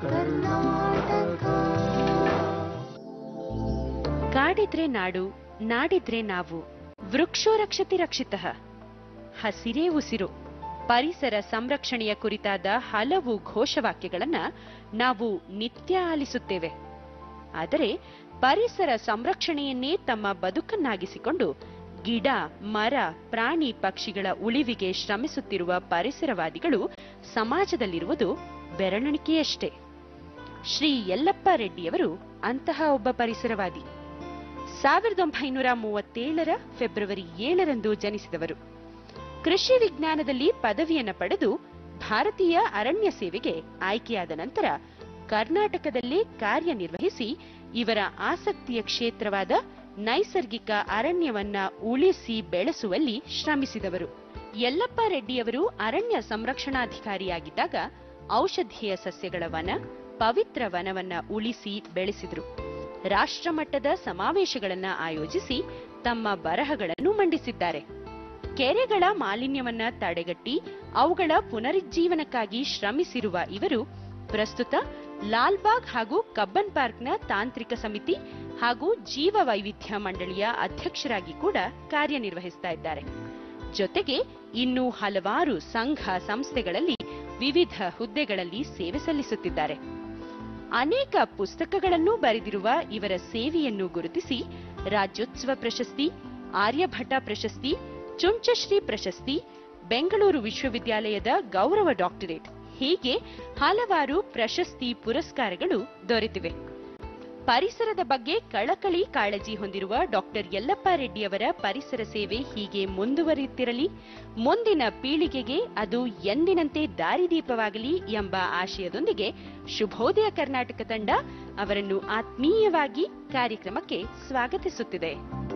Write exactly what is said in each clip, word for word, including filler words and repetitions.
ಕರ್ನಾಟಕ. ಕಾಡಿದ್ರೆ ನಾಡು, ನಾಡಿದ್ರೆ ನಾವು. ವೃಕ್ಷೋ ರಕ್ಷತಿ ರಕ್ಷಿತಃ. ಹಸಿರೇ ಉಸಿರು. ಪರಿಸರ ಸಂರಕ್ಷಣೆಯ ಕುರಿತಾದ ಹಲವು ಘೋಷವಾಕ್ಯಗಳನ್ನ ನಾವು ನಿತ್ಯ ಆಲಿಸುತ್ತೇವೆ. ಆದರೆ ಪರಿಸರ ಸಂರಕ್ಷಣೆಯನ್ನೇ ತಮ್ಮ ಬದುಕನ್ನಾಗಿಸಿಕೊಂಡು ಗಿಡ, ಮರ, ಪ್ರಾಣಿ, ಪಕ್ಷಿಗಳ ಉಳಿವಿಗೆ ಶ್ರಮಿಸುತ್ತಿರುವ ಪರಿಸರವಾದಿಗಳು ಸಮಾಜದಲ್ಲಿರುವುದು ಬೆರಳೆಣಿಕೆಯಷ್ಟೇ. ಶ್ರೀ ಯಲ್ಲಪ್ಪ ರೆಡ್ಡಿಯವರು ಅಂತಹ ಒಬ್ಬ ಪರಿಸರವಾದಿ. ಸಾವಿರದ ಒಂಬೈನೂರ ಮೂವತ್ತೇಳರ ಫೆಬ್ರವರಿ ಏಳರಂದು ಜನಿಸಿದವರು. ಕೃಷಿ ವಿಜ್ಞಾನದಲ್ಲಿ ಪದವಿಯನ್ನ ಪಡೆದು ಭಾರತೀಯ ಅರಣ್ಯ ಸೇವೆಗೆ ಆಯ್ಕೆಯಾದ ನಂತರ ಕರ್ನಾಟಕದಲ್ಲಿ ಕಾರ್ಯನಿರ್ವಹಿಸಿ ಇವರ ಆಸಕ್ತಿಯ ಕ್ಷೇತ್ರವಾದ ನೈಸರ್ಗಿಕ ಅರಣ್ಯವನ್ನ ಉಳಿಸಿ ಬೆಳೆಸುವಲ್ಲಿ ಶ್ರಮಿಸಿದವರು. ಯಲ್ಲಪ್ಪ ರೆಡ್ಡಿಯವರು ಅರಣ್ಯ ಸಂರಕ್ಷಣಾಧಿಕಾರಿಯಾಗಿದ್ದಾಗ ಔಷಧೀಯ ಸಸ್ಯಗಳ ವನ, ಪವಿತ್ರ ವನವನ್ನ ಉಳಿಸಿ ಬೆಳೆಸಿದರು. ರಾಷ್ಟ್ರಮಟ್ಟದ ಸಮಾವೇಶಗಳನ್ನ ಆಯೋಜಿಸಿ ತಮ್ಮ ಬರಹಗಳನ್ನು ಮಂಡಿಸಿದ್ದಾರೆ. ಕೆರೆಗಳ ಮಾಲಿನ್ಯವನ್ನ ತಡೆಗಟ್ಟಿ ಅವುಗಳ ಪುನರುಜ್ಜೀವನಕ್ಕಾಗಿ ಶ್ರಮಿಸಿರುವ ಇವರು ಪ್ರಸ್ತುತ ಲಾಲ್ಬಾಗ್ ಹಾಗೂ ಕಬ್ಬನ್ ಪಾರ್ಕ್ನ ತಾಂತ್ರಿಕ ಸಮಿತಿ ಹಾಗೂ ಜೀವ ವೈವಿಧ್ಯ ಮಂಡಳಿಯ ಅಧ್ಯಕ್ಷರಾಗಿ ಕೂಡ ಕಾರ್ಯನಿರ್ವಹಿಸ್ತಾ ಇದ್ದಾರೆ. ಜೊತೆಗೆ ಇನ್ನೂ ಹಲವಾರು ಸಂಘ ಸಂಸ್ಥೆಗಳಲ್ಲಿ ವಿವಿಧ ಹುದ್ದೆಗಳಲ್ಲಿ ಸೇವೆ ಸಲ್ಲಿಸುತ್ತಿದ್ದಾರೆ. ಅನೇಕ ಪುಸ್ತಕಗಳನ್ನು ಬರೆದಿರುವ ಇವರ ಸೇವೆಯನ್ನು ಗುರುತಿಸಿ ರಾಜ್ಯೋತ್ಸವ ಪ್ರಶಸ್ತಿ, ಆರ್ಯಭಟ ಪ್ರಶಸ್ತಿ, ಚುಂಚಶ್ರೀ ಪ್ರಶಸ್ತಿ, ಬೆಂಗಳೂರು ವಿಶ್ವವಿದ್ಯಾಲಯದ ಗೌರವ ಡಾಕ್ಟರೇಟ್ ಹೀಗೆ ಹಲವಾರು ಪ್ರಶಸ್ತಿ ಪುರಸ್ಕಾರಗಳು ದೊರೆತಿವೆ. ಪರಿಸರದ ಬಗ್ಗೆ ಕಳಕಳಿ ಕಾಳಜಿ ಹೊಂದಿರುವ ಡಾಕ್ಟರ್ ಯಲ್ಲಪ್ಪ ರೆಡ್ಡಿಯವರ ಪರಿಸರ ಸೇವೆ ಹೀಗೆ ಮುಂದುವರಿಯುತ್ತಿರಲಿ, ಮುಂದಿನ ಪೀಳಿಗೆಗೆ ಅದು ಎಂದಿನಂತೆ ದಾರಿದೀಪವಾಗಲಿ ಎಂಬ ಆಶಯದೊಂದಿಗೆ ಶುಭೋದಯ ಕರ್ನಾಟಕ ತಂಡ ಅವರನ್ನು ಆತ್ಮೀಯವಾಗಿ ಕಾರ್ಯಕ್ರಮಕ್ಕೆ ಸ್ವಾಗತಿಸುತ್ತಿದೆ.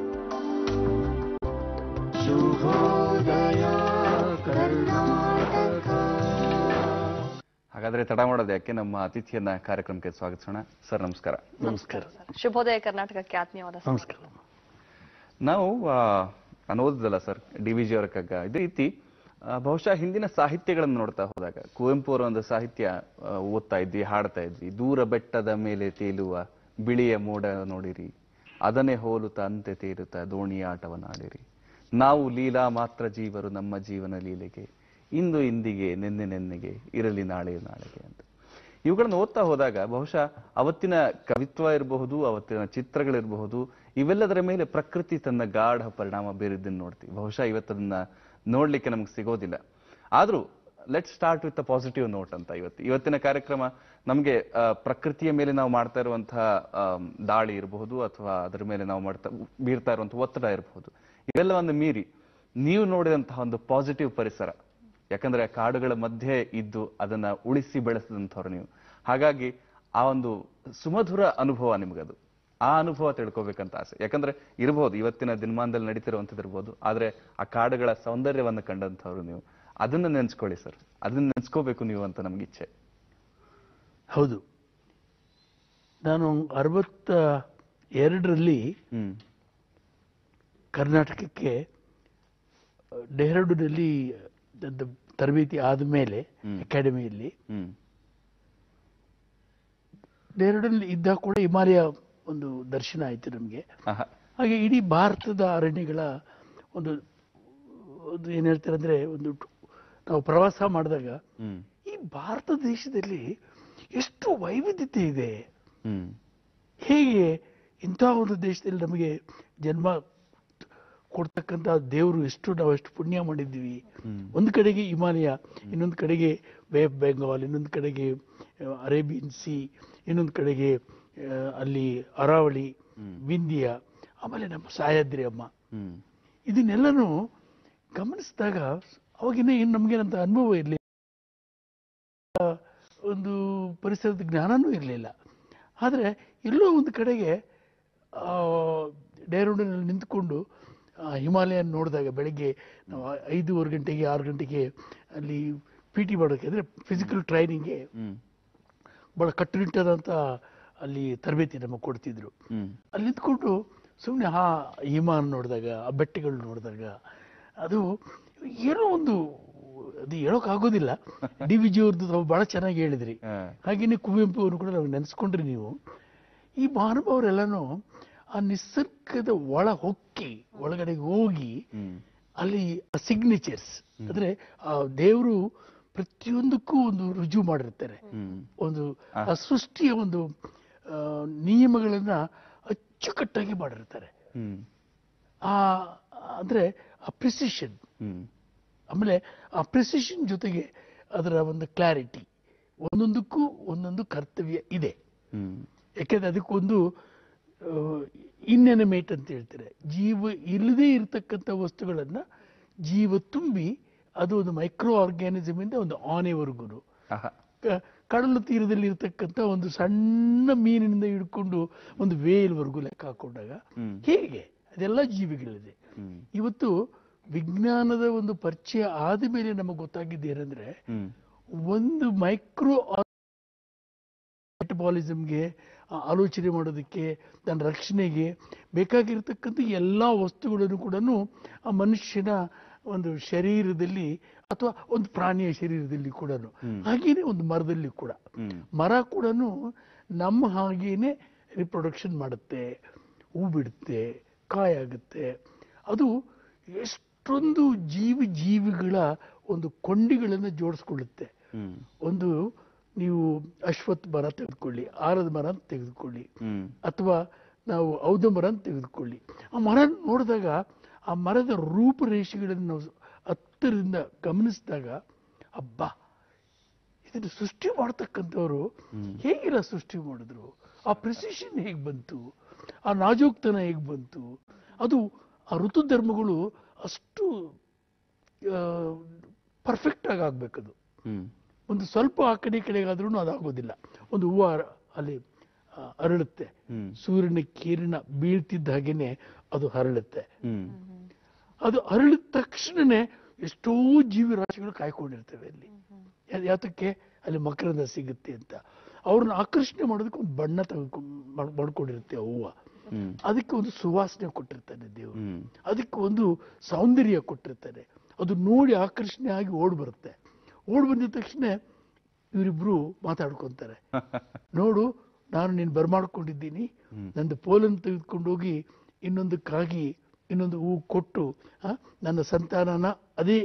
ಹಾಗಾದ್ರೆ ತಡ ಮಾಡೋದು ಯಾಕೆ, ನಮ್ಮ ಅತಿಥಿಯನ್ನ ಕಾರ್ಯಕ್ರಮಕ್ಕೆ ಸ್ವಾಗತಿಸೋಣ. ಸರ್ ನಮಸ್ಕಾರ. ನಮಸ್ಕಾರ. ಶುಭೋದಯ ಕರ್ನಾಟಕಕ್ಕೆ ಆತ್ಮೀಯವಾದ ನಮಸ್ಕಾರ. ನಾವು ನಾನು ಓದಿದಲ್ಲ ಸರ್ ಡಿ ವಿ ಜಿ ಅವರ ಕಗ್ಗ, ಇದೇ ರೀತಿ ಬಹುಶಃ ಹಿಂದಿನ ಸಾಹಿತ್ಯಗಳನ್ನು ನೋಡ್ತಾ ಹೋದಾಗ ಕುವೆಂಪು ಅವರ ಒಂದು ಸಾಹಿತ್ಯ ಓದ್ತಾ ಇದ್ವಿ, ಹಾಡ್ತಾ ಇದ್ವಿ. ದೂರ ಬೆಟ್ಟದ ಮೇಲೆ ತೇಲುವ ಬಿಳಿಯ ಮೋಡ ನೋಡಿರಿ, ಅದನ್ನೇ ಹೋಲುತ್ತಾ ಅಂತೆ ತೇಲುತ್ತಾ ದೋಣಿಯ ಆಟವನ್ನಾಡಿರಿ. ನಾವು ಲೀಲಾ ಮಾತ್ರ ಜೀವರು ನಮ್ಮ ಜೀವನ ಲೀಲೆಗೆ, ಇಂದು ಇಂದಿಗೆ ನೆನ್ನೆ ನೆನ್ನೆಗೆ ಇರಲಿ ನಾಳೆ ನಾಳೆಗೆ ಅಂತ ಇವುಗಳನ್ನು ಓದ್ತಾ ಹೋದಾಗ ಬಹುಶಃ ಅವತ್ತಿನ ಕವಿತ್ವ ಇರಬಹುದು, ಅವತ್ತಿನ ಚಿತ್ರಗಳಿರಬಹುದು, ಇವೆಲ್ಲದರ ಮೇಲೆ ಪ್ರಕೃತಿ ತನ್ನ ಗಾಢ ಪರಿಣಾಮ ಬೀರಿದ್ದನ್ನು ನೋಡ್ತೀವಿ. ಬಹುಶಃ ಇವತ್ತದನ್ನ ನೋಡ್ಲಿಕ್ಕೆ ನಮ್ಗೆ ಸಿಗೋದಿಲ್ಲ. ಆದ್ರೂ let start with a positive note ಅಂತ ಇವತ್ತು ಇವತ್ತಿನ ಕಾರ್ಯಕ್ರಮ ನಮ್ಗೆ ಪ್ರಕೃತಿಯ ಮೇಲೆ ನಾವು ಮಾಡ್ತಾ ಇರುವಂತಹ ದಾಳಿ ಇರಬಹುದು, ಅಥವಾ ಅದರ ಮೇಲೆ ನಾವು ಮಾಡ್ತಾ ಬೀರ್ತಾ ಇರುವಂತಹ ಒತ್ತಡ ಇರಬಹುದು, ಇವೆಲ್ಲವನ್ನು ಮೀರಿ ನೀವು ನೋಡಿದಂತಹ ಒಂದು ಪಾಸಿಟಿವ್ ಪರಿಸರ, ಯಾಕಂದ್ರೆ ಕಾಡುಗಳ ಮಧ್ಯೆ ಇದ್ದು ಅದನ್ನ ಉಳಿಸಿ ಬೆಳೆಸಿದಂಥವ್ರು ನೀವು. ಹಾಗಾಗಿ ಆ ಒಂದು ಸುಮಧುರ ಅನುಭವ ನಿಮ್ಗದು, ಆ ಅನುಭವ ತಿಳ್ಕೊಬೇಕಂತ ಆಸೆ. ಯಾಕಂದ್ರೆ ಇರಬಹುದು ಇವತ್ತಿನ ದಿನಮಾನದಲ್ಲಿ ನಡೀತಿರುವಂಥದ್ದು ಇರ್ಬೋದು, ಆದ್ರೆ ಆ ಕಾಡುಗಳ ಸೌಂದರ್ಯವನ್ನ ಕಂಡಂಥವ್ರು ನೀವು. ಅದನ್ನ ನೆನ್ಸ್ಕೊಳ್ಳಿ ಸರ್, ಅದನ್ನ ನೆನ್ಸ್ಕೋಬೇಕು ನೀವು ಅಂತ ನಮ್ಗೆ ಇಚ್ಛೆ. ಹೌದು, ನಾನು ಅರವತ್ತ ಎರಡರಲ್ಲಿ ಕರ್ನಾಟಕಕ್ಕೆ ಡೆಹ್ರಾಡೂನಲ್ಲಿ ತರಬೇತಿ ಆದ ಮೇಲೆ ಅಕಾಡೆಮಿಯಲ್ಲಿ ಡೆಹ್ರಾಡೂನಲ್ಲಿ ಇದ್ದಾಗ ಕೂಡ ಹಿಮಾಲಯ ಒಂದು ದರ್ಶನ ಆಯ್ತು ನಮಗೆ. ಹಾಗೆ ಇಡೀ ಭಾರತದ ಅರಣ್ಯಗಳ ಒಂದು ಒಂದು ಏನ್ ಹೇಳ್ತಾರೆ ಅಂದ್ರೆ ಒಂದು ನಾವು ಪ್ರವಾಸ ಮಾಡಿದಾಗ ಈ ಭಾರತ ದೇಶದಲ್ಲಿ ಎಷ್ಟು ವೈವಿಧ್ಯತೆ ಇದೆ, ಹೇಗೆ ಇಂಥ ಒಂದು ದೇಶದಲ್ಲಿ ನಮಗೆ ಜನ್ಮ ಕೊಡ್ತಕ್ಕಂಥ ದೇವರು ಎಷ್ಟು ನಾವು ಎಷ್ಟು ಪುಣ್ಯ ಮಾಡಿದ್ದೀವಿ. ಒಂದು ಕಡೆಗೆ ಹಿಮಾಲಯ, ಇನ್ನೊಂದು ಕಡೆಗೆ ಬೇ ಆಫ್ ಬೆಂಗಾಲ್, ಇನ್ನೊಂದು ಕಡೆಗೆ ಅರೇಬಿಯನ್ ಸಿ, ಇನ್ನೊಂದು ಕಡೆಗೆ ಅಲ್ಲಿ ಅರಾವಳಿ, ವಿಂಧ್ಯ, ಆಮೇಲೆ ನಮ್ಮ ಸಹ್ಯಾದ್ರಿ ಅಮ್ಮ. ಇದನ್ನೆಲ್ಲನೂ ಗಮನಿಸಿದಾಗ ಅವಾಗಿನ ಏನು ನಮಗೇನಂತ ಅನುಭವ ಇರಲಿಲ್ಲ, ಒಂದು ಪರಿಸರದ ಜ್ಞಾನನೂ ಇರಲಿಲ್ಲ. ಆದರೆ ಎಲ್ಲೋ ಒಂದು ಕಡೆಗೆ ಡೆಹ್ರಾಡೂನಲ್ಲಿ ನಿಂತ್ಕೊಂಡು ಹಿಮಾಲಯನ್ ನೋಡಿದಾಗ ಬೆಳಗ್ಗೆ ನಾವು ಐದೂವರೆ ಗಂಟೆಗೆ ಆರು ಗಂಟೆಗೆ ಅಲ್ಲಿ ಪಿ ಟಿ ಮಾಡೋಕ್ಕೆ ಅಂದರೆ ಫಿಸಿಕಲ್ ಟ್ರೈನಿಂಗ್ಗೆ ಭಾಳ ಕಟ್ಟುನಿಟ್ಟಾದಂಥ ಅಲ್ಲಿ ತರಬೇತಿ ನಮಗೆ ಕೊಡ್ತಿದ್ರು. ಅಲ್ಲಿ ನಿಂತ್ಕೊಂಡು ಸುಮ್ಮನೆ ಆ ಹಿಮಾನ ನೋಡಿದಾಗ, ಆ ಬೆಟ್ಟಗಳು ನೋಡಿದಾಗ ಅದು ಏನೋ ಒಂದು ಅದು ಹೇಳೋಕ್ ಆಗೋದಿಲ್ಲ. ಡಿ ವಿ ಜಿ ಅವ್ರದ್ದು ತಾವು ಬಹಳ ಚೆನ್ನಾಗಿ ಹೇಳಿದ್ರಿ. ಹಾಗೇನೆ ಕುವೆಂಪು ಅವರು ಕೂಡ ನಾವು ನೆನೆಸ್ಕೊಂಡ್ರಿ ನೀವು. ಈ ಮಹಾನುಭಾವರೆಲ್ಲನೂ ಆ ನಿಸರ್ಗದ ಒಳ ಹೊಕ್ಕಿ ಒಳಗಡೆ ಹೋಗಿ ಅಲ್ಲಿ ಸಿಗ್ನೇಚರ್ಸ್ ಅಂದ್ರೆ ಆ ದೇವರು ಪ್ರತಿಯೊಂದಕ್ಕೂ ಒಂದು ರುಜು ಮಾಡಿರ್ತಾರೆ. ಒಂದು ಆ ಸೃಷ್ಟಿಯ ಒಂದು ನಿಯಮಗಳನ್ನ ಅಚ್ಚುಕಟ್ಟಾಗಿ ಮಾಡಿರ್ತಾರೆ. ಆ ಅಂದ್ರೆ ಆ ಪ್ರಿಸಿಷನ್, ಆಮೇಲೆ ಆ ಪ್ರಿಸಿಷನ್ ಜೊತೆಗೆ ಅದರ ಒಂದು ಕ್ಲಾರಿಟಿ, ಒಂದೊಂದಕ್ಕೂ ಒಂದೊಂದು ಕರ್ತವ್ಯ ಇದೆ. ಯಾಕೆಂದ್ರೆ ಅದಕ್ಕೊಂದು ಇನ್ಎನಿಮೇಟ್ ಅಂತ ಹೇಳ್ತಾರೆ, ಜೀವ ಇಲ್ಲದೆ ಇರತಕ್ಕಂಥ ವಸ್ತುಗಳನ್ನ ಜೀವ ತುಂಬಿ ಅದು ಒಂದು ಮೈಕ್ರೋ ಆರ್ಗ್ಯಾನಿಸಮ್ ಇಂದ ಒಂದು ಆನೆವರೆಗೂ, ಕಡಲು ತೀರದಲ್ಲಿ ಇರತಕ್ಕಂಥ ಒಂದು ಸಣ್ಣ ಮೀನಿನಿಂದ ಹಿಡ್ಕೊಂಡು ಒಂದು ವೇಲ್ವರೆಗೂ ಲೆಕ್ಕ ಹಾಕೊಂಡಾಗ ಹೇಗೆ ಅದೆಲ್ಲ ಜೀವಿಗಳಿದೆ. ಇವತ್ತು ವಿಜ್ಞಾನದ ಒಂದು ಪರಿಚಯ ಆದ ಮೇಲೆ ನಮಗೆ ಗೊತ್ತಾಗಿದ್ದೇನೆಂದ್ರೆ, ಒಂದು ಮೈಕ್ರೋ ಮೆಟಬಾಲಿಸಮ್ಗೆ ಆಲೋಚನೆ ಮಾಡೋದಕ್ಕೆ, ತನ್ನ ರಕ್ಷಣೆಗೆ ಬೇಕಾಗಿರ್ತಕ್ಕಂಥ ಎಲ್ಲ ವಸ್ತುಗಳನ್ನು ಕೂಡ ಆ ಮನುಷ್ಯನ ಒಂದು ಶರೀರದಲ್ಲಿ ಅಥವಾ ಒಂದು ಪ್ರಾಣಿಯ ಶರೀರದಲ್ಲಿ ಕೂಡ, ಹಾಗೇನೆ ಒಂದು ಮರದಲ್ಲಿ ಕೂಡ, ಮರ ಕೂಡ ನಮ್ಮ ಹಾಗೇನೆ ರಿಪ್ರೊಡಕ್ಷನ್ ಮಾಡುತ್ತೆ, ಹೂ ಬಿಡುತ್ತೆ, ಕಾಯಾಗುತ್ತೆ. ಅದು ಎಷ್ಟೊಂದು ಜೀವಿ ಜೀವಿಗಳ ಒಂದು ಕೊಂಡಿಗಳನ್ನು ಜೋಡಿಸ್ಕೊಳ್ಳುತ್ತೆ. ಒಂದು ನೀವು ಅಶ್ವತ್ಥ ಮರ ತೆಗೆದುಕೊಳ್ಳಿ, ಆರದ ಮರ ಅಂತ ತೆಗೆದುಕೊಳ್ಳಿ, ಅಥವಾ ನಾವು ಔದ ಮರ ಅಂತ ತೆಗೆದುಕೊಳ್ಳಿ. ಆ ಮರ ನೋಡಿದಾಗ ಆ ಮರದ ರೂಪರೇಷೆಗಳನ್ನು ನಾವು ಹತ್ತರಿಂದ ಗಮನಿಸಿದಾಗ, ಅಬ್ಬಾ ಇದನ್ನು ಸೃಷ್ಟಿ ಮಾಡ್ತಕ್ಕಂಥವ್ರು ಹೇಗೆಲ್ಲ ಸೃಷ್ಟಿ ಮಾಡಿದ್ರು, ಆ ಪ್ರಿಸಿಷನ್ ಹೇಗೆ ಬಂತು, ಆ ನಾಜೂಕ್ತನ ಹೇಗೆ ಬಂತು, ಅದು ಆ ಋತು ಧರ್ಮಗಳು ಅಷ್ಟು ಪರ್ಫೆಕ್ಟ್ ಆಗಿ ಆಗ್ಬೇಕದು. ಒಂದು ಸ್ವಲ್ಪ ಆ ಕಡೆ ಕಡೆಗಾದ್ರೂ ಅದಾಗೋದಿಲ್ಲ. ಒಂದು ಹೂವು ಅಲ್ಲಿ ಅರಳುತ್ತೆ, ಸೂರ್ಯನ ಕಿರಣ ಬೀಳ್ತಿದ್ದ ಹಾಗೇನೆ ಅದು ಹರಳುತ್ತೆ. ಅದು ಅರಳಿದ ತಕ್ಷಣನೇ ಎಷ್ಟೋ ಜೀವಿರಾಶಿಗಳು ಕಾಯ್ಕೊಂಡಿರ್ತವೆ ಅಲ್ಲಿ. ಯಾತಕ್ಕೆ? ಅಲ್ಲಿ ಮಕರಂದ ಸಿಗುತ್ತೆ ಅಂತ. ಅವ್ರನ್ನ ಆಕರ್ಷಣೆ ಮಾಡೋದಕ್ಕೆ ಒಂದು ಬಣ್ಣ ತೆಗೆದುಕೊಂಡು ಮಾಡ್ಕೊಂಡಿರುತ್ತೆ ಆ ಹೂವು. ಅದಕ್ಕೆ ಒಂದು ಸುವಾಸನೆ ಕೊಟ್ಟಿರ್ತಾನೆ ದೇವರು, ಅದಕ್ಕೆ ಒಂದು ಸೌಂದರ್ಯ ಕೊಟ್ಟಿರ್ತಾನೆ. ಅದು ನೋಡಿ ಆಕರ್ಷಣೆ ಆಗಿ ಓಡ್ ಬರುತ್ತೆ. ಓಡ್ ಬಂದಿದ ತಕ್ಷಣ ಇವರಿಬ್ರು ಮಾತಾಡ್ಕೊಂತಾರೆ, ನೋಡು ನಾನು ನೀನು ಬರ್ಮಾಡ್ಕೊಂಡಿದ್ದೀನಿ, ನಂದು ಪೋಲನ್ನು ತೆಗೆದುಕೊಂಡು ಹೋಗಿ ಇನ್ನೊಂದಕ್ಕಾಗಿ ಇನ್ನೊಂದು ಹೂ ಕೊಟ್ಟು ನನ್ನ ಸಂತಾನನ ಅದೇ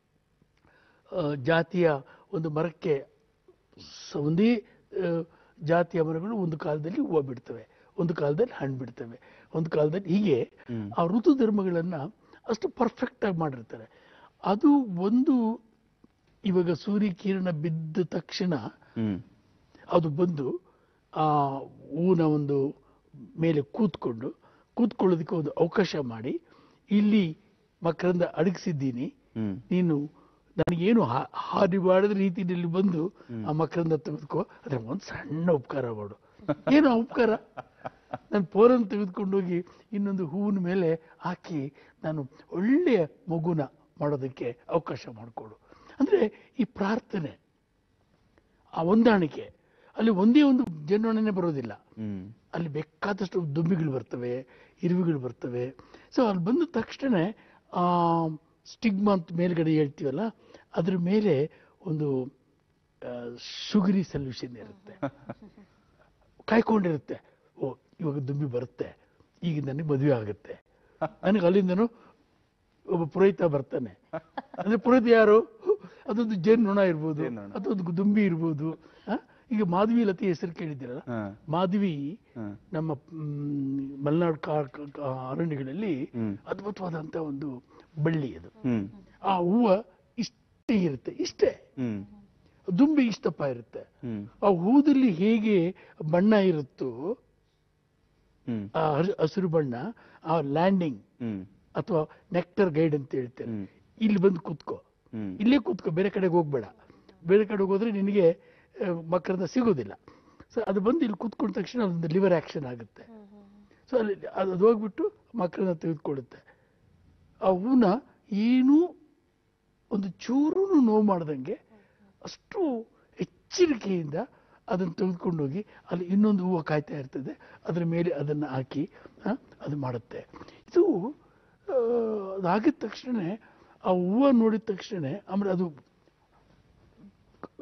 ಜಾತಿಯ ಒಂದು ಮರಕ್ಕೆ, ಒಂದೇ ಜಾತಿಯ ಮರಗಳು ಒಂದು ಕಾಲದಲ್ಲಿ ಹೂವು ಬಿಡ್ತವೆ, ಒಂದು ಕಾಲದಲ್ಲಿ ಹಣ್ಣು ಬಿಡ್ತವೆ, ಒಂದು ಕಾಲದಲ್ಲಿ ಹೀಗೆ ಆ ಋತು ಧರ್ಮಗಳನ್ನ ಅಷ್ಟು ಪರ್ಫೆಕ್ಟ್ ಆಗಿ ಮಾಡಿರ್ತಾರೆ. ಅದು ಒಂದು ಇವಾಗ ಸೂರ್ಯ ಕಿರಣ ಬಿದ್ದ ತಕ್ಷಣ ಅದು ಬಂದು ಆ ಹೂವಿನ ಒಂದು ಮೇಲೆ ಕೂತ್ಕೊಂಡು ಕೂತ್ಕೊಳ್ಳೋದಕ್ಕೆ ಒಂದು ಅವಕಾಶ ಮಾಡಿ, ಇಲ್ಲಿ ಮಕರಂದ ಅಡಗಿಸಿದ್ದೀನಿ, ನೀನು ನನಗೇನು ಹಾನಿ ಮಾಡಿದ ರೀತಿಯಲ್ಲಿ ಬಂದು ಆ ಮಕರಂದ ತೆಗೆದುಕೋ, ಅದ್ರ ಒಂದು ಸಣ್ಣ ಉಪಕಾರ ಮಾಡು. ಏನು ಉಪಕಾರ? ನಾನು ಪೋರನ್ನು ತೆಗೆದುಕೊಂಡೋಗಿ ಇನ್ನೊಂದು ಹೂವಿನ ಮೇಲೆ ಹಾಕಿ ನಾನು ಒಳ್ಳೆಯ ಮಗುನ ಮಾಡೋದಕ್ಕೆ ಅವಕಾಶ ಮಾಡಿಕೊಡು. ಅಂದ್ರೆ ಈ ಪ್ರಾರ್ಥನೆ, ಆ ಹೊಂದಾಣಿಕೆ, ಅಲ್ಲಿ ಒಂದೇ ಒಂದು ಜನ್ಮನೇ ಬರೋದಿಲ್ಲ, ಅಲ್ಲಿ ಬೇಕಾದಷ್ಟು ದುಂಬಿಗಳು ಬರ್ತವೆ, ಇರುವೆಗಳು ಬರ್ತವೆ. ಸೊ ಅಲ್ಲಿ ಬಂದ ತಕ್ಷಣ ಆ ಸ್ಟಿಗ್ಮಾ ಅಂತ ಮೇಲ್ಗಡೆ ಹೇಳ್ತೀವಲ್ಲ, ಅದ್ರ ಮೇಲೆ ಒಂದು ಶುಗರಿ ಸೊಲ್ಯೂಷನ್ ಇರುತ್ತೆ, ಕಾಯ್ಕೊಂಡಿರುತ್ತೆ. ಓ ಇವಾಗ ದುಂಬಿ ಬರುತ್ತೆ, ಈಗ ನನಗೆ ಮದುವೆ ಆಗುತ್ತೆ. ನನಗೆ ಅಲ್ಲಿಂದನೂ ಒಬ್ಬ ಪುರೋಹಿತ ಬರ್ತಾನೆ. ಅಂದ್ರೆ ಪುರೋಹಿತ ಯಾರು? ಅದೊಂದು ಜೇನು ನೊಣ ಇರ್ಬೋದು, ಅದೊಂದು ದುಂಬಿ ಇರ್ಬೋದು. ಈಗ ಮಾಧವಿ ಲತೆ ಹೆಸರು ಕೇಳಿದ್ದೀರಲ್ಲ, ಮಾಧವಿ ನಮ್ಮ ಮಲೆನಾಡು ಅರಣ್ಯಗಳಲ್ಲಿ ಅದ್ಭುತವಾದಂತ ಒಂದು ಬಳ್ಳಿ ಅದು. ಆ ಹೂವು ಇಷ್ಟೇ ಇರುತ್ತೆ, ಇಷ್ಟೇ. ದುಂಬಿ ಇಷ್ಟಪ್ಪ ಇರುತ್ತೆ. ಆ ಹೂದಲ್ಲಿ ಹೇಗೆ ಬಣ್ಣ ಇರುತ್ತೋ, ಆ ಹಸಿರು ಬಣ್ಣ, ಆ ಲ್ಯಾಂಡಿಂಗ್ ಅಥವಾ ನೆಕ್ಟರ್ ಗೈಡ್ ಅಂತ ಹೇಳ್ತೇನೆ, ಇಲ್ಲಿ ಬಂದು ಕೂತ್ಕೋ, ಇಲ್ಲೇ ಕೂತ್ಕೋ, ಬೇರೆ ಕಡೆಗೆ ಹೋಗ್ಬೇಡ. ಬೇರೆ ಕಡೆಗೆ ಹೋದ್ರೆ ನಿನಗೆ ಮಕರಂದ ಸಿಗೋದಿಲ್ಲ. ಸೊ ಅದು ಬಂದು ಇಲ್ಲಿ ಕೂತ್ಕೊಂಡ ತಕ್ಷಣ ಅದೊಂದು ಲಿವರ್ ಆಕ್ಷನ್ ಆಗುತ್ತೆ. ಸೊ ಅಲ್ಲಿ ಅದು ಹೋಗ್ಬಿಟ್ಟು ಮಕರಂದ ತೆಗೆದುಕೊಳ್ಳುತ್ತೆ. ಆ ಹೂನ ಏನೂ ಒಂದು ಚೂರು ನೋವು ಮಾಡ್ದಂಗೆ ಅಷ್ಟು ಎಚ್ಚರಿಕೆಯಿಂದ ಅದನ್ನು ತೆಗೆದುಕೊಂಡೋಗಿ ಅಲ್ಲಿ ಇನ್ನೊಂದು ಹೂವು ಕಾಯ್ತಾ ಇರ್ತದೆ, ಅದರ ಮೇಲೆ ಅದನ್ನು ಹಾಕಿ ಅದು ಮಾಡುತ್ತೆ. ಇದು ಅದಾಗಿದ ತಕ್ಷಣ, ಆ ಹೂವು ನೋಡಿದ ತಕ್ಷಣ, ಆಮೇಲೆ ಅದು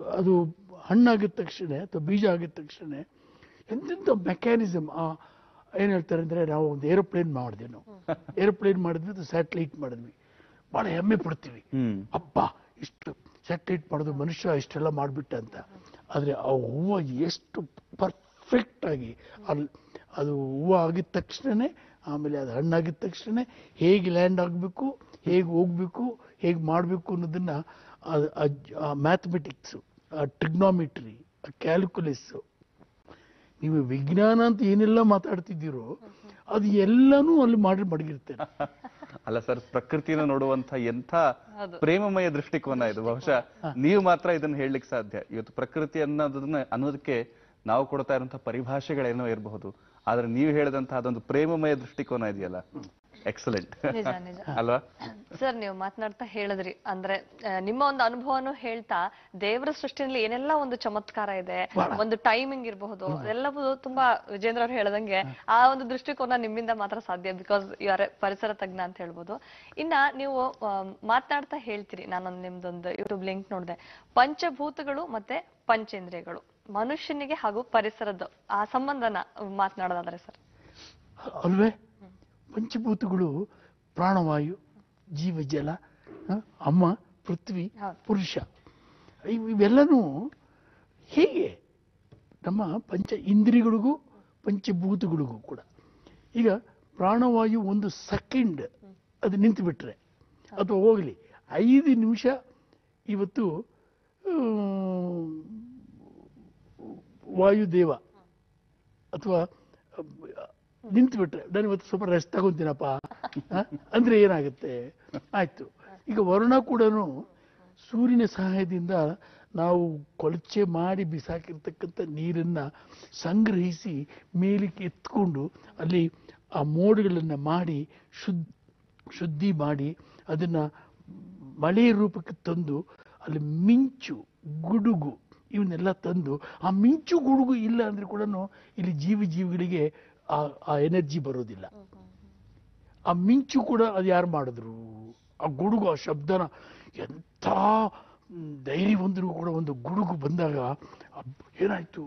ಅದು ಹಣ್ಣಾಗಿದ ತಕ್ಷಣ ಅಥವಾ ಬೀಜ ಆಗಿದ ತಕ್ಷಣ ಎಂತೆಂಥ ಮೆಕ್ಯಾನಿಸಮ್ ಆ ಏನು ಹೇಳ್ತಾರೆ ಅಂದರೆ ನಾವು ಒಂದು ಏರೋಪ್ಲೇನ್ ಮಾಡಿದ್ವಿ ನಾವು ಏರೋಪ್ಲೇನ್ ಮಾಡಿದ್ವಿ ಅದು ಸ್ಯಾಟಲೈಟ್ ಮಾಡಿದ್ವಿ ಭಾಳ ಹೆಮ್ಮೆ ಪಡ್ತೀವಿ ಅಪ್ಪ ಇಷ್ಟು ಸ್ಯಾಟಲೈಟ್ ಮಾಡೋದು ಮನುಷ್ಯ ಇಷ್ಟೆಲ್ಲ ಮಾಡಿಬಿಟ್ಟ ಅಂತ. ಆದರೆ ಆ ಹೂವು ಎಷ್ಟು ಪರ್ಫೆಕ್ಟ್ ಆಗಿ ಅಲ್ಲಿ ಅದು ಹೂವು ಆಗಿದ ತಕ್ಷಣವೇ ಆಮೇಲೆ ಅದು ಹಣ್ಣಾಗಿದ ತಕ್ಷಣ ಹೇಗೆ ಲ್ಯಾಂಡ್ ಆಗಬೇಕು, ಹೇಗೆ ಹೋಗ್ಬೇಕು, ಹೇಗೆ ಮಾಡಬೇಕು ಅನ್ನೋದನ್ನು ಆ ಮ್ಯಾಥಮೆಟಿಕ್ಸು, ಆ ಟ್ರಿಗ್ನಾಮಿಟ್ರಿ, ಆ ಕ್ಯಾಲ್ಕುಲಸ್ಸು, ನೀವು ವಿಜ್ಞಾನ ಅಂತ ಏನೆಲ್ಲ ಮಾತಾಡ್ತಿದ್ದೀರೋ ಅದು ಎಲ್ಲನೂ ಅಲ್ಲಿ ಮಾಡಿ ಮಡಗಿರ್ತೇನೆ. ಅಲ್ಲ ಸರ್, ಪ್ರಕೃತಿನ ನೋಡುವಂತ ಎಂಥ ಪ್ರೇಮಮಯ ದೃಷ್ಟಿಕೋನ ಇದು. ಬಹುಶಃ ನೀವು ಮಾತ್ರ ಇದನ್ನ ಹೇಳಲಿಕ್ಕೆ ಸಾಧ್ಯ. ಇವತ್ತು ಪ್ರಕೃತಿ ಅನ್ನೋದನ್ನ ಅನ್ನೋದಕ್ಕೆ ನಾವು ಕೊಡ್ತಾ ಇರುವಂತಹ ಪರಿಭಾಷೆಗಳೇನೋ ಇರಬಹುದು, ಆದ್ರೆ ನೀವು ಹೇಳಿದಂತಹ ಅದೊಂದು ಪ್ರೇಮಮಯ ದೃಷ್ಟಿಕೋನ ಇದೆಯಲ್ಲ, ಎಕ್ಸಲೆಂಟ್ ಅಲ್ವಾ ಸರ್? ನೀವು ಮಾತನಾಡ್ತಾ ಹೇಳಿದ್ರಿ ಅಂದ್ರೆ ನಿಮ್ಮ ಒಂದು ಅನುಭವನು ಹೇಳ್ತಾ ದೇವರ ಸೃಷ್ಟಿಯಲ್ಲಿ ಏನೆಲ್ಲ ಒಂದು ಚಮತ್ಕಾರ ಇದೆ, ಒಂದು ಟೈಮಿಂಗ್ ಇರಬಹುದು, ಎಲ್ಲವೂ ತುಂಬಾ ವಿಜೇಂದ್ರ ಅವ್ರು ಹೇಳದಂಗೆ ಆ ಒಂದು ದೃಷ್ಟಿಕೋನ ನಿಮ್ಮಿಂದ ಮಾತ್ರ ಸಾಧ್ಯ, ಬಿಕಾಸ್ ಯು ಆರ್ ಪರಿಸರ ತಜ್ಞ ಅಂತ ಹೇಳ್ಬೋದು. ಇನ್ನ ನೀವು ಮಾತನಾಡ್ತಾ ಹೇಳ್ತೀರಿ, ನಾನೊಂದು ನಿಮ್ದೊಂದು ಯೂಟ್ಯೂಬ್ ಲಿಂಕ್ ನೋಡಿದೆ, ಪಂಚಭೂತಗಳು ಮತ್ತೆ ಪಂಚೇಂದ್ರಿಯಗಳು ಮನುಷ್ಯನಿಗೆ ಹಾಗೂ ಪರಿಸರದ ಆ ಸಂಬಂಧನ ಮಾತನಾಡೋದಾದ್ರೆ ಸರ್? ಅಲ್ವೇ, ಪಂಚಭೂತಗಳು ಪ್ರಾಣವಾಯು, ಜೀವಜಲ, ಅಮ್ಮ, ಪೃಥ್ವಿ, ಪುರುಷ, ಇವೆಲ್ಲನೂ ಹೇಗೆ ನಮ್ಮ ಪಂಚ ಇಂದ್ರಿಯಗಳಿಗೂ ಪಂಚಭೂತಗಳಿಗೂ ಕೂಡ. ಈಗ ಪ್ರಾಣವಾಯು ಒಂದು ಸೆಕೆಂಡ್ ಅದು ನಿಂತು ಬಿಟ್ರೆ ಅಥವಾ ಹೋಗಲಿ ಐದು ನಿಮಿಷ ಇವತ್ತು ವಾಯುದೇವ ಅಥವಾ ನಿಂತು ಬಿಟ್ರೆ ನಾನು ಇವತ್ತು ಸ್ವಲ್ಪ ರೆಸ್ಟ್ ತಗೊಂತೀನಪ್ಪ ಅಂದ್ರೆ ಏನಾಗುತ್ತೆ? ಆಯ್ತು. ಈಗ ವರುಣ ಕೂಡ ಸೂರ್ಯನ ಸಹಾಯದಿಂದ ನಾವು ಕೊಳಚೆ ಮಾಡಿ ಬಿಸಾಕಿರ್ತಕ್ಕಂಥ ನೀರನ್ನ ಸಂಗ್ರಹಿಸಿ ಮೇಲಕ್ಕೆ ಎತ್ಕೊಂಡು ಅಲ್ಲಿ ಆ ಮೋಡ್ಗಳನ್ನು ಮಾಡಿ ಶುದ್ಧ ಶುದ್ಧಿ ಮಾಡಿ ಅದನ್ನ ಮಳೆಯ ರೂಪಕ್ಕೆ ತಂದು ಅಲ್ಲಿ ಮಿಂಚು, ಗುಡುಗು ಇವನ್ನೆಲ್ಲ ತಂದು, ಆ ಮಿಂಚು ಗುಡುಗು ಇಲ್ಲ ಅಂದ್ರೆ ಕೂಡ ಇಲ್ಲಿ ಜೀವಿ ಜೀವಿಗಳಿಗೆ ಆ ಆ ಎನರ್ಜಿ ಬರೋದಿಲ್ಲ. ಆ ಮಿಂಚು ಕೂಡ ಅದು ಯಾರು ಮಾಡಿದ್ರು? ಆ ಗುಡುಗು, ಆ ಶಬ್ದನ, ಎಂಥ ಧೈರ್ಯ ಬಂದರೂ ಕೂಡ ಒಂದು ಗುಡುಗು ಬಂದಾಗ ಏನಾಯ್ತು,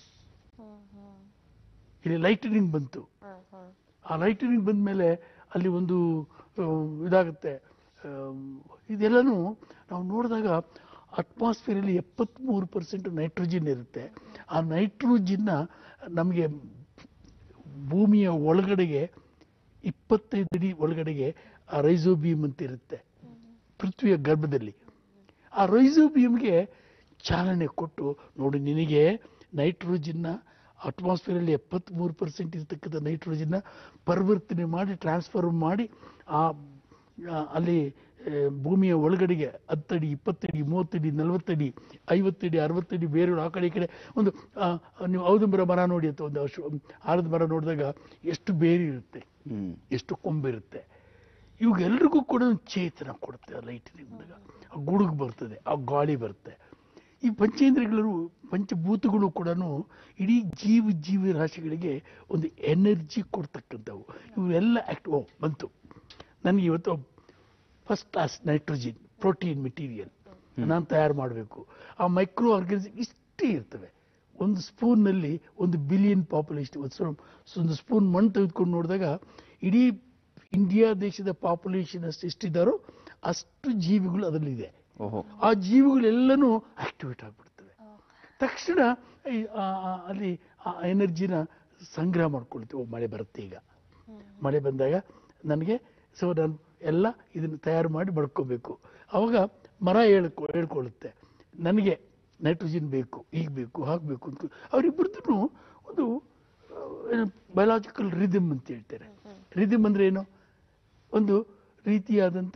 ಇಲ್ಲಿ ಲೈಟನಿಂಗ್ ಬಂತು. ಆ ಲೈಟನಿಂಗ್ ಬಂದ ಮೇಲೆ ಅಲ್ಲಿ ಒಂದು ಇದಾಗುತ್ತೆ. ಇದೆಲ್ಲನೂ ನಾವು ನೋಡಿದಾಗ ಅಟ್ಮಾಸ್ಫಿಯರಲ್ಲಿ ಎಪ್ಪತ್ತ್ಮೂರು ಪರ್ಸೆಂಟ್ ನೈಟ್ರೋಜಿನ್ ಇರುತ್ತೆ. ಆ ನೈಟ್ರೋಜಿನ್ನ ನಮಗೆ ಭೂಮಿಯ ಒಳಗಡೆಗೆ ಇಪ್ಪತ್ತೈದು ಅಡಿ ಒಳಗಡೆಗೆ ಆ ರೈಸೋಬಿಯಂ ಅಂತ ಇರುತ್ತೆ ಪೃಥ್ವಿಯ ಗರ್ಭದಲ್ಲಿ. ಆ ರೈಸೋಬಿಯಂಗೆ ಚಾಲನೆ ಕೊಟ್ಟು, ನೋಡಿ ನಿನಗೆ ನೈಟ್ರೋಜಿನ್ನ ಅಟ್ಮಾಸ್ಫಿಯರಲ್ಲಿ ಎಪ್ಪತ್ತ್ಮೂರು ಪರ್ಸೆಂಟ್ ಇರ್ತಕ್ಕಂಥ ನೈಟ್ರೋಜಿನ್ನ ಪರಿವರ್ತನೆ ಮಾಡಿ ಟ್ರಾನ್ಸ್ಫರ್ ಮಾಡಿ ಆ ಅಲ್ಲಿ ಭೂಮಿಯ ಒಳಗಡೆಗೆ ಹತ್ತಡಿ, ಇಪ್ಪತ್ತಡಿ, ಮೂವತ್ತಡಿ, ನಲವತ್ತಡಿ, ಐವತ್ತಡಿ, ಅರವತ್ತಡಿ ಬೇರುಗಳು ಆ ಕಡೆ ಈ ಕಡೆ. ಒಂದು ನೀವು ಔದಂಬರ ಮರ ನೋಡಿ ಅಂತ ಒಂದು ಆಲದ ಮರ ನೋಡಿದಾಗ ಎಷ್ಟು ಬೇರು ಇರುತ್ತೆ, ಎಷ್ಟು ಕೊಂಬಿರುತ್ತೆ. ಇವಾಗೆಲ್ರಿಗೂ ಕೂಡ ಒಂದು ಚೇತನ ಕೊಡುತ್ತೆ ಆ ಲೈಟಿನಿಂದ. ಆ ಗುಡುಗು ಬರ್ತದೆ, ಆ ಗಾಳಿ ಬರುತ್ತೆ. ಈ ಪಂಚೇಂದ್ರಿಯಗಳು, ಪಂಚಭೂತಗಳು ಕೂಡ ಇಡೀ ಜೀವ ಜೀವ ರಾಶಿಗಳಿಗೆ ಒಂದು ಎನರ್ಜಿ ಕೊಡ್ತಕ್ಕಂಥವು. ಇವೆಲ್ಲ ಆಕ್ಟ್ ಓ ಬಂತು ನನಗೆ ಇವತ್ತು first class nitrogen protein material ನಾನು ತಯಾರು ಮಾಡಬೇಕು. ಆ ಮೈಕ್ರೋ ಆರ್ಗನಿಸಮ್ ಇಷ್ಟೇ ಇರ್ತವೆ. ಒಂದು ಸ್ಪೂನ್ನಲ್ಲಿ ಒಂದು ಬಿಲಿಯನ್ ಪಾಪ್ಯುಲೇಷನ್, ಒಂದು ಸ್ಪೂನ್ ಮಣ್ಣು ತೆಗೆದುಕೊಂಡು ನೋಡಿದಾಗ ಇಡೀ ಇಂಡಿಯಾ ದೇಶದ ಪಾಪ್ಯುಲೇಷನ್ ಅಷ್ಟು ಎಷ್ಟಿದ್ದಾರೋ ಅಷ್ಟು ಜೀವಿಗಳು ಅದರಲ್ಲಿದೆ. ಆ ಜೀವಿಗಳೆಲ್ಲನೂ ಆಕ್ಟಿವೇಟ್ ಆಗಿಬಿಡ್ತವೆ. ತಕ್ಷಣ ಅಲ್ಲಿ ಆ ಎನರ್ಜಿನ ಸಂಗ್ರಹ ಮಾಡ್ಕೊಳ್ತೀವಿ. ಓ, ಮಳೆ ಬರುತ್ತೆ, ಈಗ ಮಳೆ ಬಂದಾಗ ನನಗೆ ಸೊ ನಾನು ಎಲ್ಲ ಇದನ್ನು ತಯಾರು ಮಾಡಿ ಬಡ್ಕೋಬೇಕು. ಆವಾಗ ಮರ ಹೇಳ್ಕೊ ಹೇಳ್ಕೊಳ್ಳುತ್ತೆ ನನಗೆ ನೈಟ್ರೋಜಿನ್ ಬೇಕು, ಈಗ ಬೇಕು, ಹಾಕಬೇಕು ಅಂತ. ಅವರಿಬ್ಬರದ್ದು ಒಂದು ಬಯೋಲಾಜಿಕಲ್ ರಿದಮ್ ಅಂತ ಹೇಳ್ತಾರೆ. ರಿದಮ್ ಅಂದ್ರೆ ಏನು? ಒಂದು ರೀತಿಯಾದಂಥ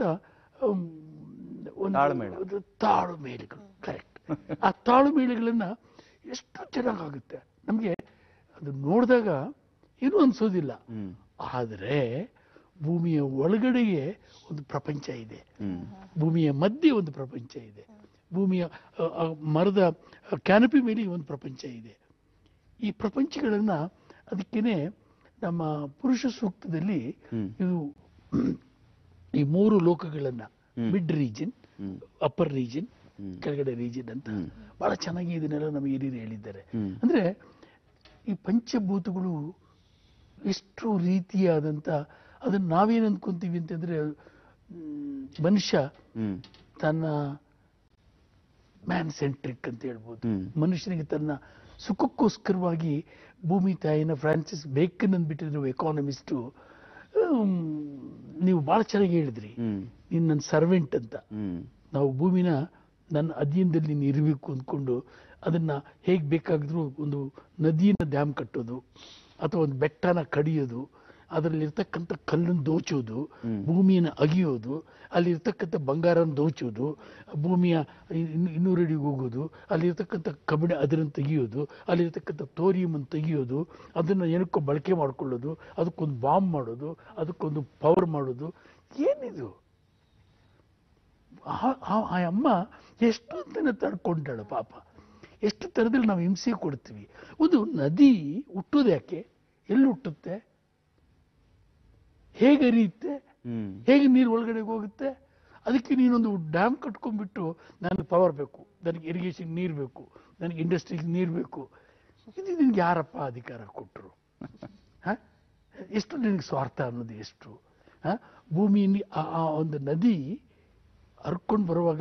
ಒಂದು ತಾಳುಮೇಳಗಳು. ಕರೆಕ್ಟ್. ಆ ತಾಳುಮೇಳಗಳನ್ನ ಎಷ್ಟು ಚೆನ್ನಾಗಾಗುತ್ತೆ ನಮಗೆ ಅದು ನೋಡಿದಾಗ ಏನೂ ಅನ್ಸೋದಿಲ್ಲ. ಆದರೆ ಭೂಮಿಯ ಒಳಗಡೆಗೆ ಒಂದು ಪ್ರಪಂಚ ಇದೆ, ಭೂಮಿಯ ಮಧ್ಯೆ ಒಂದು ಪ್ರಪಂಚ ಇದೆ, ಭೂಮಿಯ ಮರದ ಕ್ಯಾನಪಿ ಮೇಲೆ ಒಂದು ಪ್ರಪಂಚ ಇದೆ. ಈ ಪ್ರಪಂಚಗಳನ್ನ ಅದಕ್ಕೇನೆ ನಮ್ಮ ಪುರುಷ ಸೂಕ್ತದಲ್ಲಿ ಇದು ಈ ಮೂರು ಲೋಕಗಳನ್ನ ಮಿಡ್ ರೀಜನ್, ಅಪ್ಪರ್ ರೀಜನ್ ಕೆಳಗಡೆ ರೀಜನ್ ಅಂತ. ಬಹಳ ಚೆನ್ನಾಗಿ ಇದನ್ನೆಲ್ಲ ನಮಗೆ ಹಿರಿಯರು ಹೇಳಿದ್ದಾರೆ. ಅಂದ್ರೆ ಈ ಪಂಚಭೂತಗಳು ಎಷ್ಟು ರೀತಿಯಾದಂತ, ಅದನ್ನ ನಾವೇನ್ ಅನ್ಕೊಂತೀವಿ ಅಂತಂದ್ರೆ ಮನುಷ್ಯ ತನ್ನ ಮ್ಯಾನ್ ಸೆಂಟ್ರಿಕ್ ಅಂತ ಹೇಳ್ಬೋದು. ಮನುಷ್ಯನಿಗೆ ತನ್ನ ಸುಖಕ್ಕೋಸ್ಕರವಾಗಿ ಭೂಮಿ ತಾಯಿನ ಫ್ರಾನ್ಸಿಸ್ ಬೇಕನ್ ಅಂದ್ಬಿಟ್ಟಿದ್ರು ಎಕಾನಮಿಸ್ಟು. ನೀವು ಬಹಳ ಚೆನ್ನಾಗಿ ಹೇಳಿದ್ರಿ, ನೀನ್ ನನ್ನ ಸರ್ವೆಂಟ್ ಅಂತ. ನಾವು ಭೂಮಿನ ನನ್ನ ಅಧೀನದಲ್ಲಿ ನೀನು ಇರಬೇಕು ಅಂದ್ಕೊಂಡು ಅದನ್ನ ಹೇಗ್ ಬೇಕಾಗಿದ್ರು ಒಂದು ನದಿನ ಡ್ಯಾಮ್ ಕಟ್ಟೋದು ಅಥವಾ ಒಂದು ಬೆಟ್ಟನ ಕಡಿಯೋದು, ಅದರಲ್ಲಿರ್ತಕ್ಕಂಥ ಕಲ್ಲನ್ನು ದೋಚೋದು, ಭೂಮಿಯನ್ನು ಅಗಿಯೋದು, ಅಲ್ಲಿರ್ತಕ್ಕಂಥ ಬಂಗಾರನ ದೋಚೋದು, ಭೂಮಿಯ ಇನ್ನೂರು ಅಡಿಗೆ ಹೋಗೋದು, ಅಲ್ಲಿರ್ತಕ್ಕಂಥ ಕಬ್ಬಿಣ ಅದನ್ನು ತೆಗಿಯೋದು, ಅಲ್ಲಿರ್ತಕ್ಕಂಥ ತೋರಿಯಮನ್ನು ತೆಗಿಯೋದು, ಅದನ್ನು ಏನಕ್ಕೋ ಬಳಕೆ ಮಾಡ್ಕೊಳ್ಳೋದು, ಅದಕ್ಕೊಂದು ಬಾಂಬ್ ಮಾಡೋದು, ಅದಕ್ಕೊಂದು ಪವರ್ ಮಾಡೋದು. ಏನಿದು? ಆ ಅಮ್ಮ ಎಷ್ಟು ಅಂತನ ತಡ್ಕೊಂಡಾಳು ಪಾಪ. ಎಷ್ಟು ಥರದಲ್ಲಿ ನಾವು ಹಿಂಸೆ ಕೊಡ್ತೀವಿ. ಒಂದು ನದಿ ಹುಟ್ಟೋದು ಯಾಕೆ? ಎಲ್ಲಿ ಹುಟ್ಟುತ್ತೆ? ಹೇಗೆ ಹರಿಯುತ್ತೆ? ಹೇಗೆ ನೀರು ಒಳಗಡೆ ಹೋಗುತ್ತೆ? ಅದಕ್ಕೆ ನೀನೊಂದು ಡ್ಯಾಮ್ ಕಟ್ಕೊಂಡ್ಬಿಟ್ಟು ನನಗೆ ಪವರ್ ಬೇಕು, ನನಗೆ ಇರಿಗೇಷನ್ ನೀರು ಬೇಕು, ನನಗೆ ಇಂಡಸ್ಟ್ರಿಗೆ ನೀರು ಬೇಕು. ಇದು ನಿನ್ಗೆ ಯಾರಪ್ಪ ಅಧಿಕಾರ ಕೊಟ್ಟರು? ಹ ಎಷ್ಟು ನಿನಗೆ ಸ್ವಾರ್ಥ ಅನ್ನೋದು ಎಷ್ಟು? ಹ ಭೂಮಿಯಲ್ಲಿ ಆ ಒಂದು ನದಿ ಹರ್ಕೊಂಡು ಬರುವಾಗ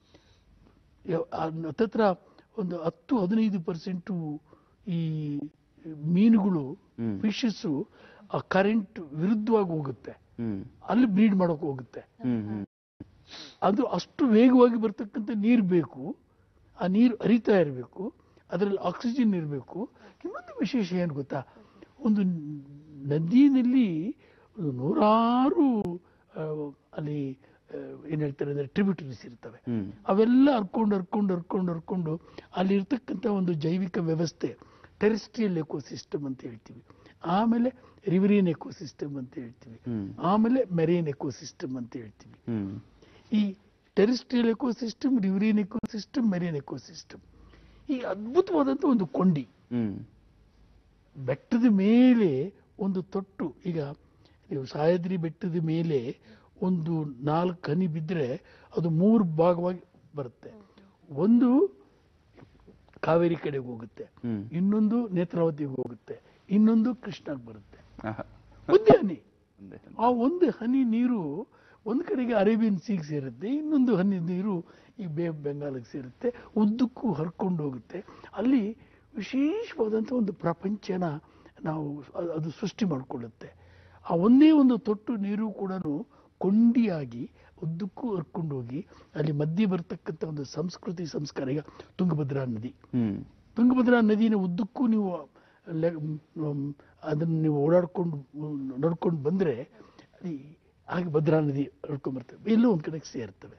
ಹತ್ತತ್ರ ಒಂದು ಹತ್ತು ಹದಿನೈದು ಪರ್ಸೆಂಟು ಈ ಮೀನುಗಳು ಫಿಶಸ್ಸು ಆ ಕರೆಂಟ್ ವಿರುದ್ಧವಾಗಿ ಹೋಗುತ್ತೆ, ಅಲ್ಲಿ ಬ್ರೀಡ್ ಮಾಡೋಕೆ ಹೋಗುತ್ತೆ. ಅದು ಅಷ್ಟು ವೇಗವಾಗಿ ಬರ್ತಕ್ಕಂಥ ನೀರು ಬೇಕು, ಆ ನೀರು ಹರಿತಾ ಇರಬೇಕು, ಅದರಲ್ಲಿ ಆಕ್ಸಿಜನ್ ಇರಬೇಕು. ಇನ್ನೊಂದು ವಿಶೇಷ ಏನು ಗೊತ್ತಾ, ಒಂದು ನದಿಯಲ್ಲಿ ನೂರಾರು ಅಲ್ಲಿ ಏನ್ ಹೇಳ್ತಾರೆ ಅಂದ್ರೆ ಟ್ರಿಬ್ಯೂಟರೀಸ್ ಇರ್ತವೆ. ಅವೆಲ್ಲ ಹರ್ಕೊಂಡು ಹರ್ಕೊಂಡು ಹರ್ಕೊಂಡು ಹರ್ಕೊಂಡು ಅಲ್ಲಿ ಇರ್ತಕ್ಕಂಥ ಒಂದು ಜೈವಿಕ ವ್ಯವಸ್ಥೆ, ಟೆರೆಸ್ಟ್ರಿಯಲ್ ಎಕೋಸಿಸ್ಟಮ್ ಅಂತ ಹೇಳ್ತೀವಿ, ಆಮೇಲೆ ರಿವರಿಯನ್ ಎಕೋಸಿಸ್ಟಮ್ ಅಂತ ಹೇಳ್ತೀವಿ, ಆಮೇಲೆ ಮೆರೇನ್ ಎಕೋಸಿಸ್ಟಮ್ ಅಂತ ಹೇಳ್ತೀವಿ. ಈ terrestrial ecosystem, riverine ecosystem, marine ecosystem, ಈ ಅದ್ಭುತವಾದಂತ ಒಂದು ಕೊಂಡಿ. ಬೆಟ್ಟದ ಮೇಲೆ ಒಂದು ತೊಟ್ಟು, ಈಗ ನೀವು ಸಹ್ಯಾದ್ರಿ ಬೆಟ್ಟದ ಮೇಲೆ ಒಂದು ನಾಲ್ಕು ಹನಿ ಬಿದ್ದರೆ ಅದು ಮೂರು ಭಾಗವಾಗಿ ಬರುತ್ತೆ. ಒಂದು ಕಾವೇರಿ ಕಡೆಗೆ ಹೋಗುತ್ತೆ, ಇನ್ನೊಂದು ನೇತ್ರಾವತಿಗೆ ಹೋಗುತ್ತೆ, ಇನ್ನೊಂದು ಕೃಷ್ಣಕ್ಕೆ ಬರುತ್ತೆ. ಒಂದೇ ಹನಿ. ಆ ಒಂದು ಹನಿ ನೀರು ಒಂದು ಕಡೆಗೆ ಅರೇಬಿಯನ್ ಸೀಗೆ ಸೇರುತ್ತೆ, ಇನ್ನೊಂದು ಹನಿ ನೀರು ಈ ಬೇ ಆಫ್ ಬೆಂಗಾಲ್ಗೆ ಸೇರುತ್ತೆ, ಉದ್ದಕ್ಕೂ ಹರ್ಕೊಂಡು ಹೋಗುತ್ತೆ. ಅಲ್ಲಿ ವಿಶೇಷವಾದಂಥ ಒಂದು ಪ್ರಪಂಚನ ನಾವು ಅದು ಸೃಷ್ಟಿ ಮಾಡಿಕೊಳ್ಳುತ್ತೆ. ಆ ಒಂದೇ ಒಂದು ತೊಟ್ಟು ನೀರು ಕೂಡ ಕೊಂಡಿಯಾಗಿ ಉದ್ದಕ್ಕೂ ಹರ್ಕೊಂಡು ಹೋಗಿ ಅಲ್ಲಿ ಮಧ್ಯೆ ಬರ್ತಕ್ಕಂಥ ಒಂದು ಸಂಸ್ಕೃತಿ ಸಂಸ್ಕಾರ. ಈಗ ತುಂಗಭದ್ರಾ ನದಿ, ತುಂಗಭದ್ರಾ ನದಿನ ಉದ್ದಕ್ಕೂ ನೀವು ಅದನ್ನು ನೀವು ಓಡಾಡ್ಕೊಂಡು ನಡ್ಕೊಂಡು ಬಂದರೆ ಹಾಗೆ ಭದ್ರಾ ನದಿ ನಡ್ಕೊಂಡು ಬರ್ತವೆ, ಎಲ್ಲೋ ಒಂದು ಕಡೆಗೆ ಸೇರ್ತವೆ.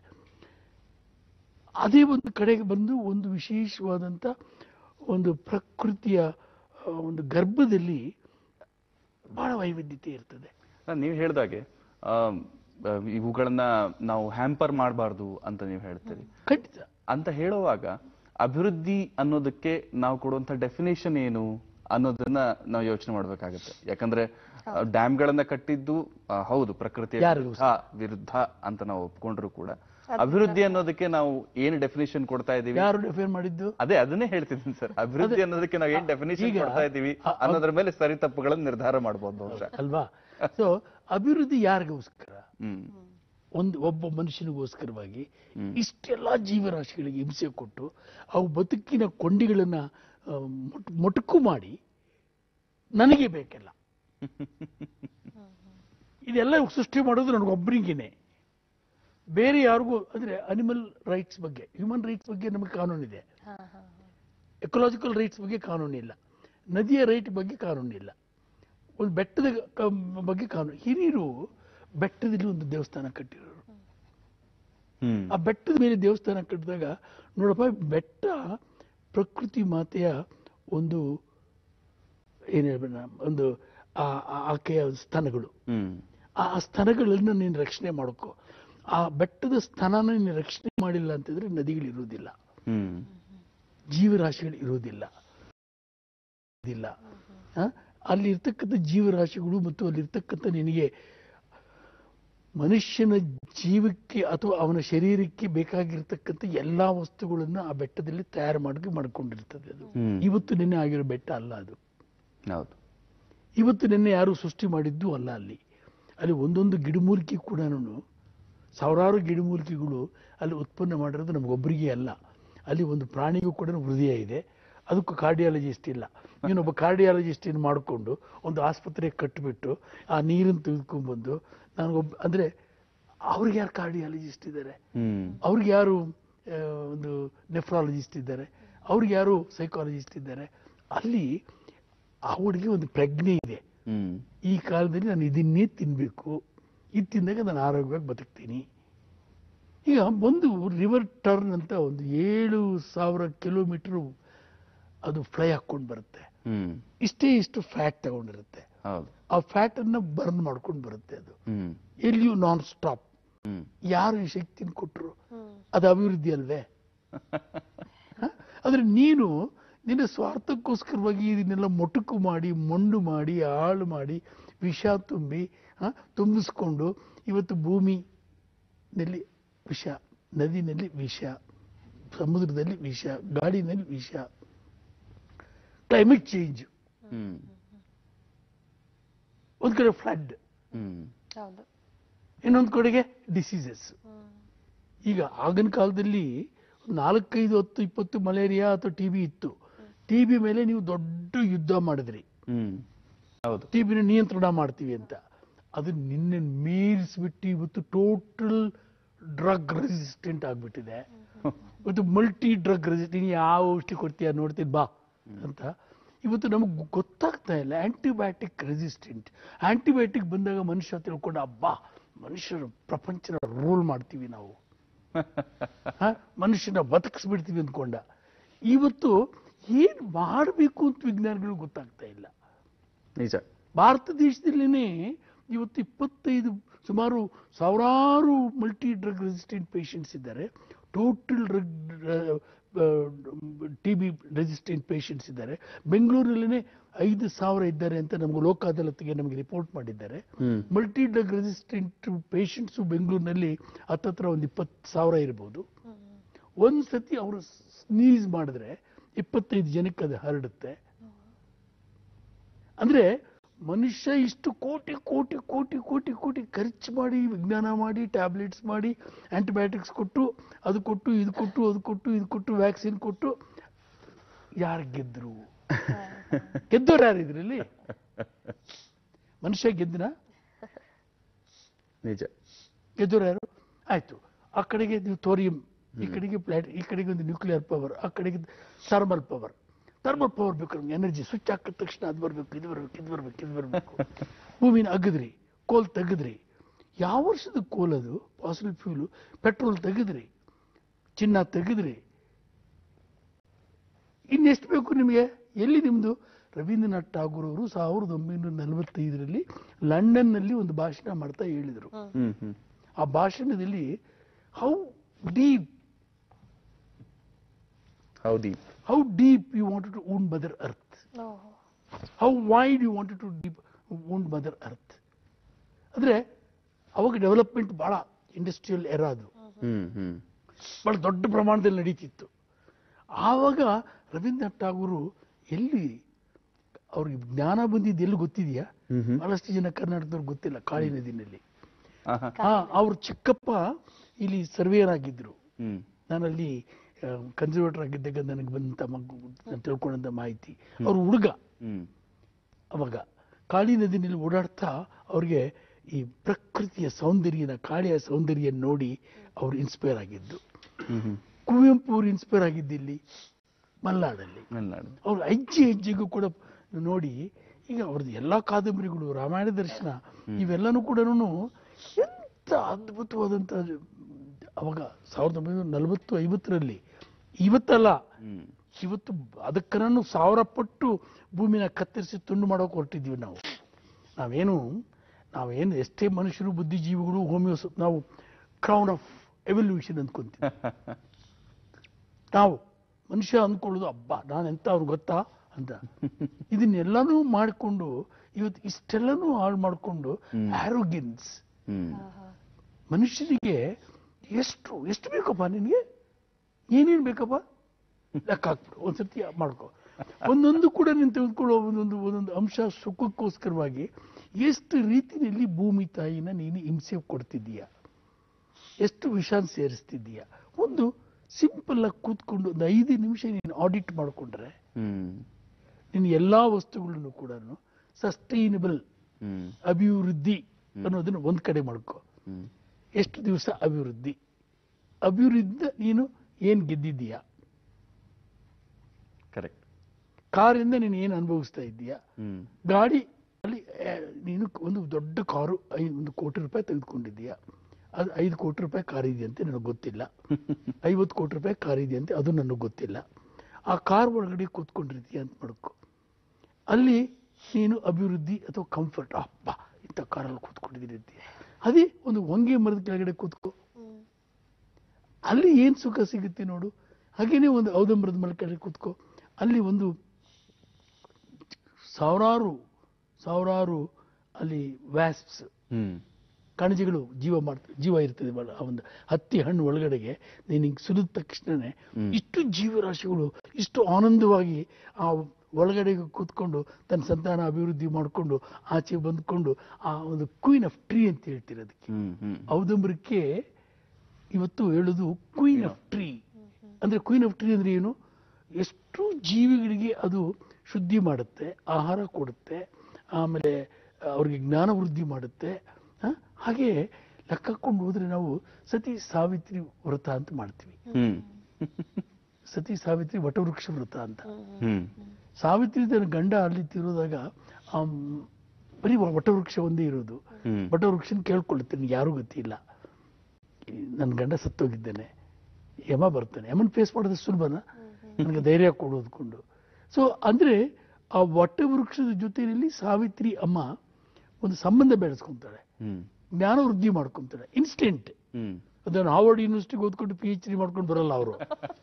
ಅದೇ ಒಂದು ಕಡೆಗೆ ಬಂದು ಒಂದು ವಿಶೇಷವಾದಂಥ ಒಂದು ಪ್ರಕೃತಿಯ ಒಂದು ಗರ್ಭದಲ್ಲಿ ಬಹಳ ವೈವಿಧ್ಯತೆ ಇರ್ತದೆ. ನೀವು ಹೇಳಿದಾಗೆ ಇವುಗಳನ್ನ ನಾವು ಹ್ಯಾಂಪರ್ ಮಾಡಬಾರ್ದು ಅಂತ ನೀವು ಹೇಳ್ತೀರಿ. ಖಂಡಿತ. ಅಂತ ಹೇಳುವಾಗ ಅಭಿವೃದ್ಧಿ ಅನ್ನೋದಕ್ಕೆ ನಾವು ಕೊಡುವಂತ ಡೆಫಿನೇಷನ್ ಏನು ಅನ್ನೋದನ್ನ ನಾವು ಯೋಚನೆ ಮಾಡ್ಬೇಕಾಗತ್ತೆ. ಯಾಕಂದ್ರೆ ಡ್ಯಾಮ್ಗಳನ್ನ ಕಟ್ಟಿದ್ದು ಹೌದು ಪ್ರಕೃತಿಯ ವಿರುದ್ಧ ಅಂತ ನಾವು ಒಪ್ಕೊಂಡ್ರು ಕೂಡ ಅಭಿವೃದ್ಧಿ ಅನ್ನೋದಕ್ಕೆ ನಾವು ಏನು ಡೆಫಿನೇಷನ್ ಕೊಡ್ತಾ ಇದೀವಿ, ಯಾರು ಡೆಫೈನ್ ಮಾಡಿದ್ದು? ಅದೇ ಅದನ್ನೇ ಹೇಳ್ತಿದ್ದೀನಿ ಸರ್. ಅಭಿವೃದ್ಧಿ ಅನ್ನೋದಕ್ಕೆ ನಾವು ಏನ್ ಡೆಫಿನೇಷನ್ ಕೊಡ್ತಾ ಇದೀವಿ ಅನ್ನೋದ್ರ ಮೇಲೆ ಸರಿ ತಪ್ಪುಗಳನ್ನು ನಿರ್ಧಾರ ಮಾಡಬಹುದು ಅಲ್ವಾ? ಸೊ ಅಭಿವೃದ್ಧಿ ಯಾರಿಗೋಸ್ಕರ? ಒಂದು ಒಬ್ಬ ಮನುಷ್ಯನಿಗೋಸ್ಕರವಾಗಿ ಇಷ್ಟೆಲ್ಲಾ ಜೀವರಾಶಿಗಳಿಗೆ ಹಿಂಸೆ ಕೊಟ್ಟು ಅವು ಬದುಕಿನ ಕೊಂಡಿಗಳನ್ನ ಮೊಟಕು ಮಾಡಿ ನನಗೆ ಬೇಕೆಲ್ಲ ಇದೆಲ್ಲ ಸೃಷ್ಟಿ ಮಾಡೋದು ನನಗೊಬ್ಬರಿಗೇನೆ, ಬೇರೆ ಯಾರಿಗೂ. ಅಂದ್ರೆ ಅನಿಮಲ್ ರೈಟ್ಸ್ ಬಗ್ಗೆ, ಹ್ಯೂಮನ್ ರೈಟ್ಸ್ ಬಗ್ಗೆ ನಮಗೆ ಕಾನೂನಿದೆ, ಎಕೊಲಾಜಿಕಲ್ ರೈಟ್ಸ್ ಬಗ್ಗೆ ಕಾನೂನಿಲ್ಲ, ನದಿಯ ರೈಟ್ ಬಗ್ಗೆ ಕಾನೂನಿಲ್ಲ, ಒಂದು ಬೆಟ್ಟದ ಬಗ್ಗೆ ಕಾನೂನು. ಹಿರಿಯರು ಬೆಟ್ಟದಲ್ಲಿ ಒಂದು ದೇವಸ್ಥಾನ ಕಟ್ಟಿರೋರು. ಆ ಬೆಟ್ಟದ ಮೇಲೆ ದೇವಸ್ಥಾನ ಕಟ್ಟಿದಾಗ ನೋಡಪ್ಪ, ಬೆಟ್ಟ ಪ್ರಕೃತಿ ಮಾತೆಯ ಒಂದು ಏನ್ ಹೇಳ್ಬೇಡ ಒಂದು ಆಕೆಯ ಸ್ತನಗಳು. ಆ ಸ್ತನಗಳನ್ನ ನೀನು ರಕ್ಷಣೆ ಮಾಡ್ಕೋ. ಆ ಬೆಟ್ಟದ ಸ್ತನನ ನೀನು ರಕ್ಷಣೆ ಮಾಡಿಲ್ಲ ಅಂತಂದ್ರೆ ನದಿಗಳಿರುವುದಿಲ್ಲ, ಜೀವರಾಶಿಗಳು ಇರುವುದಿಲ್ಲ. ಅಲ್ಲಿ ಇರ್ತಕ್ಕಂಥ ಜೀವರಾಶಿಗಳು ಮತ್ತು ಅಲ್ಲಿರ್ತಕ್ಕಂಥ ನಿನಗೆ ಮನುಷ್ಯನ ಜೀವಕ್ಕೆ ಅಥವಾ ಅವನ ಶರೀರಕ್ಕೆ ಬೇಕಾಗಿರ್ತಕ್ಕಂಥ ಎಲ್ಲಾ ವಸ್ತುಗಳನ್ನ ಆ ಬೆಟ್ಟದಲ್ಲಿ ತಯಾರು ಮಾಡಿ ಮಾಡ್ಕೊಂಡಿರ್ತದೆ ಅದು. ಇವತ್ತು ನಿನ್ನೆ ಆಗಿರೋ ಬೆಟ್ಟ ಅಲ್ಲ ಅದು. ಹೌದು. ಇವತ್ತು ನಿನ್ನೆ ಯಾರು ಸೃಷ್ಟಿ ಮಾಡಿದ್ದು ಅಲ್ಲ. ಅಲ್ಲಿ ಅಲ್ಲಿ ಒಂದೊಂದು ಗಿಡಮೂಲಿಕೆ ಕೂಡ ಸಾವಿರಾರು ಗಿಡಮೂಲಿಕೆಗಳು ಅಲ್ಲಿ ಉತ್ಪನ್ನ ಮಾಡಿರೋದು ನಮಗೊಬ್ಬರಿಗೆ ಅಲ್ಲ. ಅಲ್ಲಿ ಒಂದು ಪ್ರಾಣಿಗೂ ಕೂಡ ಹೃದಯ ಇದೆ, ಅದಕ್ಕೂ ಕಾರ್ಡಿಯಾಲಜಿಸ್ಟ್ ಇಲ್ಲ. ನೀನೊಬ್ಬ ಕಾರ್ಡಿಯಾಲಜಿಸ್ಟ್ ಏನು ಮಾಡಿಕೊಂಡು ಒಂದು ಆಸ್ಪತ್ರೆಗೆ ಕಟ್ಟಿಬಿಟ್ಟು ಆ ನೀರನ್ನು ತೆಗೆದುಕೊಂಡ್ಬಂದು ನನಗೊಬ್ಬ ಅಂದರೆ ಅವ್ರಿಗೆ ಯಾರು ಕಾರ್ಡಿಯಾಲಜಿಸ್ಟ್ ಇದ್ದಾರೆ, ಅವ್ರಿಗೆ ಯಾರು ಒಂದು ನೆಫ್ರಾಲಜಿಸ್ಟ್ ಇದ್ದಾರೆ, ಅವ್ರಿಗೆ ಯಾರು ಸೈಕಾಲಜಿಸ್ಟ್ ಇದ್ದಾರೆ. ಅಲ್ಲಿ ಅವಳಿಗೆ ಒಂದು ಪ್ರಜ್ಞೆ ಇದೆ. ಈ ಕಾಲದಲ್ಲಿ ನಾನು ಇದನ್ನೇ ತಿನ್ಬೇಕು, ಇದು ತಿಂದಾಗ ನಾನು ಆರೋಗ್ಯವಾಗಿ ಬದುಕ್ತೀನಿ. ಈಗ ಒಂದು ರಿವರ್ ಟರ್ನ್ ಅಂತ ಒಂದು ಏಳು ಸಾವಿರ ಕಿಲೋಮೀಟರ್ ಅದು ಫ್ಲೈ ಹಾಕೊಂಡು ಬರುತ್ತೆ. ಇಷ್ಟೇ ಇಷ್ಟು ಫ್ಯಾಟ್ ತಗೊಂಡಿರುತ್ತೆ. ಆ ಫ್ಯಾಟ್ ಅನ್ನ ಬರ್ನ್ ಮಾಡ್ಕೊಂಡು ಬರುತ್ತೆ. ಅದು ಎಲ್ಲಿಯೂ ನಾನ್ ಸ್ಟಾಪ್. ಯಾರು ಈ ಶಕ್ತಿನ ಕೊಟ್ಟರು? ಅದು ಅಭಿವೃದ್ಧಿ ಅಲ್ವೇ? ಆದ್ರೆ ನೀನು ನಿನ್ನ ಸ್ವಾರ್ಥಕ್ಕೋಸ್ಕರವಾಗಿ ಇದನ್ನೆಲ್ಲ ಮೊಟಕು ಮಾಡಿ ಮೊಂಡು ಮಾಡಿ ಹಾಳು ಮಾಡಿ ವಿಷ ತುಂಬಿ ತುಂಬಿಸ್ಕೊಂಡು ಇವತ್ತು ಭೂಮಿನಲ್ಲಿ ವಿಷ, ನದಿನಲ್ಲಿ ವಿಷ, ಸಮುದ್ರದಲ್ಲಿ ವಿಷ, ಗಾಡಿನಲ್ಲಿ ವಿಷ, ಕ್ಲೈಮೇಟ್ ಚೇಂಜ್, ಒಂದ್ ಕಡೆ ಫ್ಲಡ್, ಇನ್ನೊಂದು ಕಡೆಗೆ ಡಿಸೀಸಸ್. ಈಗ ಆಗಿನ ಕಾಲದಲ್ಲಿ ನಾಲ್ಕೈದು ಹತ್ತು ಇಪ್ಪತ್ತು ಮಲೇರಿಯಾ ಅಥವಾ ಟಿ ಬಿ ಇತ್ತು. ಟಿ ಬಿ ಮೇಲೆ ನೀವು ದೊಡ್ಡ ಯುದ್ಧ ಮಾಡಿದ್ರಿ, ಟಿ ಬಿನ ನಿಯಂತ್ರಣ ಮಾಡ್ತೀವಿ ಅಂತ. ಅದು ನಿನ್ನೆ ಮೀರಿಸ್ಬಿಟ್ಟು ಇವತ್ತು ಟೋಟಲ್ ಡ್ರಗ್ ರೆಸಿಸ್ಟೆಂಟ್ ಆಗ್ಬಿಟ್ಟಿದೆ. ಇವತ್ತು ಮಲ್ಟಿ ಡ್ರಗ್ ರೆಸಿಸ್ಟೆಂಟ್. ಯಾವ ಔಷಧಿ ಕೊಡ್ತೀಯ ನೋಡ್ತೀನಿ ಬಾ ಅಂತ ಇವತ್ತು ನಮಗೆ ಗೊತ್ತಾಗ್ತಾ ಇಲ್ಲ. Antibiotic resistant. ಆಂಟಿಬಯೋಟಿಕ್ ಬಂದಾಗ ಮನುಷ್ಯ ತಿಳ್ಕೊಂಡ ಅಬ್ಬಾ ಮನುಷ್ಯರು ಪ್ರಪಂಚನ ರೂಲ್ ಮಾಡ್ತೀವಿ ನಾವು, ಮನುಷ್ಯನ ಬದುಕಿಸ್ಬಿಡ್ತೀವಿ ಅಂದ್ಕೊಂಡ. ಇವತ್ತು ಏನ್ ಮಾಡಬೇಕು ಅಂತ ವಿಜ್ಞಾನಿಗಳು ಗೊತ್ತಾಗ್ತಾ ಇಲ್ಲ. ನಿಜ. ಭಾರತ ದೇಶದಲ್ಲಿನೇ ಇವತ್ತು ಇಪ್ಪತ್ತೈದು ಸುಮಾರು ಸಾವಿರಾರು ಮಲ್ಟಿ ಡ್ರಗ್ ರೆಸಿಸ್ಟೆಂಟ್ ಪೇಷಂಟ್ಸ್ ಇದ್ದಾರೆ. Total drug T B resistant patients ಇದ್ದಾರೆ. ಬೆಂಗಳೂರಲ್ಲೇ ಐದು ಸಾವಿರ ಇದ್ದಾರೆ ಅಂತ ನಮ್ಗೆ ಲೋಕ ಅದಾಲತ್ಗೆ ನಮಗೆ ರಿಪೋರ್ಟ್ ಮಾಡಿದ್ದಾರೆ. ಮಲ್ಟಿ ಡ್ರಗ್ ರೆಸಿಸ್ಟೆಂಟ್ ಪೇಷಂಟ್ಸ್ ಬೆಂಗಳೂರಿನಲ್ಲಿ ಹತ್ತತ್ರ ಒಂದು ಇಪ್ಪತ್ತು ಸಾವಿರ ಇರ್ಬೋದು. ಒಂದ್ ಸತಿ ಅವರು ಸ್ನೀಸ್ ಮಾಡಿದ್ರೆ ಇಪ್ಪತ್ತೈದು ಜನಕ್ಕೆ ಅದು ಹರಡುತ್ತೆ. ಅಂದ್ರೆ ಮನುಷ್ಯ ಇಷ್ಟು ಕೋಟಿ ಕೋಟಿ ಕೋಟಿ ಕೋಟಿ ಕೋಟಿ ಖರ್ಚು ಮಾಡಿ ವಿಜ್ಞಾನ ಮಾಡಿ ಟ್ಯಾಬ್ಲೆಟ್ಸ್ ಮಾಡಿ ಆಂಟಿಬಯೋಟಿಕ್ಸ್ ಕೊಟ್ಟು ಅದು ಕೊಟ್ಟು ಇದು ಕೊಟ್ಟು ಅದು ಕೊಟ್ಟು ಇದು ಕೊಟ್ಟು ವ್ಯಾಕ್ಸಿನ್ ಕೊಟ್ಟು ಯಾರು ಗೆದ್ರು? ಗೆದ್ದವ್ರು ಯಾರು ಇದ್ರಲ್ಲಿ? ಮನುಷ್ಯ ಗೆದ್ದನ? ನಿಜ. ಗೆದ್ದವ್ರು ಯಾರು? ಆಯ್ತು. ಆ ಕಡೆಗೆ ನೀವು ಥೋರಿಯಂ, ಈ ಕಡೆಗೆ ಪ್ಲಾಟ್, ಈ ಕಡೆಗೆ ಒಂದು ನ್ಯೂಕ್ಲಿಯರ್ ಪವರ್, ಆ ಕಡೆಗೆ ಥರ್ಮಲ್ ಪವರ್. ಥರ್ಮಲ್ ಪವರ್ ಬೇಕು ನಮ್ಗೆ. ಎನರ್ಜಿ ಸ್ವಿಚ್ ಹಾಕಿದ ತಕ್ಷಣ ಅದು ಬರ್ಬೇಕು, ಇದು ಬರ್ಬೇಕು, ಇದು ಬರ್ಬೇಕು, ಇದು ಬರ್ಬೇಕು. ಭೂಮಿನ ಅಗದ್ರಿ, ಕೋಲ್ ತೆಗೆದ್ರಿ. ಯಾವ ವರ್ಷದ ಕೋಲ್ ಅದು? Fossil fuel. ಪೆಟ್ರೋಲ್ ತೆಗೆದ್ರಿ, ಚಿನ್ನ ತೆಗೆದ್ರಿ. ಇನ್ನೆಷ್ಟು ಬೇಕು ನಿಮಗೆ? ಎಲ್ಲಿ ನಿಮ್ದು? ರವೀಂದ್ರನಾಥ್ ಠಾಗೂರ್ ಅವರು ಸಾವಿರದ ಒಂಬೈನೂರ ನಲವತ್ತೈದರಲ್ಲಿ ಲಂಡನ್ನಲ್ಲಿ ಒಂದು ಭಾಷಣ ಮಾಡ್ತಾ ಹೇಳಿದರು. ಆ ಭಾಷಣದಲ್ಲಿ how deep How deep? How deep you wanted to wound Mother Earth? No. How wide you wanted to deep wound Mother Earth? ಅಂದ್ರೆ ಅವಾಗ ಡೆವಲಪ್ಮೆಂಟ್ ಬಹಳ ಇಂಡಸ್ಟ್ರಿಯಲ್ ಎರಾ ಅದು, ಬಹಳ ದೊಡ್ಡ ಪ್ರಮಾಣದಲ್ಲಿ ನಡೀತಿತ್ತು. ಆವಾಗ ರವೀಂದ್ರನಾಥ್ ಠಾಗೂರು ಎಲ್ಲಿ ಅವ್ರಿಗೆ ಜ್ಞಾನ ಬಂದಿದ್ದು ಎಲ್ಲಿ ಗೊತ್ತಿದೆಯಾ? ಬಹಳಷ್ಟು ಜನ ಕರ್ನಾಟಕದವ್ರಿಗೆ ಗೊತ್ತಿಲ್ಲ. ಕಾಳಿ ನದಿನಲ್ಲಿ ಅವ್ರ ಚಿಕ್ಕಪ್ಪ ಇಲ್ಲಿ ಸರ್ವೇಯರ್ ಆಗಿದ್ರು. ನಾನಲ್ಲಿ ಕನ್ಸರ್ವೇಟರ್ ಆಗಿದ್ದಾಗ ನನಗೆ ಬಂದಂತ ತಿಳ್ಕೊಂಡಂತ ಮಾಹಿತಿ. ಅವ್ರ ಹುಡುಗ ಅವಾಗ ಕಾಳಿ ನದಿನಲ್ಲಿ ಓಡಾಡ್ತಾ ಅವ್ರಿಗೆ ಈ ಪ್ರಕೃತಿಯ ಸೌಂದರ್ಯನ, ಕಾಳಿಯ ಸೌಂದರ್ಯ ನೋಡಿ ಅವ್ರು ಇನ್ಸ್ಪೈರ್ ಆಗಿದ್ದು. ಕುವೆಂಪು ಅವ್ರು ಇನ್ಸ್ಪೈರ್ ಆಗಿದ್ದು ಇಲ್ಲಿ ಮಲ್ನಾಡಲ್ಲಿ. ಅವ್ರ ಹೆಜ್ಜೆ ಹೆಜ್ಜೆಗೂ ಕೂಡ ನೋಡಿ ಈಗ ಅವ್ರದ್ದು ಎಲ್ಲಾ ಕಾದಂಬರಿಗಳು, ರಾಮಾಯಣ ದರ್ಶನ, ಇವೆಲ್ಲನೂ ಕೂಡ ಎಂತ ಅದ್ಭುತವಾದಂತ. ಅವಾಗ ಸಾವಿರದ ಒಂಬೈನೂರ ನಲವತ್ತು ಐವತ್ತರಲ್ಲಿ, ಇವತ್ತಲ್ಲ ಇವತ್ತು ಅದಕ್ಕನ್ನು ಸಾವಿರ ಪಟ್ಟು ಭೂಮಿನ ಕತ್ತರಿಸಿ ತುಂಡು ಮಾಡೋಕೆ ಹೊರಟಿದ್ವಿ ನಾವು. ನಾವೇನು ನಾವೇನು ಎಷ್ಟೇ ಮನುಷ್ಯರು, ಬುದ್ಧಿಜೀವಿಗಳು, ಹೋಮಿಯೋ, ನಾವು ಕ್ರೌನ್ ಆಫ್ ಎವಲ್ಯೂಷನ್ ಅಂದ್ಕೊಂತೀವಿ. ನಾವು ಮನುಷ್ಯ ಅಂದ್ಕೊಳ್ಳೋದು ಅಬ್ಬಾ ನಾನು ಎಂತ ಅವ್ರು ಗೊತ್ತಾ ಅಂತ. ಇದನ್ನೆಲ್ಲಾನು ಮಾಡಿಕೊಂಡು ಇವತ್ತು ಇಷ್ಟೆಲ್ಲನೂ ಹಾಳು ಮಾಡಿಕೊಂಡು ಆರೋಗ್ಯನ್ಸ್ ಮನುಷ್ಯನಿಗೆ ಎಷ್ಟು ಎಷ್ಟು ಬೇಕಪ್ಪ ನಿನಗೆ, ಏನೇನು ಬೇಕಪ್ಪ ಲೆಕ್ಕ ಹಾಕ್ಬಿಡು, ಒಂದ್ಸತಿ ಮಾಡ್ಕೊ. ಒಂದೊಂದು ಕೂಡ ನೀನು ತೆಗೆದುಕೊಳ್ಳೋ ಒಂದೊಂದು ಒಂದೊಂದು ಅಂಶ ಸುಖಕ್ಕೋಸ್ಕರವಾಗಿ ಎಷ್ಟು ರೀತಿಯಲ್ಲಿ ಭೂಮಿ ತಾಯಿನ ನೀನು ಹಿಂಸೆ ಕೊಡ್ತಿದ್ದೀಯ, ಎಷ್ಟು ವಿಷಾನ್ ಸೇರಿಸ್ತಿದ್ದೀಯ. ಒಂದು ಸಿಂಪಲ್ ಆಗಿ ಕೂತ್ಕೊಂಡು ಒಂದು ಐದು ನಿಮಿಷ ನೀನು ಆಡಿಟ್ ಮಾಡಿಕೊಂಡ್ರೆ ನಿನ್ನ ಎಲ್ಲಾ ವಸ್ತುಗಳನ್ನು ಕೂಡ ಸಸ್ಟೈನಬಲ್ ಅಭಿವೃದ್ಧಿ ಅನ್ನೋದನ್ನ ಒಂದ್ ಕಡೆ ಮಾಡ್ಕೊ. ಎಷ್ಟು ದಿವಸ ಅಭಿವೃದ್ಧಿ, ಅಭಿವೃದ್ಧಿ ನೀನು ಏನ್ ಗೆದ್ದಿದ್ದೀಯಾ, ಕರೆಕ್ಟ್. ಕಾರಿಂದ ನೀನು ಏನು ಅನುಭವಿಸ್ತಾ ಇದ್ದೀಯಾ, ಗಾಡಿ ಅಲ್ಲಿ ನೀನು ಒಂದು ದೊಡ್ಡ ಕಾರು ಒಂದು ಕೋಟಿ ರೂಪಾಯಿ ತೆಗೆದುಕೊಂಡಿದ್ದೀಯಾ, ಅದು ಐದು ಕೋಟಿ ರೂಪಾಯಿ ಕಾರ್ ಇದೆಯಂತೆ ನನಗೆ ಗೊತ್ತಿಲ್ಲ, ಐವತ್ತು ಕೋಟಿ ರೂಪಾಯಿ ಕಾರ್ ಇದೆಯಂತೆ ಅದು ನನಗೆ ಗೊತ್ತಿಲ್ಲ. ಆ ಕಾರ್ ಒಳಗಡೆ ಕೂತ್ಕೊಂಡಿರ್ತೀಯ ಅಂತ ಮಾಡ್ಕೊ. ಅಲ್ಲಿ ನೀನು ಅಭಿವೃದ್ಧಿ ಅಥವಾ ಕಂಫರ್ಟ್, ಅಪ್ಪ ಇಂಥ ಕಾರಲ್ಲಿ ಕೂತ್ಕೊಂಡಿದ್ದೀರಿ. ಅದೇ ಒಂದು ಹೊಂಗೆ ಮರದ ಕೆಳಗಡೆ ಕೂತ್ಕೋ, ಅಲ್ಲಿ ಏನ್ ಸುಖ ಸಿಗುತ್ತೆ ನೋಡು. ಹಾಗೇನೆ ಒಂದು ಔದಂಬರದ ಮರದ ಕೆಳಗಡೆ ಕೂತ್ಕೋ, ಅಲ್ಲಿ ಒಂದು ಸಾವಿರಾರು ಸಾವಿರಾರು ಅಲ್ಲಿ ವ್ಯಾಸ್ಪ್ಸ್ ಕಣಜಗಳು ಜೀವ ಮಾಡ್ತದೆ, ಜೀವ ಇರ್ತದೆ. ಆ ಒಂದು ಹತ್ತಿ ಹಣ್ಣು ಒಳಗಡೆಗೆ ನೀನು ಹಿಂಗೆ ಸುಲಿದ ತಕ್ಷಣನೇ ಇಷ್ಟು ಜೀವರಾಶಿಗಳು ಇಷ್ಟು ಆನಂದವಾಗಿ ಆ ಒಳಗಡೆಗೆ ಕೂತ್ಕೊಂಡು ತನ್ನ ಸಂತಾನ ಅಭಿವೃದ್ಧಿ ಮಾಡಿಕೊಂಡು ಆಚೆ ಬಂದ್ಕೊಂಡು ಆ ಒಂದು ಕ್ವೀನ್ ಆಫ್ ಟ್ರೀ ಅಂತ ಹೇಳ್ತೀರಿ. ಅದಕ್ಕೆ ಔದಂಬರಕ್ಕೆ ಇವತ್ತು ಹೇಳುದು ಕ್ವೀನ್ ಆಫ್ ಟ್ರೀ ಅಂದ್ರೆ, ಕ್ವೀನ್ ಆಫ್ ಟ್ರೀ ಅಂದ್ರೆ ಏನು, ಎಷ್ಟು ಜೀವಿಗಳಿಗೆ ಅದು ಶುದ್ಧಿ ಮಾಡುತ್ತೆ, ಆಹಾರ ಕೊಡುತ್ತೆ, ಆಮೇಲೆ ಅವ್ರಿಗೆ ಜ್ಞಾನ ವೃದ್ಧಿ ಮಾಡುತ್ತೆ. ಹಾಗೆ ಲೆಕ್ಕ ಹಾಕೊಂಡು ಹೋದ್ರೆ ನಾವು ಸತಿ ಸಾವಿತ್ರಿ ವ್ರತ ಅಂತ ಮಾಡ್ತೀವಿ. ಸತಿ ಸಾವಿತ್ರಿ ವಟವೃಕ್ಷ ವ್ರತ ಅಂತ. ಸಾವಿತ್ರಿ ತನ್ನ ಗಂಡ ಅಲ್ಲಿ ತಿರೋದಾಗ ಆ ಬರೀ ವಟವೃಕ್ಷ ಒಂದೇ ಇರೋದು. ವಟವೃಕ್ಷನ ಕೇಳ್ಕೊಳ್ಳುತ್ತೆ, ಯಾರೂ ಗೊತ್ತಿಲ್ಲ, ನನ್ನ ಗಂಡ ಸತ್ತೋಗಿದ್ದೇನೆ, ಯಮ ಬರ್ತಾನೆ, ಯಮನ್ ಫೇಸ್ ಮಾಡೋದು ಸುಲಭನ, ನನಗೆ ಧೈರ್ಯ ಕೊಡೋದ್ಕೊಂಡು. ಸೊ ಅಂದ್ರೆ ಆ ವಟವೃಕ್ಷದ ಜೊತೆಯಲ್ಲಿ ಸಾವಿತ್ರಿ ಅಮ್ಮ ಒಂದು ಸಂಬಂಧ ಬೆಳೆಸ್ಕೊಂತಾಳೆ, ಜ್ಞಾನ ವೃದ್ಧಿ ಮಾಡ್ಕೊಂತಾಳೆ ಇನ್ಸ್ಟೆಂಟ್. ಅದನ್ನು ಹಾರ್ವರ್ಡ್ ಯೂನಿವರ್ಸಿಟಿಗೆ ಓದ್ಕೊಂಡು ಪಿ ಎಚ್ ಡಿ ಮಾಡ್ಕೊಂಡು ಬರಲ್ಲ ಅವರು,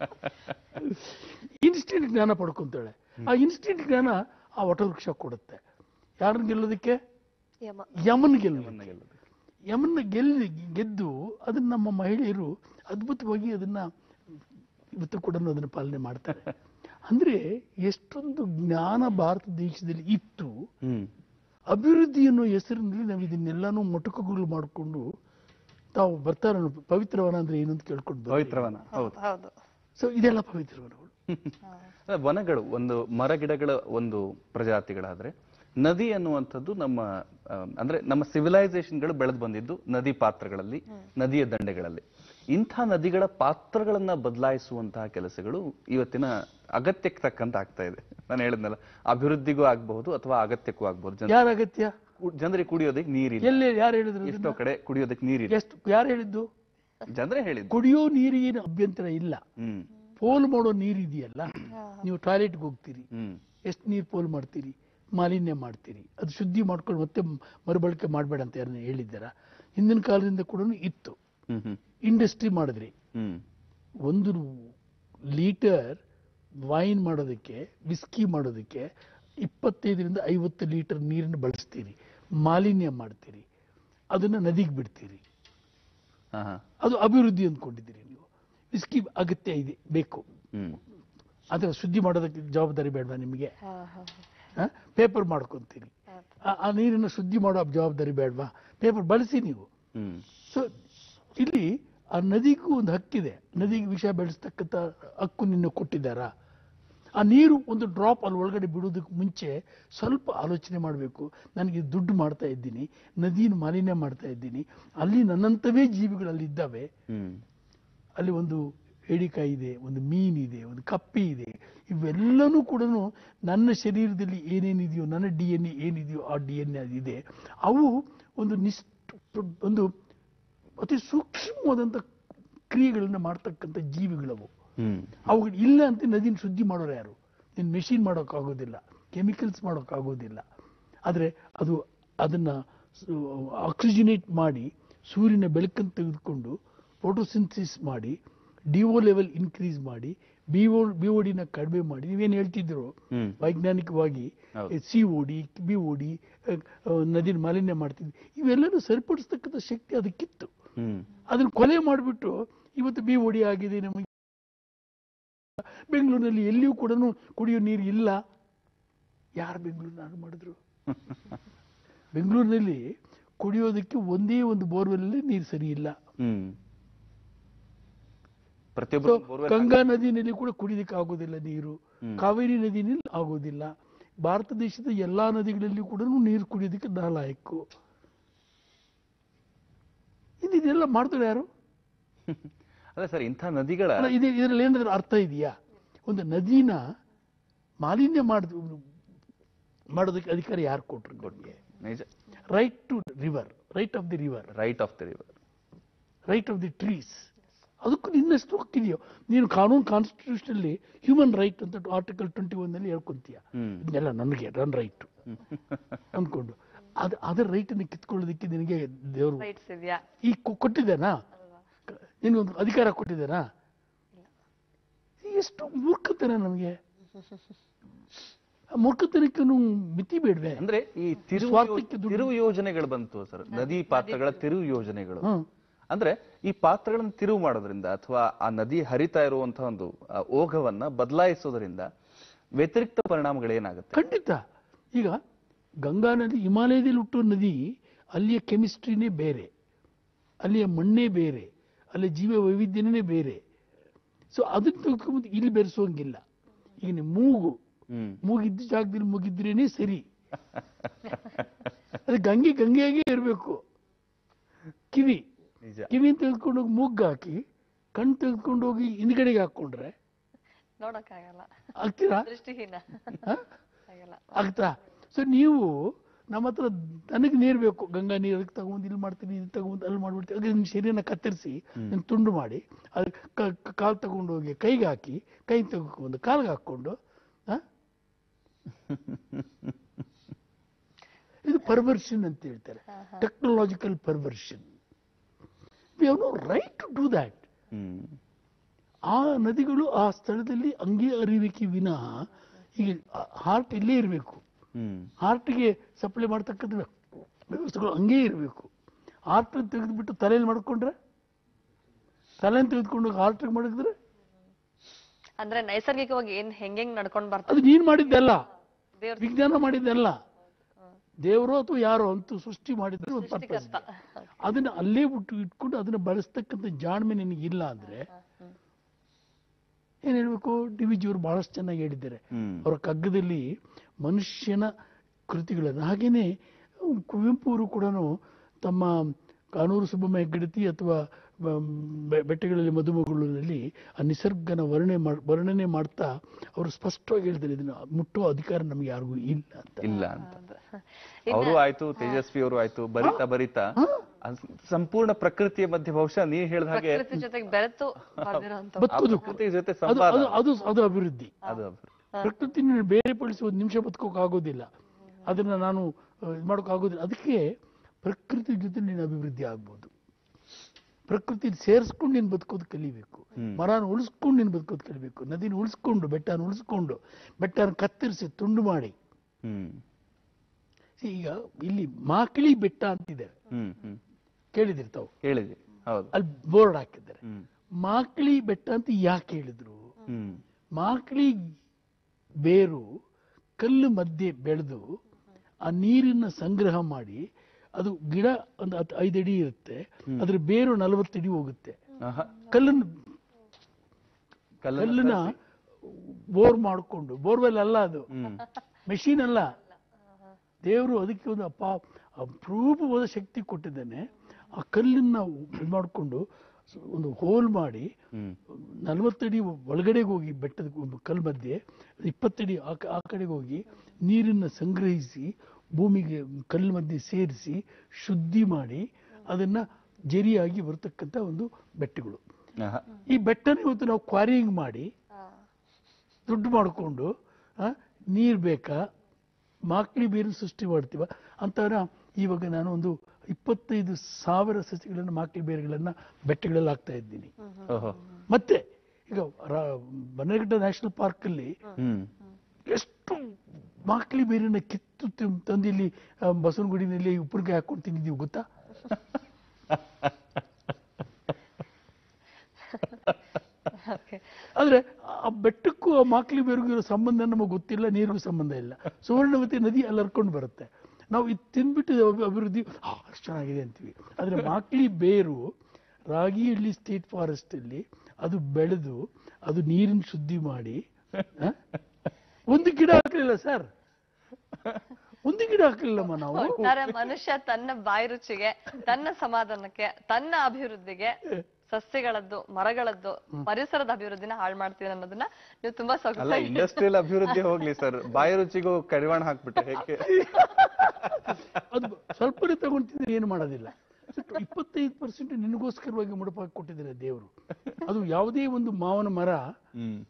ಇನ್ಸ್ಟೆಂಟ್ ಜ್ಞಾನ ಪಡ್ಕೊಂತಾಳೆ. ಆ ಇನ್ಸ್ಟೆಂಟ್ ಜ್ಞಾನ ಆ ವಟವೃಕ್ಷ ಕೊಡುತ್ತೆ. ಯಾರನ್ನ ಗೆಲ್ಲೋದಕ್ಕೆ? ಯಮನ್ ಗೆಲ್ಲೋದಕ್ಕೆ. ಯಮನ್ನ ಗೆಲ್ಲಿ ಗೆದ್ದು ಅದನ್ನ ನಮ್ಮ ಮಹಿಳೆಯರು ಅದ್ಭುತವಾಗಿ ಅದನ್ನ ಇವತ್ತು ಕೂಡ ಅದನ್ನ ಪಾಲನೆ ಮಾಡ್ತಾರೆ. ಅಂದ್ರೆ ಎಷ್ಟೊಂದು ಜ್ಞಾನ ಭಾರತ ದೇಶದಲ್ಲಿ ಇತ್ತು. ಅಭಿವೃದ್ಧಿ ಅನ್ನೋ ಹೆಸರಿನಲ್ಲಿ ನಾವು ಇದನ್ನೆಲ್ಲಾನು ಮೊಟಕುಗಳು ಮಾಡಿಕೊಂಡು ತಾವು ಬರ್ತಾರೆ. ಪವಿತ್ರವನ ಅಂದ್ರೆ ಏನು ಅಂತ ಕೇಳ್ಕೊಂಡು ಪವಿತ್ರವನ. ಸೊ ಇದೆಲ್ಲ ಪವಿತ್ರವನಗಳು. ವನಗಳು ಒಂದು ಮರ ಗಿಡಗಳ ಒಂದು ಪ್ರಜಾತಿಗಳಾದ್ರೆ, ನದಿ ಅನ್ನುವಂಥದ್ದು ನಮ್ಮ ಅಂದ್ರೆ ನಮ್ಮ ಸಿವಿಲೈಸೇಷನ್ಗಳು ಬೆಳೆದು ಬಂದಿದ್ದು ನದಿ ಪಾತ್ರಗಳಲ್ಲಿ, ನದಿಯ ದಂಡೆಗಳಲ್ಲಿ. ಇಂಥ ನದಿಗಳ ಪಾತ್ರಗಳನ್ನ ಬದಲಾಯಿಸುವಂತಹ ಕೆಲಸಗಳು ಇವತ್ತಿನ ಅಗತ್ಯಕ್ಕೆ ತಕ್ಕಂತ ಆಗ್ತಾ ಇದೆ. ನಾನು ಹೇಳಿದ್ನಲ್ಲ, ಅಭಿವೃದ್ಧಿಗೂ ಆಗಬಹುದು ಅಥವಾ ಅಗತ್ಯಕ್ಕೂ ಆಗಬಹುದು. ಯಾರ ಅಗತ್ಯ? ಜನರಿಗೆ ಕುಡಿಯೋದಕ್ಕೆ ನೀರಿಲ್ಲ. ಎಲ್ಲಿ ಯಾರು ಹೇಳಿದ್ರು? ಎಷ್ಟೋ ಕಡೆ ಕುಡಿಯೋದಕ್ಕೆ ನೀರಿಲ್ಲ. ಎಷ್ಟು ಯಾರು ಹೇಳಿದ್ದು? ಜನರೇ ಹೇಳಿದ್ದು. ಕುಡಿಯೋ ನೀರಿಗೇನು ಅಭ್ಯಂತರ ಇಲ್ಲ. ಪೋಲ್ ಮಾಡೋ ನೀರು ಇದೆಯಲ್ಲ, ನೀವು ಟಾಯ್ಲೆಟ್ಗೆ ಹೋಗ್ತೀರಿ, ಎಷ್ಟು ನೀರು ಪೋಲ್ ಮಾಡ್ತೀರಿ, ಮಾಲಿನ್ಯ ಮಾಡ್ತೀರಿ, ಅದು ಶುದ್ಧಿ ಮಾಡ್ಕೊಂಡು ಮತ್ತೆ ಮರುಬಳಕೆ ಮಾಡಬೇಡ ಅಂತ ಯಾರನ್ನ ಹೇಳಿದ್ದಾರ? ಹಿಂದಿನ ಕಾಲದಿಂದ ಕೂಡ ಇತ್ತು. ಇಂಡಸ್ಟ್ರಿ ಮಾಡಿದ್ರಿ, ಒಂದು ಲೀಟರ್ ವೈನ್ ಮಾಡೋದಕ್ಕೆ, ವಿಸ್ಕಿ ಮಾಡೋದಕ್ಕೆ ಇಪ್ಪತ್ತೈದರಿಂದ ಐವತ್ತು ಲೀಟರ್ ನೀರನ್ನು ಬಳಸ್ತೀರಿ, ಮಾಲಿನ್ಯ ಮಾಡ್ತೀರಿ, ಅದನ್ನ ನದಿಗೆ ಬಿಡ್ತೀರಿ. ಅದು ಅಭಿವೃದ್ಧಿ ಅಂದ್ಕೊಂಡಿದ್ದೀರಿ ನೀವು. ವಿಸ್ಕಿ ಅಗತ್ಯ ಇದೆ, ಬೇಕು, ಆದ್ರೆ ಶುದ್ಧಿ ಮಾಡೋದಕ್ಕೆ ಜವಾಬ್ದಾರಿ ಬೇಡವಾ ನಿಮಗೆ? ಪೇಪರ್ ಮಾಡ್ಕೊಂತೀರಿ, ಆ ನೀರನ್ನು ಶುದ್ಧಿ ಮಾಡೋ ಜವಾಬ್ದಾರಿ ಬೇಡವಾ? ಪೇಪರ್ ಬಳಸಿ ನೀವು. ಸೊ ಇಲ್ಲಿ ಆ ನದಿಗೂ ಒಂದು ಹಕ್ಕಿದೆ. ನದಿಗೆ ವಿಷ ಬೆಳೆಸ್ತಕ್ಕಂಥ ಹಕ್ಕು ನಿನ್ನ ಕೊಟ್ಟಿದ್ದಾರ? ಆ ನೀರು ಒಂದು ಡ್ರಾಪ್ ಅಲ್ಲಿ ಒಳಗಡೆ ಬಿಡೋದಕ್ಕೆ ಮುಂಚೆ ಸ್ವಲ್ಪ ಆಲೋಚನೆ ಮಾಡಬೇಕು. ನನಗೆ ದುಡ್ಡು ಮಾಡ್ತಾ ಇದ್ದೀನಿ, ನದಿನ ಮಾಲಿನ್ಯ ಮಾಡ್ತಾ ಇದ್ದೀನಿ, ಅಲ್ಲಿ ನನ್ನಂಥವೇ ಜೀವಿಗಳಲ್ಲಿ ಇದ್ದಾವೆ, ಅಲ್ಲಿ ಒಂದು ಏಡಿಕಾಯಿ ಇದೆ, ಒಂದು ಮೀನಿದೆ, ಒಂದು ಕಪ್ಪಿ ಇದೆ, ಇವೆಲ್ಲನೂ ಕೂಡ ನನ್ನ ಶರೀರದಲ್ಲಿ ಏನೇನಿದೆಯೋ, ನನ್ನ ಡಿ ಎನ್ ಎ ಏನಿದೆಯೋ ಆ ಡಿ ಎನ್ ಎ ಇದೆ. ಅವು ಒಂದು ನಿಸ್ ಒಂದು ಅತಿ ಸೂಕ್ಷ್ಮವಾದಂಥ ಕ್ರಿಯೆಗಳನ್ನ ಮಾಡ್ತಕ್ಕಂಥ ಜೀವಿಗಳವು. ಅವುಗಳು ಇಲ್ಲ ಅಂತ ನದಿನ ಶುದ್ಧಿ ಮಾಡೋರು ಯಾರು? ನೀನು ಮೆಷಿನ್ ಮಾಡೋಕ್ಕಾಗೋದಿಲ್ಲ, ಕೆಮಿಕಲ್ಸ್ ಮಾಡೋಕ್ಕಾಗೋದಿಲ್ಲ. ಆದರೆ ಅದು ಅದನ್ನ ಆಕ್ಸಿಜನೇಟ್ ಮಾಡಿ ಸೂರ್ಯನ ಬೆಳಕನ್ನು ತೆಗೆದುಕೊಂಡು ಫೋಟೋಸಿಂಥಸಿಸ್ ಮಾಡಿ ಡಿಒ ಲೆವೆಲ್ ಇನ್ಕ್ರೀಸ್ ಮಾಡಿ ಬಿಒ ಬಿಒಡಿನ ಕಡಿಮೆ ಮಾಡಿ, ನೀವೇನು ಹೇಳ್ತಿದ್ರು ವೈಜ್ಞಾನಿಕವಾಗಿ ಸಿ ಓಡಿ ಬಿ ಓಡಿ ನದಿನ ಮಾಲಿನ್ಯ ಮಾಡ್ತಿದ್ವಿ, ಇವೆಲ್ಲನೂ ಸರಿಪಡಿಸ್ತಕ್ಕಂಥ ಶಕ್ತಿ ಅದಕ್ಕಿತ್ತು. ಹ್ಮ್ ಅದನ್ನ ಕೊಲೆ ಮಾಡಿಬಿಟ್ಟು ಇವತ್ತು ಬಿ ಒಡಿ ಆಗಿದೆ ನಮಗೆ. ಬೆಂಗಳೂರಿನಲ್ಲಿ ಎಲ್ಲಿಯೂ ಕೂಡ ಕುಡಿಯೋ ನೀರು ಇಲ್ಲ. ಯಾರು ಬೆಂಗಳೂರಿನ ಹಾಳು ಮಾಡಿದ್ರು? ಬೆಂಗಳೂರಿನಲ್ಲಿ ಕುಡಿಯೋದಕ್ಕೆ ಒಂದೇ ಒಂದು ಬೋರ್ವೆಲ್ ನೀರು ಸರಿ ಇಲ್ಲ. ಹ್ಮ್ ಪ್ರತಿಯೊಬ್ಬರು ಗಂಗಾ ನದಿನಲ್ಲಿ ಕೂಡ ಕುಡಿಯೋದಕ್ಕೆ ಆಗೋದಿಲ್ಲ ನೀರು, ಕಾವೇರಿ ನದಿನಲ್ಲಿ ಆಗೋದಿಲ್ಲ. ಭಾರತ ದೇಶದ ಎಲ್ಲಾ ನದಿಗಳಲ್ಲಿ ಕೂಡ ನೀರು ಕುಡಿಯೋದಕ್ಕೆ ನಾಲಾಯಕ್ಕು. ಇದೆಲ್ಲ ಮಾಡ್ತಾರೆ ಯಾರು? ಅಲ್ಲ ಸರ್, ಇಂಥ ನದಿಗಳ ಇದರಲ್ಲಿ ಏನಾದ್ರೂ ಅರ್ಥ ಇದೆಯಾ? ಒಂದು ನದಿನ ಮಾಲಿನ್ಯ ಮಾಡ ಮಾಡೋದಕ್ಕೆ ಅಧಿಕಾರ ಯಾರು ಕೊಟ್ರು? ಕೊಟ್ಟಿಗೆ ನಿಜ. Right to river, right of the river, right of the river, right of the trees. ಅದಕ್ಕೂ ನಿನ್ನಷ್ಟು ಹಕ್ಕಿದೆಯೋ? ನೀನು ಕಾನೂನು ಕಾನ್ಸ್ಟಿಟ್ಯೂಷನಲ್ಲಿ ಹ್ಯೂಮನ್ ರೈಟ್ ಅಂತ ಆರ್ಟಿಕಲ್ ಟ್ವೆಂಟಿ ಒನ್ ನಲ್ಲಿ ಹೇಳ್ಕೊಂತೀಯ. ಇದನ್ನೆಲ್ಲ ನನಗೆ ನನ್ನ ರೈಟ್ ಅಂದ್ಕೊಂಡು ಅದು ಅದರ ರೈಟ್ ಅನ್ನು ಕಿತ್ಕೊಳ್ಳೋದಕ್ಕೆ ನಿನಗೆ ದೇವರು ಈ ಕೊಟ್ಟಿದ್ದಾನಾ? ನಿನಗೊಂದು ಅಧಿಕಾರ ಕೊಟ್ಟಿದ್ದಾನಾ? ಎಷ್ಟು ಮೂರ್ಖತನ ನಮಗೆ! ಮೂರ್ಖತನಕ್ಕೆ ಮಿತಿ ಬೇಡವೆ? ಅಂದ್ರೆ ಈ ತಿರುವು ತಿರುವು ಯೋಜನೆಗಳು ಬಂತು ಸರ್, ನದಿ ಪಾತ್ರಗಳ ತಿರುವು ಯೋಜನೆಗಳು. ಅಂದ್ರೆ ಈ ಪಾತ್ರಗಳನ್ನು ತಿರುವು ಮಾಡೋದ್ರಿಂದ ಅಥವಾ ಆ ನದಿ ಹರಿತಾ ಇರುವಂತಹ ಒಂದು ಓಘವನ್ನ ಬದಲಾಯಿಸೋದ್ರಿಂದ ವ್ಯತಿರಿಕ್ತ ಪರಿಣಾಮಗಳೇನಾಗುತ್ತೆ? ಖಂಡಿತ. ಈಗ ಗಂಗಾ ನದಿ ಹಿಮಾಲಯದಲ್ಲಿ ಹುಟ್ಟುವ ನದಿ, ಅಲ್ಲಿಯ ಕೆಮಿಸ್ಟ್ರಿನೇ ಬೇರೆ, ಅಲ್ಲಿಯ ಮಣ್ಣೇ ಬೇರೆ, ಅಲ್ಲಿ ಜೀವ ವೈವಿಧ್ಯನೇ ಬೇರೆ. ಸೊ ಅದನ್ನ ತಿಳ್ಕೊಂಬಂದು ಇಲ್ಲಿ ಬೆರೆಸೋಂಗಿಲ್ಲ. ಈಗ ನೀವು ಮೂಗು ಮೂಗಿದ್ದ ಜಾಗದಲ್ಲಿ ಮುಗಿದ್ರೇನೆ ಸರಿ. ಅದು ಗಂಗೆ ಗಂಗೆಯಾಗೇ ಇರಬೇಕು. ಕಿವಿ ಕಿವಿ ತೆಗೆದುಕೊಂಡು ಹೋಗಿ ಮೂಗ್ ಹಾಕಿ, ಕಣ್ಣು ತೆಗೆದುಕೊಂಡು ಹೋಗಿ ಹಿಂದ್ಗಡೆಗೆ ಹಾಕೊಂಡ್ರೆ ನೋಡಕ್ಕಾಗಲ್ಲ, ಆಗ್ತೀರಾ? ದೃಷ್ಟಿಹೀನ ಆಗ್ತಾ? ಸೊ ನೀವು ನಮ್ಮ ಹತ್ರ ನನಗೆ ನೀರು ಬೇಕು, ಗಂಗಾ ನೀರು ಅದಕ್ಕೆ ತಗೊಂಡು ಇಲ್ಲಿ ಮಾಡ್ತೀನಿ, ಇದು ತಗೊಂಡು ಅಲ್ಲಿ ಮಾಡ್ಬಿಡ್ತೀನಿ. ಅದಕ್ಕೆ ನಿಮ್ಮ ಶರೀರನ ಕತ್ತರಿಸಿ ನೀನು ತುಂಡು ಮಾಡಿ ಅದು ಕಾಲು ತಗೊಂಡು ಹೋಗಿ ಕೈಗೆ ಹಾಕಿ, ಕೈ ತಗೊಂಡು ಕಾಲಿಗೆ ಹಾಕ್ಕೊಂಡು, ಇದು ಪರ್ವರ್ಷನ್ ಅಂತ ಹೇಳ್ತಾರೆ, technological perversion. We have no right to do that. ಆ ನದಿಗಳು ಆ ಸ್ಥಳದಲ್ಲಿ ಹಂಗೆ ಅರಿವಿಕೆ ವಿನಃ ಈಗ ಹಾರ್ಟ್ ಇಲ್ಲೇ ಇರಬೇಕು, ಹಾರ್ಟ್ಗೆ ಸಪ್ಲೈ ಮಾಡ್ತಕ್ಕಂಥ ವ್ಯವಸ್ಥೆಗಳು ಹಂಗೇ ಇರಬೇಕು. ಹಾರ್ಟ್ ತೆಗೆದುಬಿಟ್ಟು ತಲೆಯಲ್ಲಿ ಮಾಡ್ಕೊಂಡ್ರೆ, ತಲೆಯನ್ನು ತೆಗೆದುಕೊಂಡು ಹಾರ್ಟ್ಗೆ ಮಾಡಿದ್ರೆ ಅಂದ್ರೆ ನೈಸರ್ಗಿಕವಾಗಿ ಏನ್ ಹೆಂಗ್ ನಡ್ಕೊಂಡು ಬರ್ತದೆ, ಅದು ನೀನ್ ಮಾಡಿದ್ದಲ್ಲ, ವಿಜ್ಞಾನ ಮಾಡಿದ್ದಲ್ಲ, ದೇವರು ಅಥವಾ ಯಾರೋ ಅಂತೂ ಸೃಷ್ಟಿ ಮಾಡಿದ್ರೆ ಒಂದು ಪರ್ಪಸ್. ಅದನ್ನ ಅಲ್ಲೇ ಬಿಟ್ಟು ಇಟ್ಕೊಂಡು ಅದನ್ನ ಬಳಸ್ತಕ್ಕಂಥ ಜಾಣ್ಮೆ ನಿನಗಿಲ್ಲ ಅಂದ್ರೆ ಏನ್ ಹೇಳ್ಬೇಕು? ಡಿ ವಿ ಜಿಯವರು ಬಹಳಷ್ಟು ಚೆನ್ನಾಗಿ ಹೇಳಿದ್ದಾರೆ ಅವರ ಕಗ್ಗದಲ್ಲಿ ಮನುಷ್ಯನ ಕೃತಿಗಳನ್ನು. ಹಾಗೇನೆ ಕುವೆಂಪು ಅವರು ಕೂಡ ತಮ್ಮ ಕಾನೂರು ಸುಬ್ಬಮ್ಮ ಹೆಗ್ಗಡತಿ ಅಥವಾ ಬೆಟ್ಟಗಳಲ್ಲಿ ಮದುಮಗಳಲ್ಲಿ ಆ ನಿಸರ್ಗನ ವರ್ಣನೆ ವರ್ಣನೆ ಮಾಡ್ತಾ ಅವರು ಸ್ಪಷ್ಟವಾಗಿ ಹೇಳ್ತಾರೆ, ಇದನ್ನ ಮುಟ್ಟುವ ಅಧಿಕಾರ ನಮ್ಗೆ ಯಾರಿಗೂ ಇಲ್ಲ ಅಂತ. ಇಲ್ಲ ಅಂತ ಅವರು ಆಯ್ತು, ತೇಜಸ್ವಿ ಅವರು ಆಯ್ತು, ಬರಿತಾ ಬರಿತಾ ಸಂಪೂರ್ಣ ಪ್ರಕೃತಿಯ ಮಧ್ಯೆ ಬಹುಶಃ ನೀ ಹೇಳಿದ ಹಾಗೆ ಜೊತೆ ಅದು ಅದು ಅಭಿವೃದ್ಧಿ. ಪ್ರಕೃತಿ ಬೇರೆ ಪಡಿಸಿ ಒಂದು ನಿಮಿಷ ಬದುಕೋಕ್ ಆಗೋದಿಲ್ಲ, ಅದನ್ನ ನಾನು ಇದು ಮಾಡೋಕ್ ಆಗೋದಿಲ್ಲ. ಅದಕ್ಕೆ ಪ್ರಕೃತಿ ಜೊತೆ ನೀನು ಅಭಿವೃದ್ಧಿ ಆಗ್ಬೋದು. ಪ್ರಕೃತಿ ಸೇರಿಸ್ಕೊಂಡು ನೀನು ಬದುಕೋದು ಕಲಿಬೇಕು, ಮರನ ಉಳಿಸ್ಕೊಂಡು ನೀನು ಬದುಕೋದು ಕಲಿಬೇಕು, ನದಿನ ಉಳಿಸ್ಕೊಂಡು, ಬೆಟ್ಟನ ಉಳಿಸ್ಕೊಂಡು, ಬೆಟ್ಟನ ಕತ್ತರಿಸಿ ತುಂಡು ಮಾಡಿ. ಈಗ ಇಲ್ಲಿ ಮಾಕಳಿ ಬೆಟ್ಟ ಅಂತಿದೆ, ಕೇಳಿದಿರ್ತಾವ? ಕೇಳಿದ್ವಿ, ಅಲ್ಲಿ ಬೋರ್ಡ್ ಹಾಕಿದ್ದಾರೆ. ಮಾಕಳಿ ಬೆಟ್ಟ ಅಂತ ಯಾಕೆ ಹೇಳಿದ್ರು? ಮಾಕಳಿ ಬೇರು ಕಲ್ಲು ಮಧ್ಯೆ ಬೆಳೆದು ಆ ನೀರನ್ನ ಸಂಗ್ರಹ ಮಾಡಿ, ಅದು ಗಿಡ ಒಂದು ಐದು ಅಡಿ ಇರುತ್ತೆ, ಅದ್ರ ಬೇರು ನಲವತ್ತಡಿ ಹೋಗುತ್ತೆ. ಕಲ್ಲನ್ನು ಕಲ್ಲನ್ನ ಬೋರ್ ಮಾಡಿಕೊಂಡು, ಬೋರ್ವೆಲ್ ಅಲ್ಲ ಅದು, ಮೆಷಿನ್ ಅಲ್ಲ, ದೇವರು ಅದಕ್ಕೆ ಒಂದು ಅಪ ಅಪರೂಪವಾದ ಶಕ್ತಿ ಕೊಟ್ಟಿದ್ದಾನೆ. ಆ ಕಲ್ಲನ್ನ ಇದು ಮಾಡಿಕೊಂಡು ಒಂದು ಹೋಲ್ ಮಾಡಿ ನಲವತ್ತಡಿ ಒಳಗಡೆಗೆ ಹೋಗಿ, ಬೆಟ್ಟದ ಕಲ್ಲು ಮಧ್ಯೆ ಇಪ್ಪತ್ತಡಿ ಆ ಕಡೆಗೆ ಹೋಗಿ ನೀರನ್ನು ಸಂಗ್ರಹಿಸಿ ಭೂಮಿಗೆ ಕಲ್ಲು ಮಧ್ಯೆ ಸೇರಿಸಿ ಶುದ್ಧಿ ಮಾಡಿ ಅದನ್ನ ಜರಿಯಾಗಿ ಬರ್ತಕ್ಕಂಥ ಒಂದು ಬೆಟ್ಟಗಳು. ಈ ಬೆಟ್ಟನ ಇವತ್ತು ನಾವು ಕ್ವಾರಿಂಗ್ ಮಾಡಿ ದುಡ್ಡು ಮಾಡಿಕೊಂಡು ನೀರು ಬೇಕಾ, ಮಾಕ್ಳಿ ಬೇರೆ ಸೃಷ್ಟಿ ಮಾಡ್ತೀವ ಅಂತ. ಇವಾಗ ನಾನು ಒಂದು ಇಪ್ಪತ್ತೈದು ಸಾವಿರ ಸಸಿಗಳನ್ನು, ಮಾಕ್ಳಿ ಬೇರುಗಳನ್ನ ಬೆಟ್ಟಗಳಲ್ಲಿ ಹಾಕ್ತಾ ಇದ್ದೀನಿ. ಮತ್ತೆ ಈಗ ಬನ್ನೇರುಘಟ್ಟ ನ್ಯಾಷನಲ್ ಪಾರ್ಕ್ ಅಲ್ಲಿ ಎಷ್ಟು ಮಾಕ್ಳಿ ಬೇರಿನ ಕಿತ್ತು ತಂದಿಲ್ಲಿ ಬಸವನಗುಡಿನಲ್ಲಿ ಉಪ್ಪಿನಕಾಯಿ ಹಾಕೊಂಡು ತಿಂದಿದ್ದೀವಿ ಗೊತ್ತಾ? ಆ ಮಾಕ್ಲಿ ಬೇರಿಗೂ ಇರೋ ಸಂಬಂಧ ನಮಗೆ ಗೊತ್ತಿಲ್ಲ, ನೀರಿಗೂ ಸಂಬಂಧ ಇಲ್ಲ. ಸುವರ್ಣವತಿ ನದಿ ಅಲ್ಲಿ ಹರ್ಕೊಂಡು ಬರುತ್ತೆ. ನಾವು ಇದು ತಿಂದ್ಬಿಟ್ಟು ಅಭಿ- ಅಭಿವೃದ್ಧಿ ಆ, ಅಷ್ಟು ಚೆನ್ನಾಗಿದೆ ಅಂತೀವಿ. ಆದರೆ ಮಾಕ್ಲಿ ಬೇರು ರಾಗಿಹಳ್ಳಿ ಸ್ಟೇಟ್ ಫಾರೆಸ್ಟ್ ಅಲ್ಲಿ ಅದು ಬೆಳೆದು ಅದು ನೀರಿನ ಶುದ್ಧಿ ಮಾಡಿ ಆ, ಒಂದು ಗಿಡ ಹಾಕಲಿಲ್ಲ ಸರ್, ಒಂದು ಗಿಡ ಹಾಕಲಿಲ್ಲಮ್ಮ ನಾವು. ಒಟ್ಟಾರೆ ಮನುಷ್ಯ ತನ್ನ ಬಾಯಿ ರುಚಿಗೆ, ತನ್ನ ಸಮಾಧಾನಕ್ಕೆ, ತನ್ನ ಅಭಿವೃದ್ಧಿಗೆ ಸಸ್ಯಗಳದ್ದು, ಮರಗಳದ್ದು, ಪರಿಸರದ ಅಭಿವೃದ್ಧಿನ ಹಾಳು ಮಾಡ್ತೀವಿ ಅನ್ನೋದನ್ನ ನೀವು ತುಂಬಾ ಅಲ್ಲ, ಸೊಗಸಾಗಿ ಇಂಡಸ್ಟ್ರಿಯಲ್ ಅಭಿವೃದ್ಧಿ ಹೋಗ್ಲಿ ಸರ್, ಬಾಯಿ ರುಚಿಗೂ ಕಡಿವಾಣ ಹಾಕ್ಬಿಟ್ರೆ ಹೇಗೆ? ಅದು ಸ್ವಲ್ಪನೇ ತಗೊಂತಿದ್ರೆ ಏನು ಮಾಡೋದಿಲ್ಲ. ಇಪ್ಪತ್ತೈದು ಪರ್ಸೆಂಟ್ ನಿನಗೋಸ್ಕರವಾಗಿ ಮುಡುಪಾಗಿ ಕೊಟ್ಟಿದ್ದಾರೆ ದೇವರು. ಅದು ಯಾವುದೇ ಒಂದು ಮಾವನ ಮರ ಹ್ಮ್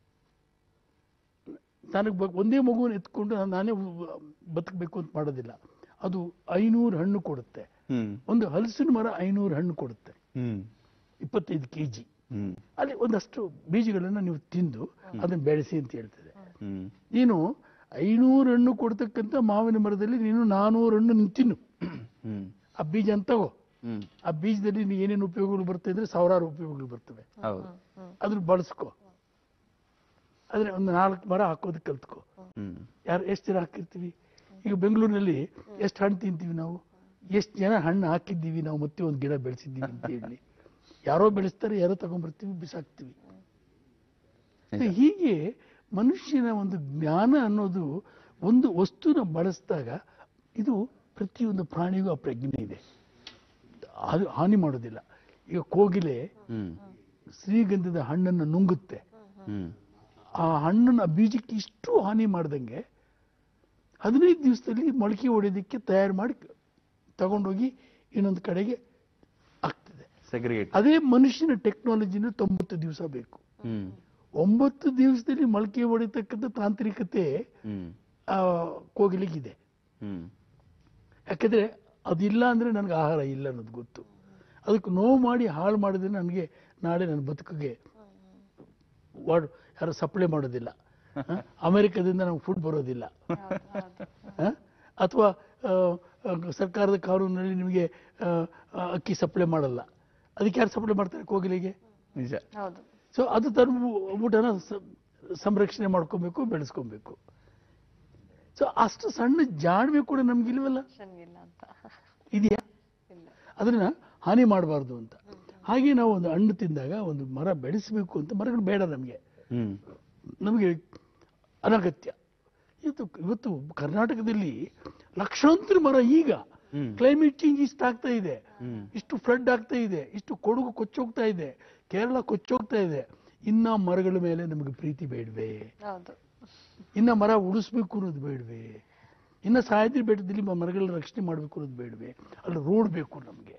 ತನಗೆ ಬ ಒಂದೇ ಮಗುವನ್ನು ಎತ್ಕೊಂಡು ನಾನ್- ನಾನೇ ಬದುಕಬೇಕು ಅಂತ ಮಾಡೋದಿಲ್ಲ. ಅದು ಐನೂರು ಹಣ್ಣು ಕೊಡುತ್ತೆ. ಹ್ಮ್ ಒಂದು ಹಲಸಿನ ಮರ ಐನೂರು ಹಣ್ಣು ಕೊಡುತ್ತೆ, ಹ್ಮ್ ಇಪ್ಪತ್ತೈದು ಕೆ ಜಿ. ಹ್ಮ್ ಅಲ್ಲಿ ಒಂದಷ್ಟು ಬೀಜಗಳನ್ನು ನೀವು ತಿಂದು ಅದನ್ನು ಬೆಳೆಸಿ ಅಂತ ಹೇಳ್ತದೆ. ಹ್ಮ್ ನೀನು ಐನೂರು ಹಣ್ಣು ಕೊಡ್ತಕ್ಕಂಥ ಮಾವಿನ ಮರದಲ್ಲಿ ನೀನು ನಾನೂರು ಹಣ್ಣು ನೀನು ತಿನ್ನು. ಹ್ಮ್ ಆ ಬೀಜ ಅಂತ ತಗೋ. ಹ್ಮ್ ಆ ಬೀಜದಲ್ಲಿ ನೀ ಏನೇನು ಉಪಯೋಗಗಳು ಬರ್ತವೆ ಅಂದ್ರೆ ಸಾವಿರಾರು ಉಪಯೋಗಗಳು ಬರ್ತವೆ. ಹೌದು. ಅದನ್ನ ಬಳಸ್ಕೊ. ಆದ್ರೆ ಒಂದು ನಾಲ್ಕು ಮರ ಹಾಕೋದಕ್ಕೆ ಕಲ್ತ್ಕೊ. ಹ್ಮ್ ಯಾರು ಎಷ್ಟು ಜನ ಹಾಕಿರ್ತೀವಿ? ಈಗ ಬೆಂಗಳೂರಿನಲ್ಲಿ ಎಷ್ಟು ಹಣ್ಣು ತಿಂತೀವಿ ನಾವು? ಎಷ್ಟು ಜನ ಹಣ್ಣು ಹಾಕಿದ್ದೀವಿ ನಾವು, ಮತ್ತೆ ಒಂದು ಗಿಡ ಬೆಳೆಸಿದ್ದೀವಿ ಅಂತ ಹೇಳಿ? ಯಾರೋ ಬೆಳೆಸ್ತಾರೆ, ಯಾರೋ ತಗೊಂಡ್ಬರ್ತೀವಿ, ಬಿಸಾಕ್ತೀವಿ. ಹೀಗೆ ಮನುಷ್ಯನ ಒಂದು ಜ್ಞಾನ ಅನ್ನೋದು ಒಂದು ವಸ್ತುನ ಬಳಸಿದಾಗ ಇದು ಪ್ರತಿಯೊಂದು ಪ್ರಾಣಿಗೂ ಆ ಪ್ರಜ್ಞೆ ಇದೆ, ಅದು ಹಾನಿ ಮಾಡೋದಿಲ್ಲ. ಈಗ ಕೋಗಿಲೆ ಹ್ಮ್ ಶ್ರೀಗಂಧದ ಹಣ್ಣನ್ನು ನುಂಗುತ್ತೆ. ಹ್ಮ್ ಆ ಹಣ್ಣನ್ನು ಆ ಬೀಜಕ್ಕೆ ಇಷ್ಟು ಹಾನಿ ಮಾಡ್ದಂಗೆ ಹದಿನೈದು ದಿವಸದಲ್ಲಿ ಮೊಳಕೆ ಹೊಡೆಯೋದಕ್ಕೆ ತಯಾರು ಮಾಡಿ ತಗೊಂಡೋಗಿ ಇನ್ನೊಂದು ಕಡೆಗೆ ಆಗ್ತದೆ. ಸೆಗ್ರಿಗೇಟ್. ಅದೇ ಮನುಷ್ಯನ ಟೆಕ್ನಾಲಜಿನ ತೊಂಬತ್ತು ದಿವಸ ಬೇಕು. ಹ್ಮ್ ಒಂಬತ್ತು ದಿವಸದಲ್ಲಿ ಮೊಳಕೆ ಹೊಡಿತಕ್ಕಂಥ ತಾಂತ್ರಿಕತೆ ಹ್ಮ್ ಆ ಕೋಗಿಲಿಗಿದೆ. ಹ್ಮ್ ಯಾಕಂದ್ರೆ ಅದಿಲ್ಲ ಅಂದ್ರೆ ನನಗೆ ಆಹಾರ ಇಲ್ಲ ಅನ್ನೋದು ಗೊತ್ತು. ಅದಕ್ಕೆ ನೋವು ಮಾಡಿ ಹಾಳು ಮಾಡಿದ್ರೆ ನನಗೆ ನಾಳೆ ನನ್ನ ಬದುಕಿಗೆ ವಾಡ್ ಯಾರು ಸಪ್ಲೈ ಮಾಡೋದಿಲ್ಲ. ಹ? ಅಮೆರಿಕದಿಂದ ನಮ್ಗೆ ಫುಡ್ ಬರೋದಿಲ್ಲ. ಹ? ಅಥವಾ ಆ, ಆ, ಸರ್ಕಾರದ ಕಾನೂನಿನಲ್ಲಿ ನಿಮಗೆ ಆ, ಆ, ಅಕ್ಕಿ ಸಪ್ಲೈ ಮಾಡಲ್ಲ. ಅದಕ್ಕೆ ಯಾರು ಸಪ್ಲೈ ಮಾಡ್ತಾರೆ? ಕೋಗಿಲಿಗೆ. ನಿಜ. ಹೌದು. ಸೊ ಅದು ತನ್ನ ಊಟನ ಸ- ಸಂರಕ್ಷಣೆ ಮಾಡ್ಕೊಬೇಕು, ಬೆಳೆಸ್ಕೊಬೇಕು. ಸೊ ಅಷ್ಟು ಸಣ್ಣ ಜಾಣ್ಮೆ ಕೂಡ ನಮ್ಗಿಲ್ವಲ್ಲ, ಇಲ್ಲ ಅಂತ ಇದೆಯಾ? ಇಲ್ಲ. ಅದನ್ನ ಹಾನಿ ಮಾಡಬಾರ್ದು ಅಂತ. ಹಾಗೆ ನಾವು ಒಂದು ಹಣ್ಣು ತಿಂದಾಗ ಒಂದು ಮರ ಬೆಳೆಸಬೇಕು ಅಂತ ಮರಗಳು ಬೇಡ ನಮಗೆ, ಹ್ಮ್ ನಮಗೆ ಅನಗತ್ಯ. ಇವತ್ತು ಇವತ್ತು ಕರ್ನಾಟಕದಲ್ಲಿ ಲಕ್ಷಾಂತರ ಮರ, ಈಗ ಹ್ಮ್ ಕ್ಲೈಮೇಟ್ ಚೇಂಜ್ ಇಷ್ಟು ಆಗ್ತಾ ಇದೆ, ಹ್ಮ್ ಇಷ್ಟು ಫ್ಲಡ್ ಆಗ್ತಾ ಇದೆ, ಇಷ್ಟು ಕೊಡಗು ಕೊಚ್ಚೋಗ್ತಾ ಇದೆ, ಕೇರಳ ಕೊಚ್ಚೋಗ್ತಾ ಇದೆ. ಇನ್ನ ಮರಗಳ ಮೇಲೆ ನಮಗೆ ಪ್ರೀತಿ ಬೇಡವೇ? ಹೌದು. ಇನ್ನ ಮರ ಉಳಿಸ್ಬೇಕು ಅನ್ನೋದು ಬೇಡವೇ? ಇನ್ನ ಸಾಯತ್ರಿ ಬೆಟ್ಟದಲ್ಲಿ ಮ- ಮರಗಳನ್ನ ರಕ್ಷಣೆ ಮಾಡಬೇಕು ಅನ್ನೋದು ಬೇಡವೇ? ಅಲ್ಲಿ ರೋಡ್ ಬೇಕು ನಮಗೆ,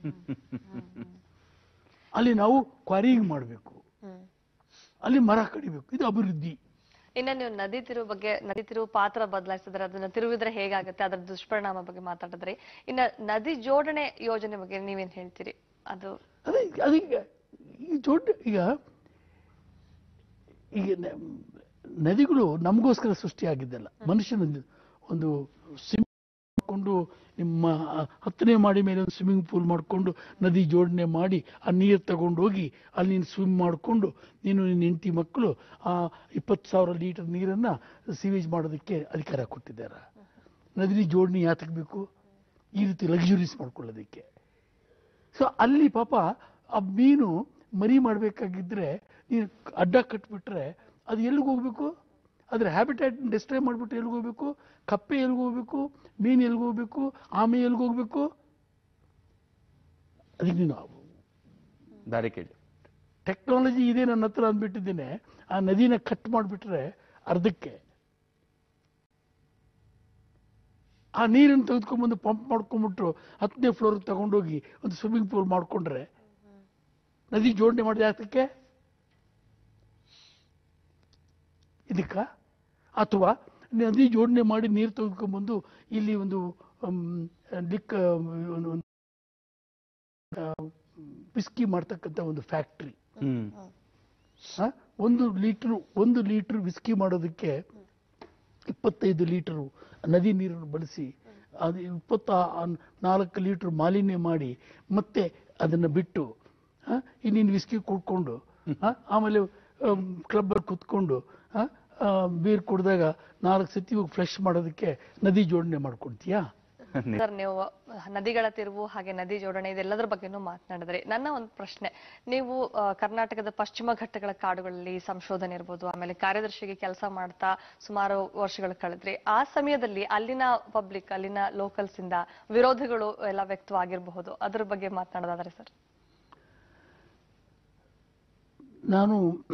ಅಲ್ಲಿ ನಾವು ಕ್ವಾರಿಂಗ್ ಮಾಡಬೇಕು, ಹ್ಮ್. ಅಲ್ಲಿ ಮರ ಕಡಿಬೇಕು. ಇದು ಅಭಿವೃದ್ಧಿ. ಇನ್ನ ನೀವು ನದಿ ತಿರುವು ಬಗ್ಗೆ, ನದಿ ತಿರುವು ಪಾತ್ರ ಬದಲಾಯಿಸಿದ್ರೆ ಅದನ್ನ ತಿರುವಿದ್ರೆ ಹೇಗಾಗುತ್ತೆ, ಅದರ ದುಷ್ಪರಿಣಾಮ ಬಗ್ಗೆ ಮಾತಾಡಿದ್ರಿ. ಇನ್ನ ನದಿ ಜೋಡಣೆ ಯೋಜನೆ ಬಗ್ಗೆ ನೀವೇನ್ ಹೇಳ್ತೀರಿ? ಅದು ಅದೇ ಅದೀಗ ಈ ದೊಡ್ಡ ಈಗ ಈಗ ನ- ನದಿಗಳು ನಮಗೋಸ್ಕರ ಸೃಷ್ಟಿಯಾಗಿದ್ದಲ್ಲ. ಮನುಷ್ಯನ ಒಂದು ಸ್ವಿಮ್ಮಿಂಗ್ ಮಾಡಿಕೊಂಡು, ನಿಮ್ಮ ಹತ್ತನೇ ಮಾಡಿ ಮೇಲೆ ಒಂದು ಸ್ವಿಮ್ಮಿಂಗ್ ಪೂಲ್ ಮಾಡಿಕೊಂಡು ನದಿ ಜೋಡಣೆ ಮಾಡಿ ಆ ನೀರು ತಗೊಂಡು ಹೋಗಿ ಅಲ್ಲಿ ನೀನು ಸ್ವಿಮ್ ಮಾಡಿಕೊಂಡು ನೀನು ನಿನ್ನ ಹೆಂಡತಿ ಮಕ್ಕಳು ಆ ಇಪ್ಪತ್ತು ಸಾವಿರ ಲೀಟರ್ ನೀರನ್ನು ಸಿವೇಜ್ ಮಾಡೋದಕ್ಕೆ ಅಧಿಕಾರ ಕೊಟ್ಟಿದ್ದಾರೆ. ನದಿ ಜೋಡಣೆ ಯಾತಕ್ಕೆ ಬೇಕು? ಈ ರೀತಿ ಲಕ್ಸುರೀಸ್ ಮಾಡ್ಕೊಳ್ಳೋದಕ್ಕೆ. ಸೊ ಅಲ್ಲಿ ಪಾಪ ಆ ಮೀನು ಮರಿ ಮಾಡಬೇಕಾಗಿದ್ರೆ ನೀನು ಅಡ್ಡ ಕಟ್ಬಿಟ್ರೆ ಅದು ಎಲ್ಲಿಗೆ ಹೋಗ್ಬೇಕು? ಅದ್ರ ಹ್ಯಾಬಿಟ್ಯಾಟ್ ಡಿಸ್ಟ್ರಾಯ್ ಮಾಡಿಬಿಟ್ಟು ಎಲ್ಲಿಗೆ ಹೋಗ್ಬೇಕು? ಕಪ್ಪೆ ಎಲ್ಲಿಗೆ ಹೋಗ್ಬೇಕು? ಮೀನು ಎಲ್ಲಿಗೆ ಹೋಗ್ಬೇಕು? ಆಮೆ ಎಲ್ಲಿಗೆ ಹೋಗ್ಬೇಕು? ಅದಕ್ಕೆ ನೀನು ದಾರಿ ಕೇಳಿ. ಟೆಕ್ನಾಲಜಿ ಇದೆ ನನ್ನ ಹತ್ರ ಅಂದ್ಬಿಟ್ಟಿದ್ದೇನೆ, ಆ ನದಿನ ಕಟ್ ಮಾಡಿಬಿಟ್ರೆ ಅರ್ಧಕ್ಕೆ ಆ ನೀರನ್ನು ತೆಗೆದುಕೊಂಡ್ಬಂದು ಪಂಪ್ ಮಾಡ್ಕೊಂಡ್ಬಿಟ್ರು ಹತ್ತನೇ ಫ್ಲೋರ್ಗೆ ತಗೊಂಡೋಗಿ ಒಂದು ಸ್ವಿಮ್ಮಿಂಗ್ ಪೂಲ್ ಮಾಡ್ಕೊಂಡ್ರೆ ನದಿ ಜೋಡಣೆ ಮಾಡಿದ ಯಾತಕ್ಕೆ? ಇದಕ್ಕ? ಅಥವಾ ನದಿ ಜೋಡಣೆ ಮಾಡಿ ನೀರು ತೆಗೆದುಕೊಂಡ್ಬಂದು ಇಲ್ಲಿ ಒಂದು ಲಿಕ್ ಬಿಸ್ಕಿ ಮಾಡ್ತಕ್ಕಂಥ ಒಂದು ಫ್ಯಾಕ್ಟ್ರಿ, ಹ್ಮ್ ಒಂದು ಲೀಟರ್ ಒಂದು ಲೀಟರ್ ವಿಸ್ಕಿ ಮಾಡೋದಕ್ಕೆ ಇಪ್ಪತ್ತೈದು ಲೀಟರು ನದಿ ನೀರನ್ನು ಬಳಸಿ ಅದು ಇಪ್ಪತ್ತ ನಾಲ್ಕು ಲೀಟರ್ ಮಾಲಿನ್ಯ ಮಾಡಿ ಮತ್ತೆ ಅದನ್ನು ಬಿಟ್ಟು ಇನ್ನಿನ್ನು ವಿಸ್ಕಿ ಕುಡ್ಕೊಂಡು ಆಮೇಲೆ ಕ್ಲಬ್ಬಲ್ಲಿ ಕುತ್ಕೊಂಡು ಬೀರ್ ಕುಡಿದಾಗ ನಾಲ್ಕು ಸತಿ ಹೋಗಿ ಫ್ಲಶ್ ಮಾಡೋದಕ್ಕೆ ನದಿ ಜೋಡಣೆ ಮಾಡ್ಕೊಳ್ತೀಯಾ? ಸರ್, ನೀವು ನದಿಗಳ ತಿರುವು ಹಾಗೆ ನದಿ ಜೋಡಣೆ ಇದೆಲ್ಲದರ ಬಗ್ಗೆನೂ ಮಾತನಾಡಿದ್ರಿ. ನನ್ನ ಒಂದು ಪ್ರಶ್ನೆ, ನೀವು ಆ, ಕರ್ನಾಟಕದ ಪಶ್ಚಿಮ ಘಟ್ಟಗಳ ಕಾಡುಗಳಲ್ಲಿ ಸಂಶೋಧನೆ ಇರ್ಬೋದು, ಆಮೇಲೆ ಕಾರ್ಯದರ್ಶಿಗೆ ಕೆಲಸ ಮಾಡ್ತಾ ಸುಮಾರು ವರ್ಷಗಳು ಕಳೆದ್ರಿ. ಆ ಸಮಯದಲ್ಲಿ ಅಲ್ಲಿನ ಪಬ್ಲಿಕ್, ಅಲ್ಲಿನ ಲೋಕಲ್ಸ್ ಇಂದ ವಿರೋಧಗಳು ಎಲ್ಲ ವ್ಯಕ್ತವಾಗಿರಬಹುದು, ಅದ್ರ ಬಗ್ಗೆ ಮಾತನಾಡೋದಾದ್ರೆ ಸರ್? ನಾನು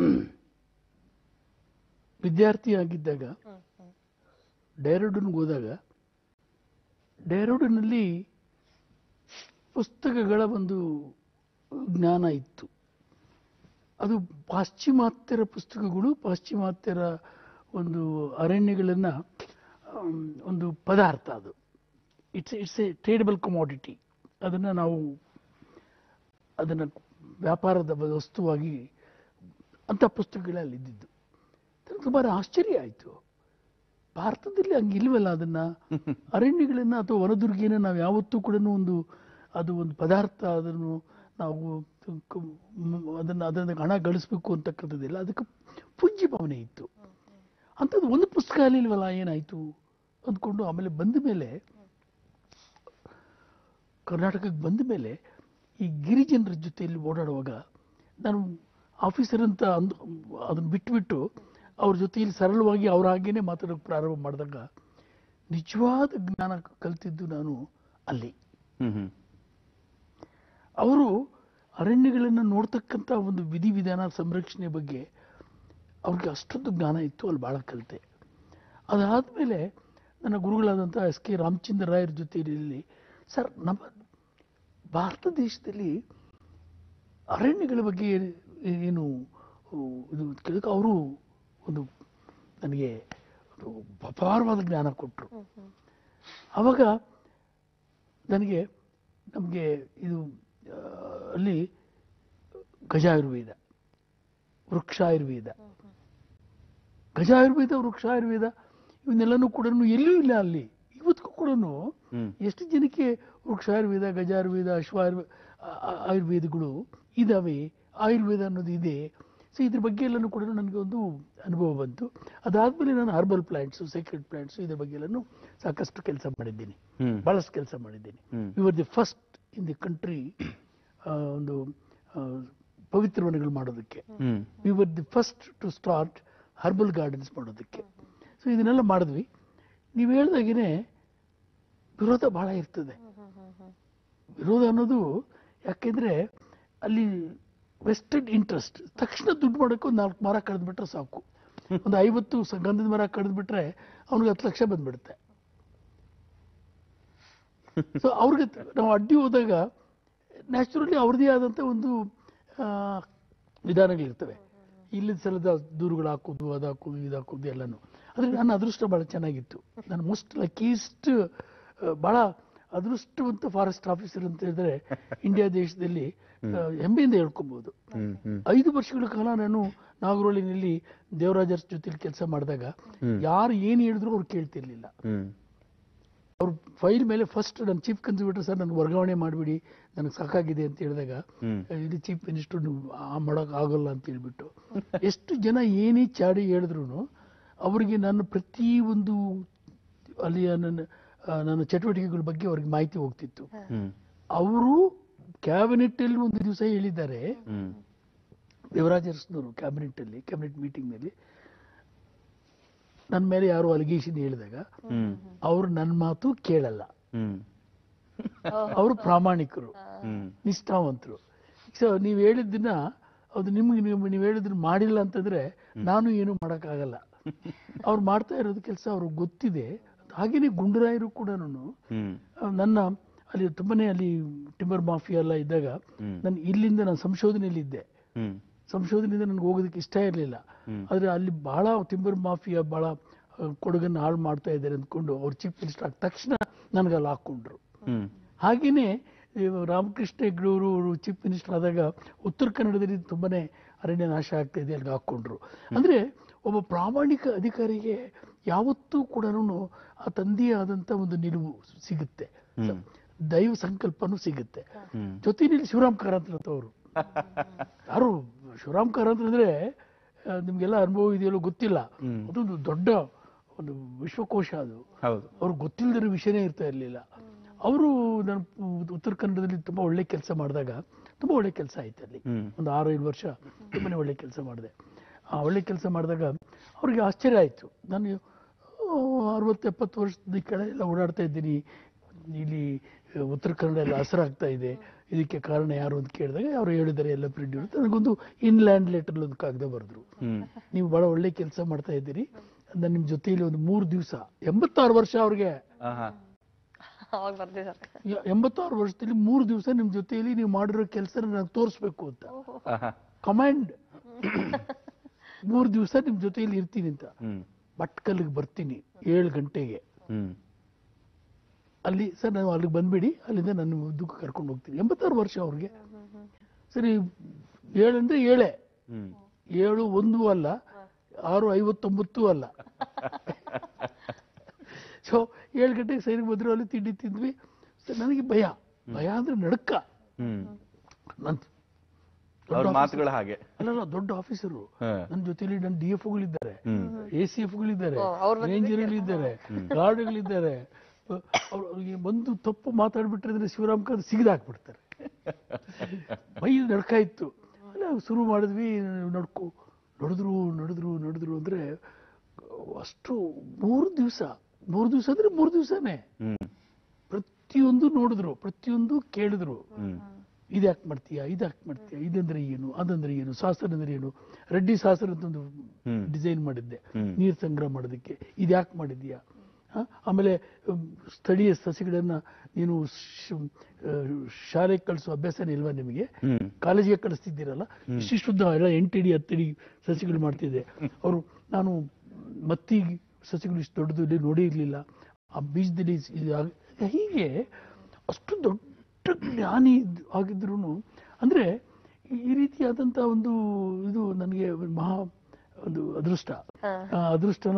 ವಿದ್ಯಾರ್ಥಿಯಾಗಿದ್ದಾಗ ಡೆಹ್ರಾಡೂನ್ಗೆ ಹೋದಾಗ ಡೆಹ್ರಾಡೂನಲ್ಲಿ ಪುಸ್ತಕಗಳ ಒಂದು ಜ್ಞಾನ ಇತ್ತು. ಅದು ಪಾಶ್ಚಿಮಾತ್ಯರ ಪುಸ್ತಕಗಳು, ಪಾಶ್ಚಿಮಾತ್ಯರ ಒಂದು ಅರಣ್ಯಗಳನ್ನು ಒಂದು ಪದಾರ್ಥ, ಅದು it's it's a tradable commodity. ಅದನ್ನು ನಾವು ಅದನ್ನು ವ್ಯಾಪಾರದ ವಸ್ತುವಾಗಿ ಅಂಥ ಪುಸ್ತಕಗಳಲ್ಲಿ ಇದ್ದಿದ್ದು ಸುಮಾರು ಆಶ್ಚರ್ಯ ಆಯಿತು. ಭಾರತದಲ್ಲಿ ಹಂಗಿಲ್ವಲ್ಲ, ಅದನ್ನ ಅರಣ್ಯಗಳನ್ನ ಅಥವಾ ವನದುರ್ಗಿನ ನಾವು ಯಾವತ್ತೂ ಕೂಡ ಒಂದು ಅದು ಒಂದು ಪದಾರ್ಥ, ಅದನ್ನು ನಾವು ಅದನ್ನ ಅದನ್ನ ಹಣ ಗಳಿಸ್ಬೇಕು ಅಂತಕ್ಕಂಥದ್ದಿಲ್ಲ, ಅದಕ್ಕೆ ಪೂಜ್ಯ ಭಾವನೆ ಇತ್ತು. ಅಂಥದ್ದು ಒಂದು ಪುಸ್ತಕ ಅಲ್ಲಿಲ್ವಲ್ಲ, ಏನಾಯ್ತು ಅಂದ್ಕೊಂಡು ಆಮೇಲೆ ಬಂದ ಮೇಲೆ ಕರ್ನಾಟಕಕ್ಕೆ ಬಂದ ಮೇಲೆ ಈ ಗಿರಿಜನರ ಜೊತೆಯಲ್ಲಿ ಓಡಾಡುವಾಗ ನಾನು ಆಫೀಸರ್ ಅಂತ ಅಂದು ಅದನ್ನು ಬಿಟ್ಬಿಟ್ಟು ಅವ್ರ ಜೊತೆಯಲ್ಲಿ ಸರಳವಾಗಿ ಅವ್ರ ಹಾಗೇನೆ ಮಾತಾಡೋಕೆ ಪ್ರಾರಂಭ ಮಾಡಿದಾಗ ನಿಜವಾದ ಜ್ಞಾನ ಕಲ್ತಿದ್ದು ನಾನು ಅಲ್ಲಿ. ಅವರು ಅರಣ್ಯಗಳನ್ನು ನೋಡ್ತಕ್ಕಂಥ ಒಂದು ವಿಧಿವಿಧಾನ ಸಂರಕ್ಷಣೆ ಬಗ್ಗೆ ಅವ್ರಿಗೆ ಅಷ್ಟೊಂದು ಜ್ಞಾನ ಇತ್ತು, ಅಲ್ಲಿ ಭಾಳ ಕಲಿತೆ. ಅದಾದಮೇಲೆ ನನ್ನ ಗುರುಗಳಾದಂಥ ಎಸ್ ಕೆ ರಾಮಚಂದ್ರ ರಾಯರ ಜೊತೆಯಲ್ಲಿ, ಸರ್ ನಮ್ಮ ಭಾರತ ದೇಶದಲ್ಲಿ ಅರಣ್ಯಗಳ ಬಗ್ಗೆ ಏನು ಇದು ಕೇಳಕ್ಕೆ ಅವರು ಒಂದು ನನಗೆ ಅಪಾರವಾದ ಜ್ಞಾನ ಕೊಟ್ಟರು. ಆವಾಗ ನನಗೆ ನಮಗೆ ಇದು ಅಲ್ಲಿ ಗಜಾಯುರ್ವೇದ, ವೃಕ್ಷಾಯುರ್ವೇದ, ಗಜಾಯುರ್ವೇದ, ವೃಕ್ಷಾಯುರ್ವೇದ ಇವನ್ನೆಲ್ಲನೂ ಕೂಡ ಎಲ್ಲೂ ಇಲ್ಲ ಅಲ್ಲಿ. ಇವತ್ತಿಗೂ ಕೂಡ ಎಷ್ಟು ಜನಕ್ಕೆ ವೃಕ್ಷಾಯುರ್ವೇದ, ಗಜಾಯುರ್ವೇದ, ಅಶ್ವಾಯುರ್ವೇದ ಆಯುರ್ವೇದಗಳು ಇದಾವೆ, ಆಯುರ್ವೇದ ಅನ್ನೋದು ಇದೆ. ಸೊ ಇದ್ರ ಬಗ್ಗೆ ಎಲ್ಲನೂ ಕೂಡ ನನಗೆ ಒಂದು ಅನುಭವ ಬಂತು. ಅದಾದ್ಮೇಲೆ ನಾನು ಹರ್ಬಲ್ ಪ್ಲಾಂಟ್ಸು, ಸೀಕ್ರೆಟ್ ಪ್ಲಾಂಟ್ಸು ಇದ್ರ ಬಗ್ಗೆ ಎಲ್ಲನೂ ಸಾಕಷ್ಟು ಕೆಲಸ ಮಾಡಿದ್ದೀನಿ, ಬಹಳಷ್ಟು ಕೆಲಸ ಮಾಡಿದ್ದೀನಿ. We were the first in the country ಒಂದು ಪವಿತ್ರ ವನಗಳು ಮಾಡೋದಕ್ಕೆ. We were the first to start herbal gardens ಮಾಡೋದಕ್ಕೆ. ಸೊ ಇದನ್ನೆಲ್ಲ ಮಾಡಿದ್ವಿ. ನೀವು ಹೇಳ್ದಾಗೇನೆ ವಿರೋಧ ಬಹಳ ಇರ್ತದೆ. ವಿರೋಧ ಅನ್ನೋದು ಯಾಕೆಂದ್ರೆ ಅಲ್ಲಿ ವೆಸ್ಟೆಡ್ ಇಂಟ್ರೆಸ್ಟ್, ತಕ್ಷಣ ದುಡ್ಡು ಮಾಡೋಕೆ ಒಂದು ನಾಲ್ಕು ಮರ ಕಳೆದ್ಬಿಟ್ರೆ ಸಾಕು. ಒಂದು ಐವತ್ತು ಗಂಧದ ಮರ ಕಳೆದ್ಬಿಟ್ರೆ ಅವ್ನಿಗೆ ಹತ್ತು ಲಕ್ಷ ಬಂದ್ಬಿಡುತ್ತೆ. ಸೊ ಅವ್ರಿಗೆ ನಾವು ಅಡ್ಡಿ ಹೋದಾಗ ನ್ಯಾಚುರಲಿ ಅವ್ರದ್ದೇ ಆದಂಥ ಒಂದು ವಿಧಾನಗಳಿರ್ತವೆ. ಇಲ್ಲಿದ್ದ ಸಲದ ದೂರುಗಳು ಹಾಕೋದು, ಅದು ಹಾಕೋದು, ಇದು ಹಾಕೋದು ಎಲ್ಲನೂ. ಆದರೆ ನನ್ನ ಅದೃಷ್ಟ ಭಾಳ ಚೆನ್ನಾಗಿತ್ತು. ನಾನು ಮೋಸ್ಟ್ ಲಕ್ಕೀಸ್ಟ್, ಭಾಳ ಅದೃಷ್ಟವಂತ ಫಾರೆಸ್ಟ್ ಆಫೀಸರ್ ಅಂತ ಹೇಳಿದ್ರೆ ಇಂಡಿಯಾ ದೇಶದಲ್ಲಿ ಹೆಮ್ಮೆಯಿಂದ ಹೇಳ್ಕೊಬಹುದು. ಐದು ವರ್ಷಗಳ ಕಾಲ ನಾನು ನಾಗರೋಳಿನಲ್ಲಿ ದೇವರಾಜರ್ ಜೊತೆಲಿ ಕೆಲಸ ಮಾಡಿದಾಗ ಯಾರು ಏನು ಹೇಳಿದ್ರು ಅವ್ರು ಕೇಳ್ತಿರ್ಲಿಲ್ಲ. ಅವ್ರ ಫೈಲ್ ಮೇಲೆ ಫಸ್ಟ್ ನನ್ನ ಚೀಫ್ ಕನ್ಸರ್ವೇಟರ್ ಸರ್ ನನಗೆ ವರ್ಗಾವಣೆ ಮಾಡಿಬಿಡಿ, ನನಗೆ ಸಾಕಾಗಿದೆ ಅಂತ ಹೇಳಿದಾಗ ಇಲ್ಲಿ ಚೀಫ್ ಮಿನಿಸ್ಟರ್ ಮಾಡೋಕೆ ಆಗೋಲ್ಲ ಅಂತ ಹೇಳ್ಬಿಟ್ಟು ಎಷ್ಟು ಜನ ಏನೇ ಚಾಡಿ ಹೇಳಿದ್ರು ಅವರಿಗೆ ನನ್ನ ಪ್ರತಿ ಒಂದು ಅಲ್ಲಿಯ ನನ್ನ ನನ್ನ ಚಟುವಟಿಕೆಗಳ ಬಗ್ಗೆ ಅವ್ರಿಗೆ ಮಾಹಿತಿ ಹೋಗ್ತಿತ್ತು. ಅವರು ಕ್ಯಾಬಿನೆಟ್ ಅಲ್ಲಿ ಒಂದು ದಿವಸ ಹೇಳಿದ್ದಾರೆ, ದೇವರಾಜರ್ಸ್ನವರು ಕ್ಯಾಬಿನೆಟ್ ಅಲ್ಲಿ ಕ್ಯಾಬಿನೆಟ್ ಮೀಟಿಂಗ್ ನಲ್ಲಿ ನನ್ನ ಮೇಲೆ ಯಾರು ಅಲಿಗೇಷನ್ ಹೇಳಿದಾಗ ಅವ್ರು ನನ್ನ ಮಾತು ಕೇಳಲ್ಲ, ಅವರು ಪ್ರಾಮಾಣಿಕರು, ನಿಷ್ಠಾವಂತರು. ಸೊ ನೀವ್ ಹೇಳಿದ್ದನ್ನ ಅದು ನಿಮ್ಗೆ ನೀವು ಹೇಳಿದ್ರು ಮಾಡಿಲ್ಲ ಅಂತಂದ್ರೆ ನಾನು ಏನು ಮಾಡಕ್ಕಾಗಲ್ಲ. ಅವ್ರು ಮಾಡ್ತಾ ಇರೋದು ಕೆಲಸ ಅವ್ರಿಗೆ ಗೊತ್ತಿದೆ. ಹಾಗೇನೆ ಗುಂಡರಾಯರು ಕೂಡ ನನ್ನ ಅಲ್ಲಿ ತುಂಬಾನೇ ಅಲ್ಲಿ ಟಿಂಬರ್ ಮಾಫಿಯಾ ಎಲ್ಲ ಇದ್ದಾಗ ನಾನು ಇಲ್ಲಿಂದ ನಾನು ಸಂಶೋಧನೆಯಲ್ಲಿ ಇದ್ದೆ. ಸಂಶೋಧನೆಯಿಂದ ನನಗೆ ಹೋಗೋದಕ್ಕೆ ಇಷ್ಟ ಇರಲಿಲ್ಲ. ಆದ್ರೆ ಅಲ್ಲಿ ಬಹಳ ಟಿಂಬರ್ ಮಾಫಿಯಾ ಬಹಳ ಕೊಡಗನ್ನು ಹಾಳು ಮಾಡ್ತಾ ಇದ್ದಾರೆ ಅಂದ್ಕೊಂಡು ಅವ್ರ ಚೀಫ್ ಮಿನಿಸ್ಟರ್ ಆದ ತಕ್ಷಣ ನನಗೆ ಅಲ್ಲಿ ಹಾಕೊಂಡ್ರು. ಹಾಗೇನೆ ರಾಮಕೃಷ್ಣ ಹೆಗ್ಡೆಯವರು ಅವರು ಚೀಫ್ ಮಿನಿಸ್ಟರ್ ಆದಾಗ ಉತ್ತರ ಕನ್ನಡದಲ್ಲಿ ತುಂಬಾನೇ ಅರಣ್ಯ ನಾಶ ಆಗ್ತಾ ಇದೆ, ಅಲ್ಲಿಗೆ ಹಾಕೊಂಡ್ರು. ಅಂದ್ರೆ ಒಬ್ಬ ಪ್ರಾಮಾಣಿಕ ಅಧಿಕಾರಿಗೆ ಯಾವತ್ತೂ ಕೂಡ ಆ ತಂದೆಯೇ ಆದಂತ ಒಂದು ನಿಲುವು ಸಿಗುತ್ತೆ, ದೈವ ಸಂಕಲ್ಪನೂ ಸಿಗುತ್ತೆ. ಜೊತೆಯಲ್ಲಿ ಶಿವರಾಮ್ ಕಾರಂತರ ಅವರು ಯಾರು ಶಿವರಾಮ್ ಕಾರಂತರ ಅಂದ್ರೆ ಆ, ನಿಮ್ಗೆಲ್ಲ ಅನುಭವ ಇದೆಯಲ್ಲೋ ಗೊತ್ತಿಲ್ಲ, ಅದೊಂದು ದೊಡ್ಡ ಒಂದು ವಿಶ್ವಕೋಶ ಅದು. ಹೌದು. ಅವ್ರಿಗೆ ಗೊತ್ತಿಲ್ಲದಿರೋ ವಿಷಯನೇ ಇರ್ತಾ ಇರಲಿಲ್ಲ. ಅವರು ನಾನು ಉತ್ತರ ಕನ್ನಡದಲ್ಲಿ ತುಂಬಾ ಒಳ್ಳೆ ಕೆಲಸ ಮಾಡಿದಾಗ ತುಂಬಾ ಒಳ್ಳೆ ಕೆಲಸ ಆಯ್ತು ಅಲ್ಲಿ. ಒಂದು ಆರು ಏಳು ವರ್ಷ ತುಂಬಾನೇ ಒಳ್ಳೆ ಕೆಲಸ ಮಾಡಿದೆ. ಆ ಒಳ್ಳೆ ಕೆಲಸ ಮಾಡಿದಾಗ ಅವ್ರಿಗೆ ಆಶ್ಚರ್ಯ ಆಯ್ತು. ನಾನು ಅರವತ್ತು ಎಪ್ಪತ್ತು ವರ್ಷದ ಕಡೆ ಎಲ್ಲ ಓಡಾಡ್ತಾ ಇದ್ದೀನಿ, ಇಲ್ಲಿ ಉತ್ತರ ಕನ್ನಡ ಎಲ್ಲ ಹಸರಾಗ್ತಾ ಇದೆ, ಇದಕ್ಕೆ ಕಾರಣ ಯಾರು ಅಂತ ಕೇಳಿದಾಗ ಅವ್ರು ಹೇಳಿದ್ದಾರೆ ಎಲ್ಲ ಪ್ರಿಂಟ್ ಇರುತ್ತೆ. ನನಗೊಂದು ಇನ್ಲ್ಯಾಂಡ್ ಲೆಟರ್ ಒಂದು ಕಾಗದ ಬರೆದ್ರು, ನೀವು ಬಹಳ ಒಳ್ಳೆ ಕೆಲಸ ಮಾಡ್ತಾ ಇದ್ದೀರಿ, ನಾನು ನಿಮ್ ಜೊತೆಯಲ್ಲಿ ಒಂದು ಮೂರು ದಿವಸ, ಎಂಬತ್ತಾರು ವರ್ಷ ಅವ್ರಿಗೆ, ಎಂಬತ್ತಾರು ವರ್ಷದಲ್ಲಿ ಮೂರು ದಿವಸ ನಿಮ್ ಜೊತೆಯಲ್ಲಿ ನೀವು ಮಾಡಿರೋ ಕೆಲಸ ನಾನು ತೋರಿಸ್ಬೇಕು ಅಂತ ಕಮಾಂಡ್. ಮೂರು ದಿವಸ ನಿಮ್ ಜೊತೆಯಲ್ಲಿ ಇರ್ತೀನಿ ಅಂತ. ಭಟ್ಕಲ್ಗೆ ಬರ್ತೀನಿ ಏಳು ಗಂಟೆಗೆ, ಅಲ್ಲಿ ಸರ್ ನಾವು ಅಲ್ಲಿಗೆ ಬಂದ್ಬಿಡಿ, ಅಲ್ಲಿಂದ ನನ್ನ ದುಃಖ ಕರ್ಕೊಂಡು ಹೋಗ್ತೀನಿ. ಎಂಬತ್ತಾರು ವರ್ಷ ಅವ್ರಿಗೆ. ಸರಿ, ಏಳಂದ್ರೆ ಏಳೆ, ಏಳು ಒಂದು ಅಲ್ಲ, ಆರು ಐವತ್ತೊಂಬತ್ತು ಅಲ್ಲ. ಸೊ ಏಳು ಗಂಟೆಗೆ ಸೈನಿಗೆ ಬಂದ್ರು, ಅಲ್ಲಿ ತಿಂಡಿ ತಿಂದ್ವಿ. ನನಗೆ ಭಯ, ಭಯ ಅಂದ್ರೆ ನಡುಕ. ಮಾತುಗಳ ಹಾಗೆ ಅಲ್ಲಲ್ಲ, ದೊಡ್ಡ ಆಫೀಸರು ನನ್ನ ಜೊತೆಲಿ, ನನ್ನ ಡಿ ಎಫ್ ಗಳಿದ್ದಾರೆ, ಎ ಸಿ ಎಫ್ ಗಳಿದ್ದಾರೆ, ರೇಂಜರ್ಗಳಿದ್ದಾರೆ, ಗಾರ್ಡ್ಗಳಿದ್ದಾರೆ. ಅವ್ರಿಗೆ ಬಂದು ತಪ್ಪು ಮಾತಾಡ್ಬಿಟ್ರೆ ಅಂದ್ರೆ ಶಿವರಾಮ್ ಕಾಂತ್ ಸಿಗದಾಕ್ಬಿಡ್ತಾರೆ. ಮೈ ನಡ್ಕ ಇತ್ತು. ಅಲ್ಲ ಶುರು ಮಾಡಿದ್ವಿ, ನಡ್ಕೊ ನಡೆದ್ರು ನಡೆದ್ರು ನಡೆದ್ರು ಅಂದ್ರೆ ಅಷ್ಟು ಮೂರು ದಿವಸ ಮೂರು ದಿವಸ ಅಂದ್ರೆ ಮೂರು ದಿವಸನೇ ಪ್ರತಿಯೊಂದು ನೋಡಿದ್ರು, ಪ್ರತಿಯೊಂದು ಕೇಳಿದ್ರು. ಇದ್ಯಾಕ್ ಮಾಡ್ತೀಯಾ, ಇದ್ಯಾಕ್ ಮಾಡ್ತೀಯಾ, ಇದಂದ್ರೆ ಏನು, ಅದಂದ್ರೆ ಏನು, ಶಾಸ್ತ್ರ ಅಂದ್ರೆ ಏನು. ರೆಡ್ಡಿ ಶಾಸ್ತ್ರ ಅಂತ ಒಂದು ಡಿಸೈನ್ ಮಾಡಿದ್ದೆ ನೀರ್ ಸಂಗ್ರಹ ಮಾಡೋದಕ್ಕೆ, ಇದ್ಯಾಕ್ ಮಾಡಿದ್ಯಾ. ಆಮೇಲೆ ಸ್ಥಳೀಯ ಸಸಿಗಳನ್ನ ನೀನು ಶಾಲೆಗೆ ಕಳಿಸೋ ಅಭ್ಯಾಸನೇ ಇಲ್ವಾ ನಿಮಗೆ, ಕಾಲೇಜಿಗೆ ಕಳಿಸ್ತಿದ್ದೀರಲ್ಲ, ಇಷ್ಟಿಷ್ಟುದ್ದ ಎಲ್ಲ ಎಂಟಡಿ ಹತ್ತಡಿ ಸಸಿಗಳು ಮಾಡ್ತಿದ್ದೆ. ಅವರು ನಾನು ಮತ್ತಿ ಸಸಿಗಳು ಇಷ್ಟು ದೊಡ್ಡದು ಇಲ್ಲಿ ನೋಡೇ ಇರಲಿಲ್ಲ, ಆ ಬೀಜದಲ್ಲಿ ಹೀಗೆ ಅಷ್ಟು ದೊಡ್ಡ ಜ್ಞಾನಿ ಆಗಿದ್ರು. ಅಂದ್ರೆ ಈ ರೀತಿಯಾದಂತ ಒಂದು ಇದು ನನಗೆ ಮಹಾ ಒಂದು ಅದೃಷ್ಟ. ಆ ಅದೃಷ್ಟನ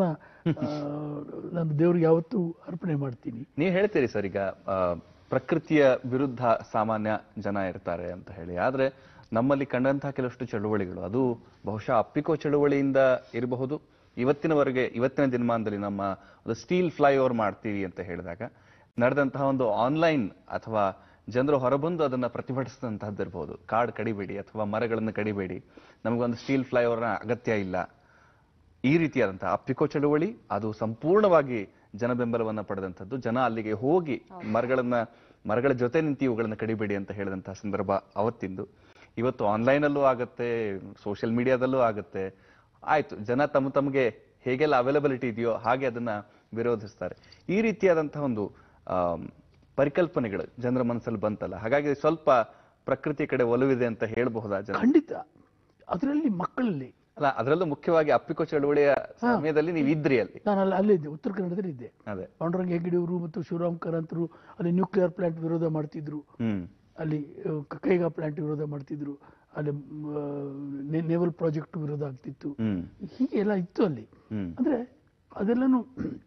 ನಾನು ದೇವ್ರಿಗೆ ಯಾವತ್ತೂ ಅರ್ಪಣೆ ಮಾಡ್ತೀನಿ. ನೀವು ಹೇಳ್ತೀರಿ ಸರ್, ಈಗ ಪ್ರಕೃತಿಯ ವಿರುದ್ಧ ಸಾಮಾನ್ಯ ಜನ ಇರ್ತಾರೆ ಅಂತ ಹೇಳಿ, ಆದ್ರೆ ನಮ್ಮಲ್ಲಿ ಕಂಡಂತಹ ಕೆಲವಷ್ಟು ಚಳುವಳಿಗಳು, ಅದು ಬಹುಶಃ ಅಪ್ಪಿಕೋ ಚಳುವಳಿಯಿಂದ ಇರಬಹುದು. ಇವತ್ತಿನವರೆಗೆ, ಇವತ್ತಿನ ದಿನಮಾನದಲ್ಲಿ ನಮ್ಮ ಒಂದು ಸ್ಟೀಲ್ ಫ್ಲೈಓವರ್ ಮಾಡ್ತೀವಿ ಅಂತ ಹೇಳಿದಾಗ ನಡೆದಂತಹ ಒಂದು ಆನ್ಲೈನ್ ಅಥವಾ ಜನರು ಹೊರಬಂದು ಅದನ್ನ ಪ್ರತಿಭಟಿಸಿದಂತಹದ್ದು ಇರಬಹುದು. ಕಾಡ್ ಕಡಿಬೇಡಿ ಅಥವಾ ಮರಗಳನ್ನು ಕಡಿಬೇಡಿ, ನಮಗೊಂದು ಸ್ಟೀಲ್ ಫ್ಲೈಓವರ್ನ ಅಗತ್ಯ ಇಲ್ಲ. ಈ ರೀತಿಯಾದಂತಹ ಅಪ್ಪಿಕೋ ಚಳುವಳಿ ಅದು ಸಂಪೂರ್ಣವಾಗಿ ಜನ ಬೆಂಬಲವನ್ನ ಪಡೆದಂಥದ್ದು. ಜನ ಅಲ್ಲಿಗೆ ಹೋಗಿ ಮರಗಳನ್ನ ಮರಗಳ ಜೊತೆ ನಿಂತು ಇವುಗಳನ್ನ ಕಡಿಬೇಡಿ ಅಂತ ಹೇಳಿದಂತಹ ಸಂದರ್ಭ ಅವತ್ತಿಂದು. ಇವತ್ತು ಆನ್ಲೈನ್ ಅಲ್ಲೂ ಆಗತ್ತೆ, ಸೋಷಿಯಲ್ ಮೀಡಿಯಾದಲ್ಲೂ ಆಗತ್ತೆ. ಆಯ್ತು, ಜನ ತಮ್ಮ ತಮಗೆ ಹೇಗೆಲ್ಲ ಅವೈಲಬಿಲಿಟಿ ಇದೆಯೋ ಹಾಗೆ ಅದನ್ನ ವಿರೋಧಿಸ್ತಾರೆ. ಈ ರೀತಿಯಾದಂತಹ ಒಂದು ಆ ಪರಿಕಲ್ಪನೆಗಳು ಜನರ ಮನಸ್ಸಲ್ಲಿ ಬಂತಲ್ಲ, ಹಾಗಾಗಿ ಸ್ವಲ್ಪ ಪ್ರಕೃತಿ ಕಡೆ ಒಲವಿದೆ ಅಂತ ಹೇಳಬಹುದಾ ಜನ? ಖಂಡಿತ. ಅದರಲ್ಲಿ ಮಕ್ಕಳಲ್ಲಿ ಅಲ್ಲ, ಅದರಲ್ಲೂ ಮುಖ್ಯವಾಗಿ ಅಪ್ಪಿಕೋ ಚಳುವಳಿಯ ಸಮಯದಲ್ಲಿ ನೀವು ಇದ್ರಿ ಅಲ್ಲಿ. ನಾನು ಅಲ್ಲಿ ಅಲ್ಲಿದ್ದೆ, ಉತ್ತರ ಕನ್ನಡದಲ್ಲಿ ಇದ್ದೆ. ಅದೇ ಪಾಂಡುರಂಗ ಹೆಗ್ಗಡೆಯವರು ಮತ್ತು ಶಿವರಾಮ್ ಕಾರಂತರು ಅಲ್ಲಿ ನ್ಯೂಕ್ಲಿಯರ್ ಪ್ಲಾಂಟ್ ವಿರೋಧ ಮಾಡ್ತಿದ್ರು, ಅಲ್ಲಿ ಕೈಗಾ ಪ್ಲಾಂಟ್ ವಿರೋಧ ಮಾಡ್ತಿದ್ರು, ಅಲ್ಲಿ ನೇವಲ್ ಪ್ರಾಜೆಕ್ಟ್ ವಿರೋಧ ಆಗ್ತಿತ್ತು. ಹೀಗೆ ಎಲ್ಲ ಇತ್ತು ಅಲ್ಲಿ. ಅಂದ್ರೆ ಅದೆಲ್ಲನು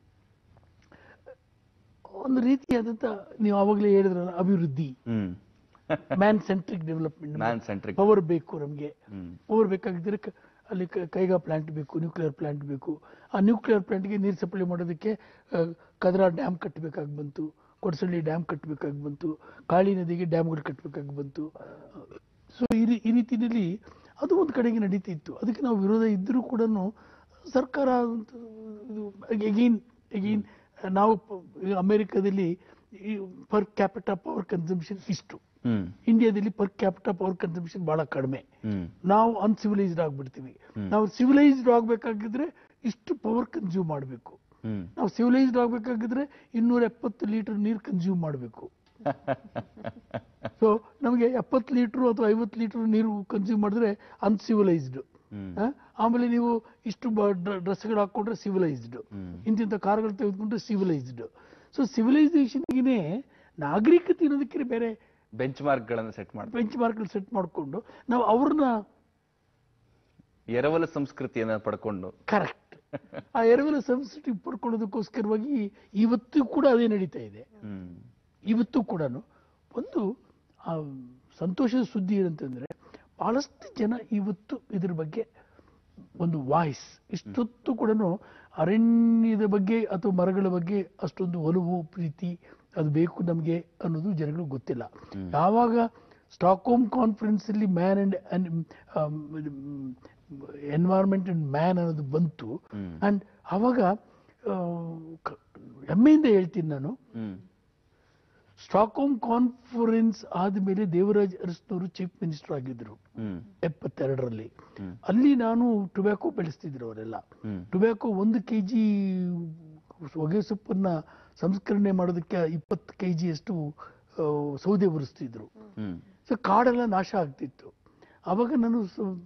ಒಂದು ರೀತಿಯಾದಂತ, ನೀವು ಆವಾಗಲೇ ಹೇಳಿದ್ರಲ್ಲ, ಅಭಿವೃದ್ಧಿ, ಮ್ಯಾನ್ ಸೆಂಟ್ರಿಕ್ ಡೆವಲಪ್ಮೆಂಟ್. ಪವರ್ ಬೇಕು ನಮ್ಗೆ, ಪವರ್ ಬೇಕಾಗಿದ್ರೆ ಅಲ್ಲಿ ಕೈಗಾ ಪ್ಲಾಂಟ್ ಬೇಕು, ನ್ಯೂಕ್ಲಿಯರ್ ಪ್ಲಾಂಟ್ ಬೇಕು. ಆ ನ್ಯೂಕ್ಲಿಯರ್ ಪ್ಲಾಂಟ್ಗೆ ನೀರು ಸಪ್ಲೈ ಮಾಡೋದಕ್ಕೆ ಕದ್ರಾ ಡ್ಯಾಮ್ ಕಟ್ಟಬೇಕಾಗಿ ಬಂತು, ಕೊಡಸಳ್ಳಿ ಡ್ಯಾಮ್ ಕಟ್ಟಬೇಕಾಗಿ ಬಂತು, ಕಾಳಿ ನದಿಗೆ ಡ್ಯಾಮ್ಗಳು ಕಟ್ಟಬೇಕಾಗಿ ಬಂತು. ಸೊ ಈ ರೀತಿಯಲ್ಲಿ ಅದು ಒಂದು ಕಡೆಗೆ ನಡೀತಿತ್ತು. ಅದಕ್ಕೆ ನಾವು ವಿರೋಧ ಇದ್ರೂ ಕೂಡ ಸರ್ಕಾರ ಎಗೈನ್ ಎಗೈನ್ ನಾವು ಅಮೆರಿಕದಲ್ಲಿ ಪರ್ ಕ್ಯಾಪಿಟಾ ಪವರ್ ಕನ್ಸಂಪ್ಷನ್ ಇಷ್ಟು, ಇಂಡಿಯಾದಲ್ಲಿ ಪರ್ ಕ್ಯಾಪಿಟಾ ಪವರ್ ಕನ್ಸಂಪ್ಷನ್ ಬಹಳ ಕಡಿಮೆ. ನಾವು ಅನ್ಸಿವಿಲೈಸ್ಡ್ ಆಗ್ಬಿಡ್ತೀವಿ. ನಾವು ಸಿವಿಲೈಸ್ಡ್ ಆಗ್ಬೇಕಾಗಿದ್ರೆ ಇಷ್ಟು ಪವರ್ ಕನ್ಸ್ಯೂಮ್ ಮಾಡಬೇಕು. ನಾವು ಸಿವಿಲೈಸ್ಡ್ ಆಗ್ಬೇಕಾಗಿದ್ರೆ ಇನ್ನೂರ ಎಪ್ಪತ್ತು ಲೀಟರ್ ನೀರು ಕನ್ಸ್ಯೂಮ್ ಮಾಡಬೇಕು. ಸೊ ನಮಗೆ ಎಪ್ಪತ್ತು ಲೀಟರ್ ಅಥವಾ ಐವತ್ತು ಲೀಟರ್ ನೀರು ಕನ್ಸ್ಯೂಮ್ ಮಾಡಿದ್ರೆ ಅನ್ಸಿವಿಲೈಸ್ಡ್. ಆಮೇಲೆ ನೀವು ಇಷ್ಟು ಡ್ರೆಸ್ಗಳು ಹಾಕೊಂಡ್ರೆ ಸಿವಿಲೈಸ್ಡ್, ಇಂತಿಂತ ಕಾರ್ಗಳು ತೆಗೆದುಕೊಂಡ್ರೆ ಸಿವಿಲೈಸ್ಡ್. ಸೊ ಸಿವಿಲೈಸೇಷನ್ಗೆ ನಾಗರಿಕತೆ ಅನ್ನೋದಕ್ಕೆ ಬೇರೆ ಬೆಂಚ್ ಮಾರ್ಕ್ ಗಳನ್ನು ಸೆಟ್ ಮಾಡಿ ಬೆಂಚ್ ಮಾರ್ಕ್ ಸೆಟ್ ಮಾಡಿಕೊಂಡು ನಾವು ಅವ್ರನ್ನ ಎರವಲ ಸಂಸ್ಕೃತಿಯನ್ನ ಪಡ್ಕೊಂಡು, ಕರೆಕ್ಟ್, ಆ ಎರವಲ ಸಂಸ್ಕೃತಿ ಪಡ್ಕೊಳ್ಳೋದಕ್ಕೋಸ್ಕರವಾಗಿ ಇವತ್ತು ಕೂಡ ಅದೇ ನಡೀತಾ ಇದೆ. ಇವತ್ತು ಕೂಡ ಒಂದು ಆ ಸಂತೋಷದ ಸುದ್ದಿ ಏನಂತಂದ್ರೆ, ಬಹಳಷ್ಟು ಜನ ಇವತ್ತು ಇದ್ರ ಬಗ್ಗೆ ಒಂದು ವಾಯ್ಸ್. ಇಷ್ಟೊತ್ತು ಕೂಡ ಅರಣ್ಯದ ಬಗ್ಗೆ ಅಥವಾ ಮರಗಳ ಬಗ್ಗೆ ಅಷ್ಟೊಂದು ಒಲವು ಪ್ರೀತಿ ಅದು ಬೇಕು ನಮಗೆ ಅನ್ನೋದು ಜನಗಳಿಗೆ ಗೊತ್ತಿಲ್ಲ. ಯಾವಾಗ ಸ್ಟಾಕ್ಹೋಮ್ ಕಾನ್ಫರೆನ್ಸ್ ಅಲ್ಲಿ man and environment and man ಅನ್ನೋದು ಬಂತು, ಅಂಡ್ ಅವಾಗ ಹೆಮ್ಮೆಯಿಂದ ಹೇಳ್ತೀನಿ ನಾನು, ಸ್ಟಾಕ್ಹೋಮ್ ಕಾನ್ಫರೆನ್ಸ್ ಆದ್ಮೇಲೆ ದೇವರಾಜ್ ಅರಸ್ನವರು ಚೀಫ್ ಮಿನಿಸ್ಟರ್ ಆಗಿದ್ರು ಎಪ್ಪತ್ತೆರಡರಲ್ಲಿ. ಅಲ್ಲಿ ನಾನು ಟೊಬ್ಯಾಕೋ ಬೆಳೆಸ್ತಿದ್ರು ಅವರೆಲ್ಲ. ಟೊಬ್ಯಾಕೋ ಒಂದು ಕೆಜಿ ಹೊಗೆ ಸೊಪ್ಪನ್ನ ಸಂಸ್ಕರಣೆ ಮಾಡೋದಕ್ಕೆ ಇಪ್ಪತ್ತು ಕೆಜಿ ಅಷ್ಟು ಸೌದೆ ಉರಿಸ್ತಿದ್ರು. ಸೊ ಕಾಡೆಲ್ಲ ನಾಶ ಆಗ್ತಿತ್ತು. ಅವಾಗ ನಾನು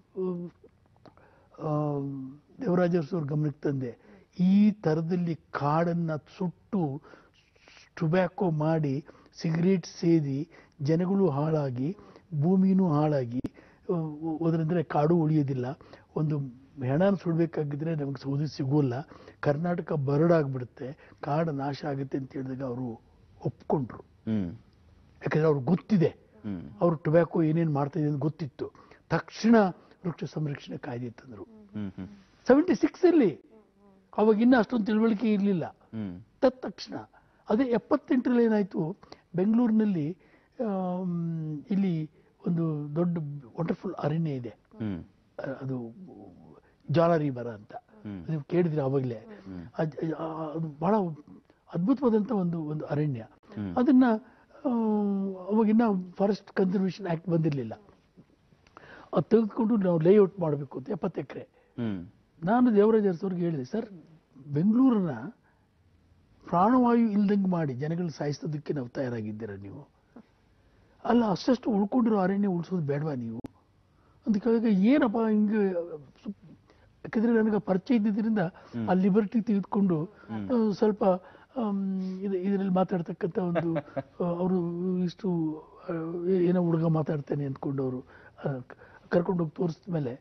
ದೇವರಾಜ ಅರಸು ಗಮನಕ್ಕೆ ತಂದೆ, ಈ ತರದಲ್ಲಿ ಕಾಡನ್ನ ಸುಟ್ಟು ಟೊಬ್ಯಾಕೋ ಮಾಡಿ ಸಿಗರೇಟ್ ಸೇದಿ ಜನಗಳು ಹಾಳಾಗಿ ಭೂಮಿನೂ ಹಾಳಾಗಿ ಹೋದ್ರಂದ್ರೆ ಕಾಡು ಉಳಿಯೋದಿಲ್ಲ. ಒಂದು ಹೆಣ ಸುಡಬೇಕಾಗಿದ್ರೆ ನಮಗೆ ಸೌದೆ ಸಿಗೋಲ್ಲ, ಕರ್ನಾಟಕ ಬರಡಾಗ್ಬಿಡುತ್ತೆ, ಕಾಡು ನಾಶ ಆಗುತ್ತೆ ಅಂತ ಹೇಳಿದಾಗ ಅವರು ಒಪ್ಕೊಂಡ್ರು. ಯಾಕಂದ್ರೆ ಅವ್ರಿಗೆ ಗೊತ್ತಿದೆ, ಅವರು ಟೊಬ್ಯಾಕೋ ಏನೇನು ಮಾಡ್ತಾ ಇದೆ ಅಂತ ಗೊತ್ತಿತ್ತು. ತಕ್ಷಣ ವೃಕ್ಷ ಸಂರಕ್ಷಣೆ ಕಾಯ್ದೆ ತಂದ್ರು ಸೆವೆಂಟಿ ಸಿಕ್ಸ್ ಅಲ್ಲಿ. ಅವಾಗ ಇನ್ನೂ ಅಷ್ಟೊಂದು ತಿಳುವಳಿಕೆ ಇರಲಿಲ್ಲ. ತತ್ ತಕ್ಷಣ ಅದೇ ಎಪ್ಪತ್ತೆಂಟರಲ್ಲಿ ಏನಾಯ್ತು, ಬೆಂಗಳೂರಿನಲ್ಲಿ ಇಲ್ಲಿ ಒಂದು ದೊಡ್ಡ ವಂಡರ್ಫುಲ್ ಅರಣ್ಯ ಇದೆ, ಅದು ಜಾಲರಿ ಮರ ಅಂತ, ನೀವು ಕೇಳಿದ್ರಿ ಅವಾಗಲೇ. ಅದು ಬಹಳ ಅದ್ಭುತವಾದಂತ ಒಂದು ಒಂದು ಅರಣ್ಯ. ಅದನ್ನ ಅವಾಗಿನ್ನ ಫಾರೆಸ್ಟ್ ಕನ್ಸರ್ವೇಷನ್ ಆಕ್ಟ್ ಬಂದಿರಲಿಲ್ಲ. ಅದು ತೆಗೆದುಕೊಂಡು ನಾವು ಲೇಔಟ್ ಮಾಡಬೇಕು ಅಂತ ಎಪ್ಪತ್ತು ಎಕರೆ. ನಾನು ದೇವರಾಜ ಅರಸವ್ರಿಗೆ ಹೇಳಿದೆ, ಸರ್ ಬೆಂಗಳೂರನ್ನ ಪ್ರಾಣವಾಯು ಇಲ್ದಂಗೆ ಮಾಡಿ ಜನಗಳು ಸಾಯಿಸೋದಕ್ಕೆ ನಾವು ತಯಾರಾಗಿದ್ದೀರ ನೀವು? ಅಲ್ಲ, ಅಷ್ಟಷ್ಟು ಉಳ್ಕೊಂಡಿರೋ ಅರಣ್ಯ ಉಳಿಸೋದು ಬೇಡವಾ ನೀವು ಅಂತ ಕೇಳಿದಾಗ, ಏನಪ್ಪ ಹಿಂಗೆ, ಯಾಕಂದ್ರೆ ನನಗೆ ಪರಿಚಯ ಇದ್ದಿದ್ದರಿಂದ ಆ ಲಿಬರ್ಟಿ ತೆಗೆದುಕೊಂಡು ಸ್ವಲ್ಪ ಇದರಲ್ಲಿ ಮಾತಾಡ್ತಕ್ಕಂಥ ಒಂದು, ಅವರು ಇಷ್ಟು ಏನೋ ಹುಡುಗ ಮಾತಾಡ್ತೇನೆ ಅಂದ್ಕೊಂಡು ಅವರು ಕರ್ಕೊಂಡೋಗಿ ತೋರಿಸಿದ ಮೇಲೆ,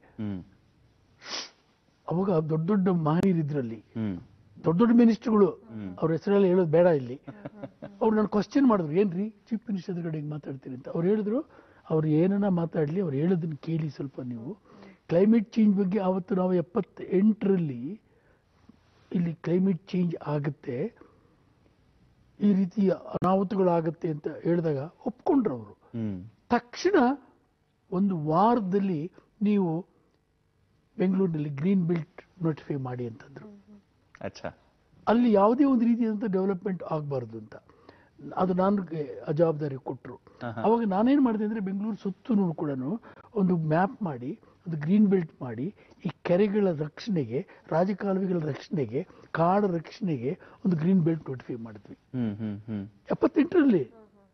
ಅವಾಗ ದೊಡ್ಡ ದೊಡ್ಡ ಮಾಹಿರಿದ್ರಲ್ಲಿ, ದೊಡ್ಡ ದೊಡ್ಡ ಮಿನಿಸ್ಟರ್ಗಳು, ಅವ್ರ ಹೆಸರೆಲ್ಲ ಹೇಳೋದು ಬೇಡ ಇಲ್ಲಿ, ಅವ್ರು ನಾನು ಕ್ವಶನ್ ಮಾಡಿದ್ರು, ಏನ್ರಿ ಚೀಫ್ ಮಿನಿಸ್ಟರ್ ಎದುರುಗಡೆ ಹಿಂಗೆ ಮಾತಾಡ್ತೀನಿ ಅಂತ. ಅವ್ರು ಹೇಳಿದ್ರು, ಅವ್ರು ಏನನ್ನ ಮಾತಾಡ್ಲಿ, ಅವ್ರು ಹೇಳೋದನ್ನ ಕೇಳಿ ಸ್ವಲ್ಪ ನೀವು. ಕ್ಲೈಮೇಟ್ ಚೇಂಜ್ ಬಗ್ಗೆ ಆವತ್ತು ನಾವು ಎಪ್ಪತ್ತೆಂಟರಲ್ಲಿ ಇಲ್ಲಿ ಕ್ಲೈಮೇಟ್ ಚೇಂಜ್ ಆಗುತ್ತೆ, ಈ ರೀತಿ ಅನಾಹುತಗಳಾಗುತ್ತೆ ಅಂತ ಹೇಳಿದಾಗ ಒಪ್ಕೊಂಡ್ರು ಅವರು. ತಕ್ಷಣ ಒಂದು ವಾರದಲ್ಲಿ ನೀವು ಬೆಂಗಳೂರಿನಲ್ಲಿ ಗ್ರೀನ್ ಬೆಲ್ಟ್ ನೋಟಿಫೈ ಮಾಡಿ ಅಂತಂದ್ರು. ಅಲ್ಲಿ ಯಾವುದೇ ಒಂದು ರೀತಿಯಾದಂಥ ಡೆವಲಪ್ಮೆಂಟ್ ಆಗಬಾರ್ದು ಅಂತ ಅದು ನನಗೆ ಜವಾಬ್ದಾರಿ ಕೊಟ್ಟರು. ಅವಾಗ ನಾನೇನು ಮಾಡಿದೆ ಅಂದರೆ, ಬೆಂಗಳೂರು ಸುತ್ತಲೂ ಕೂಡ ಒಂದು ಮ್ಯಾಪ್ ಮಾಡಿ, ಒಂದು ಗ್ರೀನ್ ಬೆಲ್ಟ್ ಮಾಡಿ, ಈ ಕೆರೆಗಳ ರಕ್ಷಣೆಗೆ, ರಾಜಕಾಲುವೆಗಳ ರಕ್ಷಣೆಗೆ, ಕಾಡು ರಕ್ಷಣೆಗೆ ಒಂದು ಗ್ರೀನ್ ಬೆಲ್ಟ್ ನೋಟಿಫೈ ಮಾಡಿದ್ವಿ ಎಪ್ಪತ್ತೆಂಟರಲ್ಲಿ.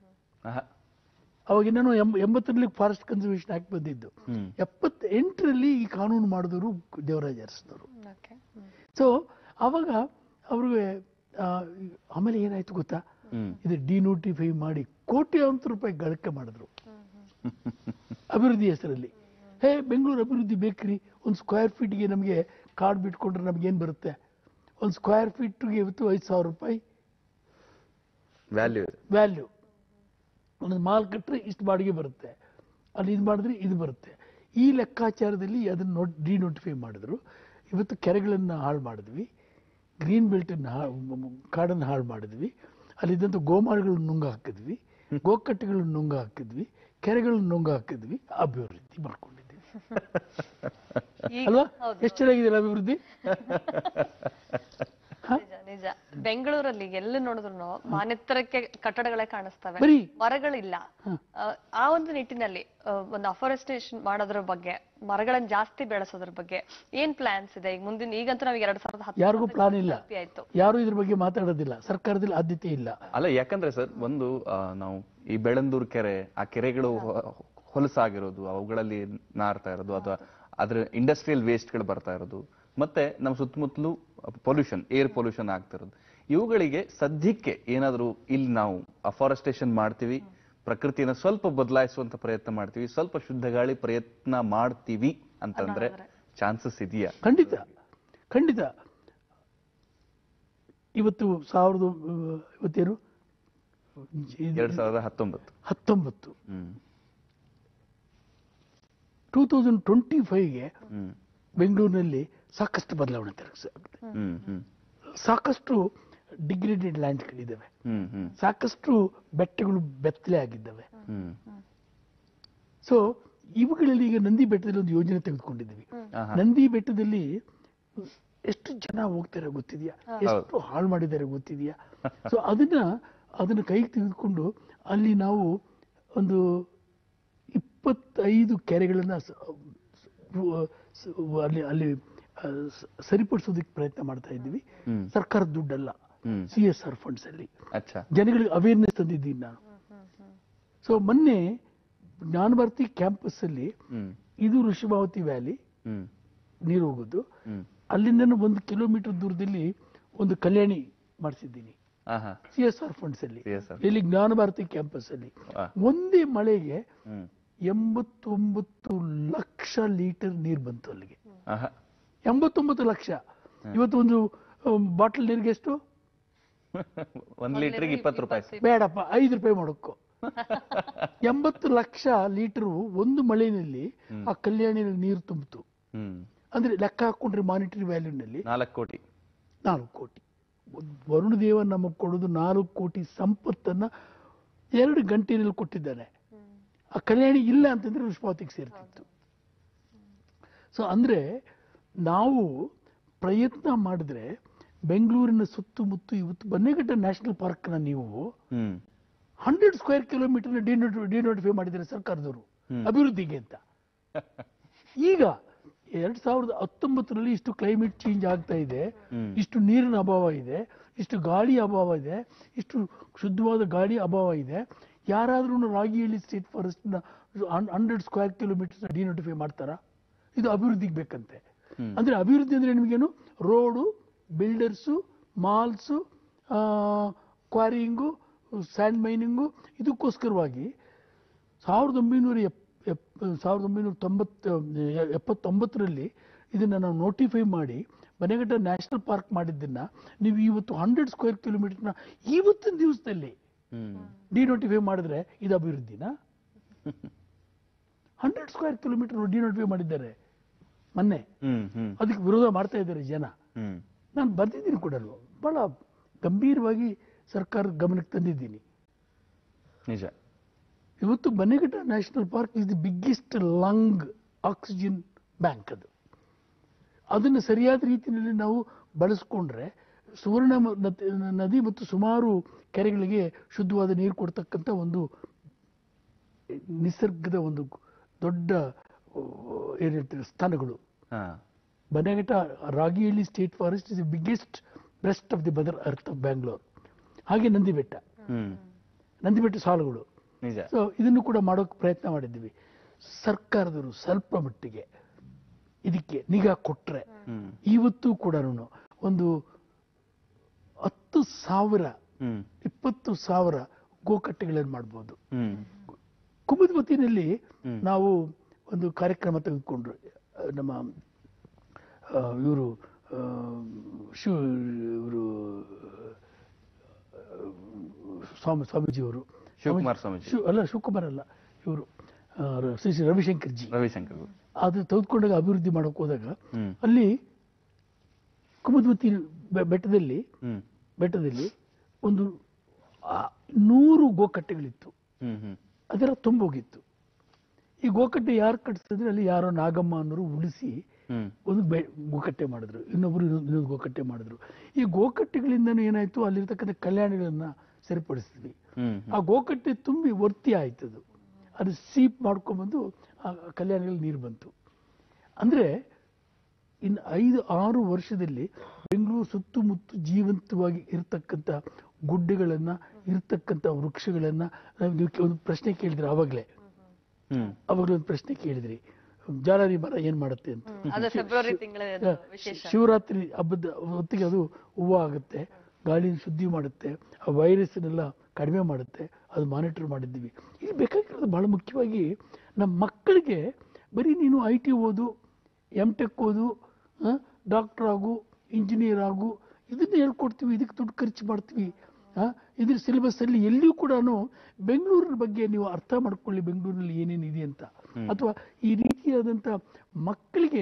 ಅವಾಗ ನಾನು ಎಂಬತ್ತರಲ್ಲಿ ಫಾರೆಸ್ಟ್ ಕನ್ಸರ್ವೇಷನ್ ಆಕ್ಟ್ ಬಂದಿದ್ದು. ಎಪ್ಪತ್ತೆಂಟರಲ್ಲಿ ಈ ಕಾನೂನು ಮಾಡಿದವರು ದೇವರಾಜ ಅರಸನವರು. ಸೊ ಅವಾಗ ಅವ್ರಿಗೆ ಆಮೇಲೆ ಏನಾಯ್ತು ಗೊತ್ತಾ, ಇದು ಡಿನೋಟಿಫೈ ಮಾಡಿ ಕೋಟ್ಯಾಂತರ ರೂಪಾಯಿ ಗಳಿಕೆ ಮಾಡಿದ್ರು ಅಭಿವೃದ್ಧಿ ಹೆಸರಲ್ಲಿ. ಹೇ, ಬೆಂಗಳೂರು ಅಭಿವೃದ್ಧಿ ಬೇಕ್ರಿ, ಒಂದು ಸ್ಕ್ವೇರ್ ಫೀಟ್ಗೆ ನಮಗೆ ಕಾರ್ಡ್ ಬಿಟ್ಕೊಂಡ್ರೆ ನಮ್ಗೇನು ಬರುತ್ತೆ? ಒಂದು ಸ್ಕ್ವೇರ್ ಫೀಟ್ಗೆ ಇವತ್ತು ಐದು ಸಾವಿರ ರೂಪಾಯಿ ವ್ಯಾಲ್ಯೂ ವ್ಯಾಲ್ಯೂ ಒಂದು ಮಾಲ್ ಕಟ್ಟರೆ ಇಷ್ಟು ಬಾಡಿಗೆ ಬರುತ್ತೆ, ಅಲ್ಲಿ ಇದು ಮಾಡಿದ್ರೆ ಇದು ಬರುತ್ತೆ. ಈ ಲೆಕ್ಕಾಚಾರದಲ್ಲಿ ಅದನ್ನು ನೋಟ್ ಡಿನೋಟಿಫೈ ಮಾಡಿದ್ರು. ಇವತ್ತು ಕೆರೆಗಳನ್ನು ಹಾಳು ಮಾಡಿದ್ವಿ, ಗ್ರೀನ್ ಬೆಲ್ಟನ್ನು ಹಾ ಕಾಡನ್ನು ಹಾಳು ಮಾಡಿದ್ವಿ, ಅಲ್ಲಿದ್ದಂಥ ಗೋಮಾಳಗಳನ್ನ ನುಂಗ ಹಾಕಿದ್ವಿ, ಗೋಕಟ್ಟೆಗಳನ್ನ ನುಂಗ ಹಾಕಿದ್ವಿ, ಕೆರೆಗಳನ್ನ ನುಂಗ ಹಾಕಿದ್ವಿ, ಅಭಿವೃದ್ಧಿ ಮಾಡ್ಕೊಂಡಿದ್ದೀವಿ ಅಲ್ವಾ? ಎಷ್ಟು ಚೆನ್ನಾಗಿದೆ ಅಭಿವೃದ್ಧಿ. ನಿಜ. ಬೆಂಗಳೂರಲ್ಲಿ ಎಲ್ಲಿ ನೋಡಿದ್ರು ಮಾನೆತ್ತರಕ್ಕೆ ಕಟ್ಟಡಗಳೇ ಕಾಣಿಸ್ತವೆ, ಮರಗಳಿಲ್ಲ. ಆ ಒಂದು ನಿಟ್ಟಿನಲ್ಲಿ ಒಂದು ಅಫಾರೆಸ್ಟೇಷನ್ ಮಾಡೋದ್ರ ಬಗ್ಗೆ, ಮರಗಳನ್ನ ಜಾಸ್ತಿ ಬೆಳೆಸೋದ್ರ ಬಗ್ಗೆ ಏನ್ ಪ್ಲಾನ್ಸ್ ಇದೆ ಈಗ ಮುಂದಿನ? ಈಗಂತೂ ನಾವ್ ಎರಡ್ ಸಾವಿರದ ಹತ್ತು ಯಾರಿಗೂ ಪ್ಲಾನ್ ಇಲ್ಲ, ಯಾರು ಇದ್ರ ಬಗ್ಗೆ ಮಾತಾಡೋದಿಲ್ಲ, ಸರ್ಕಾರದಲ್ಲಿ ಆದ್ಯತೆ ಇಲ್ಲ. ಅಲ್ಲ, ಯಾಕಂದ್ರೆ ಸರ್ ಒಂದು ನಾವು ಈ ಬೆಳಂದೂರು ಕೆರೆ, ಆ ಕೆರೆಗಳು ಹೊಲಸಾಗಿರೋದು, ಅವುಗಳಲ್ಲಿ ನಾರ್ತಾ ಇರೋದು, ಅಥವಾ ಅದ್ರ ಇಂಡಸ್ಟ್ರಿಯಲ್ ವೇಸ್ಟ್ಗಳು ಬರ್ತಾ ಇರೋದು, ಮತ್ತೆ ನಮ್ಮ ಸುತ್ತಮುತ್ತಲು ಪೊಲ್ಯೂಷನ್, ಏರ್ ಪೊಲ್ಯೂಷನ್ ಆಗ್ತಿರೋದು, ಇವುಗಳಿಗೆ ಸದ್ಯಕ್ಕೆ ಏನಾದರೂ ಇಲ್ಲಿ ನಾವು ಅಫಾರೆಸ್ಟೇಷನ್ ಮಾಡ್ತೀವಿ, ಪ್ರಕೃತಿಯನ್ನು ಸ್ವಲ್ಪ ಬದಲಾಯಿಸುವಂತ ಪ್ರಯತ್ನ ಮಾಡ್ತೀವಿ, ಸ್ವಲ್ಪ ಶುದ್ಧ ಗಾಳಿ ಪ್ರಯತ್ನ ಮಾಡ್ತೀವಿ ಅಂತಂದ್ರೆ ಚಾನ್ಸಸ್ ಇದೆಯಾ? ಖಂಡಿತ ಖಂಡಿತ. ಇವತ್ತು ಸಾವಿರದ ಇವತ್ತೇನು ಎರಡ್ ಸಾವಿರದ ಹತ್ತೊಂಬತ್ತು ಹತ್ತೊಂಬತ್ತು ಟೂ ತೌಸಂಡ್ ಟ್ವೆಂಟಿ ಫೈವ್ಗೆ ಬೆಂಗಳೂರಿನಲ್ಲಿ ಸಾಕಷ್ಟು ಬದಲಾವಣೆ ಆಗುತ್ತೆ. ಹ್ಮ್ ಹ್ಮ್ ಸಾಕಷ್ಟು ಡಿಗ್ರೇಡೆಡ್ ಲ್ಯಾಂಡ್ಗಳಿದ್ದಾವೆ, ಹ್ಮ್ ಹ್ಮ್ ಸಾಕಷ್ಟು ಬೆಟ್ಟಗಳು ಬೆತ್ತಲೆ ಆಗಿದ್ದಾವೆ. ಹ್ಮ್ ಸೊ ಇವುಗಳಲ್ಲಿ ಈಗ ನಂದಿ ಬೆಟ್ಟದಲ್ಲಿ ಒಂದು ಯೋಜನೆ ತೆಗೆದುಕೊಂಡಿದ್ದೀವಿ. ಆಹಾ. ನಂದಿ ಬೆಟ್ಟದಲ್ಲಿ ಎಷ್ಟು ಜನ ಹೋಗ್ತಾರೆ ಗೊತ್ತಿದ್ಯಾ, ಎಷ್ಟು ಹಾಳು ಮಾಡಿದ್ದಾರೆ ಗೊತ್ತಿದ್ಯಾ. ಸೊ ಅದನ್ನ ಅದನ್ನ ಕೈಗೆ ತೆಗೆದುಕೊಂಡು ಅಲ್ಲಿ ನಾವು ಒಂದು ಇಪ್ಪತ್ತೈದು ಕೆರೆಗಳನ್ನ ಸ- ಸ- ಅಲ್ಲಿ ಅಲ್ಲಿ ಆ, ಸ- ಸರಿಪಡಿಸೋದಕ್ಕೆ ಪ್ರಯತ್ನ ಮಾಡ್ತಾ ಇದ್ದೀವಿ. ಹ್ಮ್ ಸರ್ಕಾರದ ದುಡ್ಡಲ್ಲ, ಹ್ಮ್ ಸಿ ಎಸ್ ಆರ್ ಫಂಡ್ಸ್ ಅಲ್ಲಿ ಅಚ್ಚಾ ಜನಗಳಿಗೆ ಅವೇರ್ನೆಸ್ ತಂದಿದ್ದೀನಿ ನಾನು. ಸೊ ಮೊನ್ನೆ ಜ್ಞಾನಭಾರತಿ ಕ್ಯಾಂಪಸ್ ಅಲ್ಲಿ ಹ್ಮ್ ಇದು ಋಷಭಾವತಿ ವ್ಯಾಲಿ ಹ್ಮ್ ನೀರು ಹೋಗೋದು, ಹ್ಮ್ ಅಲ್ಲಿಂದ ಒಂದು ಕಿಲೋಮೀಟರ್ ದೂರದಲ್ಲಿ ಒಂದು ಕಲ್ಯಾಣಿ ಮಾಡಿಸಿದ್ದೀನಿ ಆಹಾ ಸಿ ಎಸ್ ಆರ್ ಫಂಡ್ಸ್ ಅಲ್ಲಿ. C S R. ಇಲ್ಲಿ ಜ್ಞಾನಭಾರತಿ ಕ್ಯಾಂಪಸ್ ಅಲ್ಲಿ ವಾ. ಒಂದೇ ಮಳೆಗೆ ಹ್ಮ್ ಎಂಬತ್ತೊಂಬತ್ತು ಲಕ್ಷ ಲೀಟರ್ ನೀರು ಬಂತು ಅಲ್ಲಿಗೆ. ಆಹಾ ಎಂಬತ್ತೊಂಬತ್ತು ಲಕ್ಷ. ಇವತ್ತು ಒಂದು ಬಾಟಲ್ ನೀರಿಗೆ ಎಷ್ಟು? ಒಂದ್ ಲೀಟರ್ಗೆ ಇಪ್ಪತ್ತು ರೂಪಾಯಿ ಸರ್. ಬೇಡಪ್ಪ, ಐದು ರೂಪಾಯಿ ಮಾಡೋಕ್ಕೋ. ಎಂಬತ್ತು ಲಕ್ಷ ಲೀಟರ್ ಒಂದು ಮಳೆಯಲ್ಲಿ ಆ ಕಲ್ಯಾಣಿನಲ್ಲಿ ನೀರು ತುಂಬಿತು. ಹ್ಮ್ ಅಂದ್ರೆ ಲೆಕ್ಕ ಹಾಕೊಂಡ್ರೆ ಮಾನಿಟರಿ ವ್ಯಾಲ್ಯೂನಲ್ಲಿ ನಾಲ್ಕು ಕೋಟಿ. ನಾಲ್ಕು ಕೋಟಿ. ವರುಣ ದೇವ ನಮಗೆ ಕೊಡೋದು ನಾಲ್ಕು ಕೋಟಿ ಸಂಪತ್ತನ್ನ ಎರಡು ಗಂಟೆಯಲ್ಲಿ ಕೊಟ್ಟಿದ್ದಾನೆ. ಆ ಕಲ್ಯಾಣಿ ಇಲ್ಲ ಅಂತಂದ್ರೆ ಋಷಭಾವತಿಗೆ ಸೇರ್ತಿತ್ತು. ಸೊ ಅಂದ್ರೆ ನಾವು ಪ್ರಯತ್ನ ಮಾಡಿದ್ರೆ ಬೆಂಗಳೂರಿನ ಸುತ್ತಮುತ್ತ ಇವತ್ತು ಬನ್ನೇಘಟ್ಟ ನ್ಯಾಷನಲ್ ಪಾರ್ಕ್ನ ನೀವು ಹ್ಮ್ ಹಂಡ್ರೆಡ್ ಸ್ಕ್ವೇರ್ ಕಿಲೋಮೀಟರ್ ಡಿನೋಟಿಫೈ ಮಾಡಿದ್ದಾರೆ ಸರ್ಕಾರದವರು ಅಭಿವೃದ್ಧಿಗೆ ಅಂತ. ಈಗ ಎರಡ್ ಸಾವಿರದ ಹತ್ತೊಂಬತ್ತರಲ್ಲಿ ಇಷ್ಟು ಕ್ಲೈಮೇಟ್ ಚೇಂಜ್ ಆಗ್ತಾ ಇದೆ, ಇಷ್ಟು ನೀರಿನ ಅಭಾವ ಇದೆ, ಇಷ್ಟು ಗಾಳಿ ಅಭಾವ ಇದೆ, ಇಷ್ಟು ಶುದ್ಧವಾದ ಗಾಳಿ ಅಭಾವ ಇದೆ. ಯಾರಾದ್ರೂ ರಾಗಿಹಳ್ಳಿ ಸ್ಟೇಟ್ ಫಾರೆಸ್ಟ್ ನ ಹಂಡ್ರೆಡ್ ಸ್ಕ್ವೇರ್ ಕಿಲೋಮೀಟರ್ ಡಿನೋಟಿಫೈ ಮಾಡ್ತಾರಾ? ಇದು ಅಭಿವೃದ್ಧಿಗೆ ಬೇಕಂತೆ. ಅಂದ್ರೆ ಅಭಿವೃದ್ಧಿ ಅಂದ್ರೆ ನಿಮಗೇನು? Road, builders, malls, quarrying, sand mining. ಇದಕ್ಕೋಸ್ಕರವಾಗಿ ಸಾವಿರದ ಒಂಬೈನೂರ ಎಪ್ ಎಪ್ ಸಾವಿರದ ಒಂಬೈನೂರ ತೊಂಬತ್ತ ಎಪ್ಪತ್ತೊಂಬತ್ತರಲ್ಲಿ ಇದನ್ನ ನಾವು ನೋಟಿಫೈ ಮಾಡಿ ಬನ್ನೇಘಟ್ಟ ನ್ಯಾಷನಲ್ ಪಾರ್ಕ್ ಮಾಡಿದ್ದನ್ನ ನೀವು ಇವತ್ತು ಹಂಡ್ರೆಡ್ ಸ್ಕ್ವೇರ್ ಕಿಲೋಮೀಟರ್ನ ಇವತ್ತಿನ ದಿವಸದಲ್ಲಿ ಡಿನೋಟಿಫೈ ಮಾಡಿದ್ರೆ ಇದು ಅಭಿವೃದ್ಧಿನಾ? ಹಂಡ್ರೆಡ್ ಸ್ಕ್ವೇರ್ ಕಿಲೋಮೀಟರ್ ಡಿನೋಟಿಫೈ ಮಾಡಿದ್ದಾರೆ ಮೊನ್ನೆ. ಹ್ಮ್ ಹ್ಮ್ ಅದಕ್ಕೆ ವಿರೋಧ ಮಾಡ್ತಾ ಇದ್ದಾರೆ ಜನ. ಹ್ಮ್ ನಾನು ಬರ್ದಿದ್ದೀನಿ ಕೂಡ, ಬಹಳ ಗಂಭೀರವಾಗಿ ಸರ್ಕಾರದ ಗಮನಕ್ಕೆ ತಂದಿದ್ದೀನಿ. ನಿಜ. ಇವತ್ತು Bannerghatta national park is the biggest lung oxygen bank. ಅದು ಅದನ್ನು ಸರಿಯಾದ ರೀತಿಯಲ್ಲಿ ನಾವು ಬಳಸ್ಕೊಂಡ್ರೆ ಸುವರ್ಣ ಮ- ನದಿ- ನದಿ ಮತ್ತು ಸುಮಾರು ಕೆರೆಗಳಿಗೆ ಶುದ್ಧವಾದ ನೀರು ಕೊಡ್ತಕ್ಕಂಥ ಒಂದು ನಿಸರ್ಗದ ಒಂದು ದೊಡ್ಡ ಆ, ಏನ್ ಹೇಳ್ತಾರೆ ಸ್ಥಾನಗಳು. ಹಾ Bannerghatta Ragihalli state forest is the biggest breast of the mother earth of Bangalore. ಹಾಗೆ ನಂದಿ ಬೆಟ್ಟ, ಹ್ಮ್ ನಂದಿ ಬೆಟ್ಟ ಸಾಲುಗಳು. ನಿಜ. ಸೊ ಇದನ್ನು ಕೂಡ ಮಾಡೋಕೆ ಪ್ರಯತ್ನ ಮಾಡಿದ್ದೀವಿ. ಸರ್ಕಾರದವರು ಸ್ವಲ್ಪ ಮಟ್ಟಿಗೆ ಇದಕ್ಕೆ ನಿಗಾ ಕೊಟ್ರೆ ಹ್ಮ್ ಇವತ್ತು ಕೂಡ ಒಂದು ಹತ್ತು ಸಾವಿರ ಹ್ಮ್ ಇಪ್ಪತ್ತು ಸಾವಿರ ಗೋಕಟ್ಟೆಗಳನ್ನು ಮಾಡ್ಬೋದು. ಹ್ಮ್ ಕುಮುದ್ವತಿನಲ್ಲಿ ಹ್ಮ್. ನಾವು ಒಂದು ಕಾರ್ಯಕ್ರಮ ತೆಗೆದುಕೊಂಡ್ರು. ಆ, ನಮ್ಮ ಇವರು ಶಿವ ಇವರು ಸ್ವಾಮಿ ಸ್ವಾಮೀಜಿಯವರು ಶಿವಕುಮಾರ್ ಸ್ವಾಮೀಜಿ. ಶಿವ ಅಲ್ಲ ಶಿವಕುಮಾರ್ ಅಲ್ಲ, ಇವರು ಶ್ರೀ ಶ್ರೀ ರವಿಶಂಕರ್ ಜಿ. ರವಿಶಂಕರ್. ಅದು ತೆಗೆದುಕೊಂಡಾಗ ಅಭಿವೃದ್ಧಿ ಮಾಡೋಕೆ ಹೋದಾಗ ಹ್ಮ್ ಅಲ್ಲಿ ಕುಮುದ್ವತಿ ಬೆ- ಬೆಟ್ಟದಲ್ಲಿ ಹ್ಮ್ ಬೆಟ್ಟದಲ್ಲಿ ಒಂದು ಆ, ನೂರು ಗೋಕಟ್ಟೆಗಳಿತ್ತು. ಹ್ಮ್ ಹ್ಮ್ ಅದರ ತುಂಬೋಗಿತ್ತು. ಈ ಗೋಕಟ್ಟೆ ಯಾರು ಕಟ್ಟಿಸಿದ್ರೆ ಅಲ್ಲಿ ಯಾರೋ ನಾಗಮ್ಮ ಅನ್ನೋರು ಉಳಿಸಿ ಹ್ಮ್ ಒಂದು ಬೆ ಗೋಕಟ್ಟೆ ಮಾಡಿದ್ರು, ಇನ್ನೊಬ್ರು ಇನ್ನೊಂದು ಇನ್ನೊಂದು ಗೋಕಟ್ಟೆ ಮಾಡಿದ್ರು. ಈ ಗೋಕಟ್ಟೆಗಳಿಂದ ಏನಾಯ್ತು, ಅಲ್ಲಿರ್ತಕ್ಕಂಥ ಕಲ್ಯಾಣಿಗಳನ್ನ ಸರಿಪಡಿಸಿದ್ವಿ. ಹ್ಮ್ ಆ ಗೋಕಟ್ಟೆ ತುಂಬಿ ವರ್ತಿ ಆಯ್ತದು. ಅದು ಸೀಪ್ ಮಾಡ್ಕೊಂಡ್ಬಂದು ಆ ಕಲ್ಯಾಣಿಗಳಲ್ಲಿ ನೀರು ಬಂತು. ಅಂದ್ರೆ ಇನ್ನು ಐದು ಆರು ವರ್ಷದಲ್ಲಿ ಬೆಂಗಳೂರು ಸುತ್ತಮುತ್ತ ಜೀವಂತವಾಗಿ ಇರತಕ್ಕಂಥ ಗುಡ್ಡೆಗಳನ್ನ, ಇರತಕ್ಕಂಥ ವೃಕ್ಷಗಳನ್ನ ನಾವು ನೀವು ಒಂದು ಪ್ರಶ್ನೆ ಕೇಳಿದ್ರಿ ಆವಾಗಲೇ ಹ್ಮ್ ಅವಾಗಲೇ ಒಂದು ಪ್ರಶ್ನೆ ಕೇಳಿದ್ರಿ, ಜಾಲರಿ ಮರ ಏನ್ ಮಾಡುತ್ತೆ ಅಂತ. ಅದು ಫೆಬ್ರವರಿ ತಿಂಗಳ ವಿಶೇಷ. ಶಿವರಾತ್ರಿ ಹಬ್ಬದ ಹೊತ್ತಿಗೆ ಅದು ಹೂವು ಆಗುತ್ತೆ, ಗಾಳಿನ ಶುದ್ಧಿ ಮಾಡುತ್ತೆ, ಆ ವೈರಸ್ನೆಲ್ಲ ಕಡಿಮೆ ಮಾಡುತ್ತೆ. ಅದು ಮಾನಿಟರ್ ಮಾಡಿದ್ದೀವಿ. ಇಲ್ಲಿ ಬೇಕಾಗಿರೋದು ಬಹಳ ಮುಖ್ಯವಾಗಿ ನಮ್ಮ ಮಕ್ಕಳಿಗೆ ಬರೀ ನೀನು ಐ ಟಿ ಓದು, ಎಮ್ ಟೆಕ್ ಓದು, ಡಾಕ್ಟರ್ ಆಗು, ಇಂಜಿನಿಯರ್ ಆಗು, ಇದನ್ನ ಹೇಳ್ಕೊಡ್ತೀವಿ, ಇದಕ್ಕೆ ದುಡ್ಡು ಖರ್ಚು ಮಾಡ್ತೀವಿ. ಇದ್ರ ಸಿಲೆಬಸ್ ಅಲ್ಲಿ ಎಲ್ಲಿಯೂ ಕೂಡ ಬೆಂಗಳೂರಿನ ಬಗ್ಗೆ ನೀವು ಅರ್ಥ ಮಾಡ್ಕೊಳ್ಳಿ, ಬೆಂಗಳೂರಿನಲ್ಲಿ ಏನೇನಿದೆ ಅಂತ. ಅಥವಾ ಈ ರೀತಿಯಾದಂಥ ಮಕ್ಕಳಿಗೆ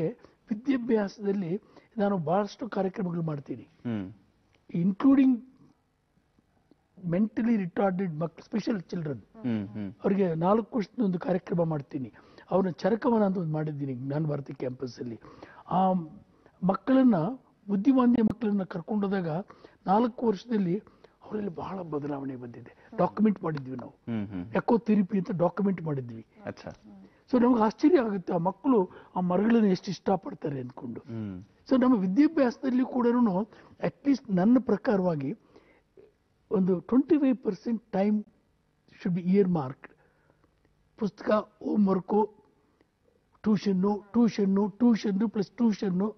ವಿದ್ಯಾಭ್ಯಾಸದಲ್ಲಿ ನಾನು ಬಹಳಷ್ಟು ಕಾರ್ಯಕ್ರಮಗಳು ಮಾಡ್ತೀನಿ, ಹ್ಮ್ ಇನ್ಕ್ಲೂಡಿಂಗ್ ಮೆಂಟಲಿ ರಿಟಾರ್ಡೆಡ್ ಮಕ್ಕಳು, ಸ್ಪೆಷಲ್ ಚಿಲ್ಡ್ರನ್, ಹ್ಮ್ ಹ್ಮ್ ಅವರಿಗೆ ನಾಲ್ಕು ವರ್ಷದ ಒಂದು ಕಾರ್ಯಕ್ರಮ ಮಾಡ್ತೀನಿ. ಅವ್ರನ್ನ ಚರಕವನ ಅಂತ ಒಂದು ಮಾಡಿದ್ದೀನಿ ಜ್ಞಾನ ಭಾರತಿ ಕ್ಯಾಂಪಸ್ಸಲ್ಲಿ. ಆ ಮಕ್ಕಳನ್ನ, ಬುದ್ಧಿಮಾಂದ್ಯ ಮಕ್ಕಳನ್ನ ಕರ್ಕೊಂಡೋದಾಗ ನಾಲ್ಕು ವರ್ಷದಲ್ಲಿ ಅವರಲ್ಲಿ ಬಹಳ ಬದಲಾವಣೆ ಬಂದಿದೆ. ಡಾಕ್ಯುಮೆಂಟ್ ಮಾಡಿದ್ವಿ ನಾವು, ಹ್ಮ್ ಹ್ಮ್ ಎಕೋ ಥೆರಪಿ ಅಂತ ಡಾಕ್ಯುಮೆಂಟ್ ಮಾಡಿದ್ವಿ. ಅಚ್ಚಾ. ಸೊ ನಮ್ಗೆ ಆಶ್ಚರ್ಯ ಆಗುತ್ತೆ ಆ ಮಕ್ಕಳು ಆ ಮರಗಳನ್ನ ಎಷ್ಟು ಇಷ್ಟಪಡ್ತಾರೆ ಅಂದ್ಕೊಂಡು. ಹ್ಮ್ ಸೊ ನಮ್ಮ ವಿದ್ಯಾಭ್ಯಾಸದಲ್ಲಿ ಕೂಡ ಅಟ್ಲೀಸ್ಟ್ ನನ್ನ ಪ್ರಕಾರವಾಗಿ ಒಂದು twenty five percent time should be earmark. ಪುಸ್ತಕ, home work, tuition tuition tuition plus tuition,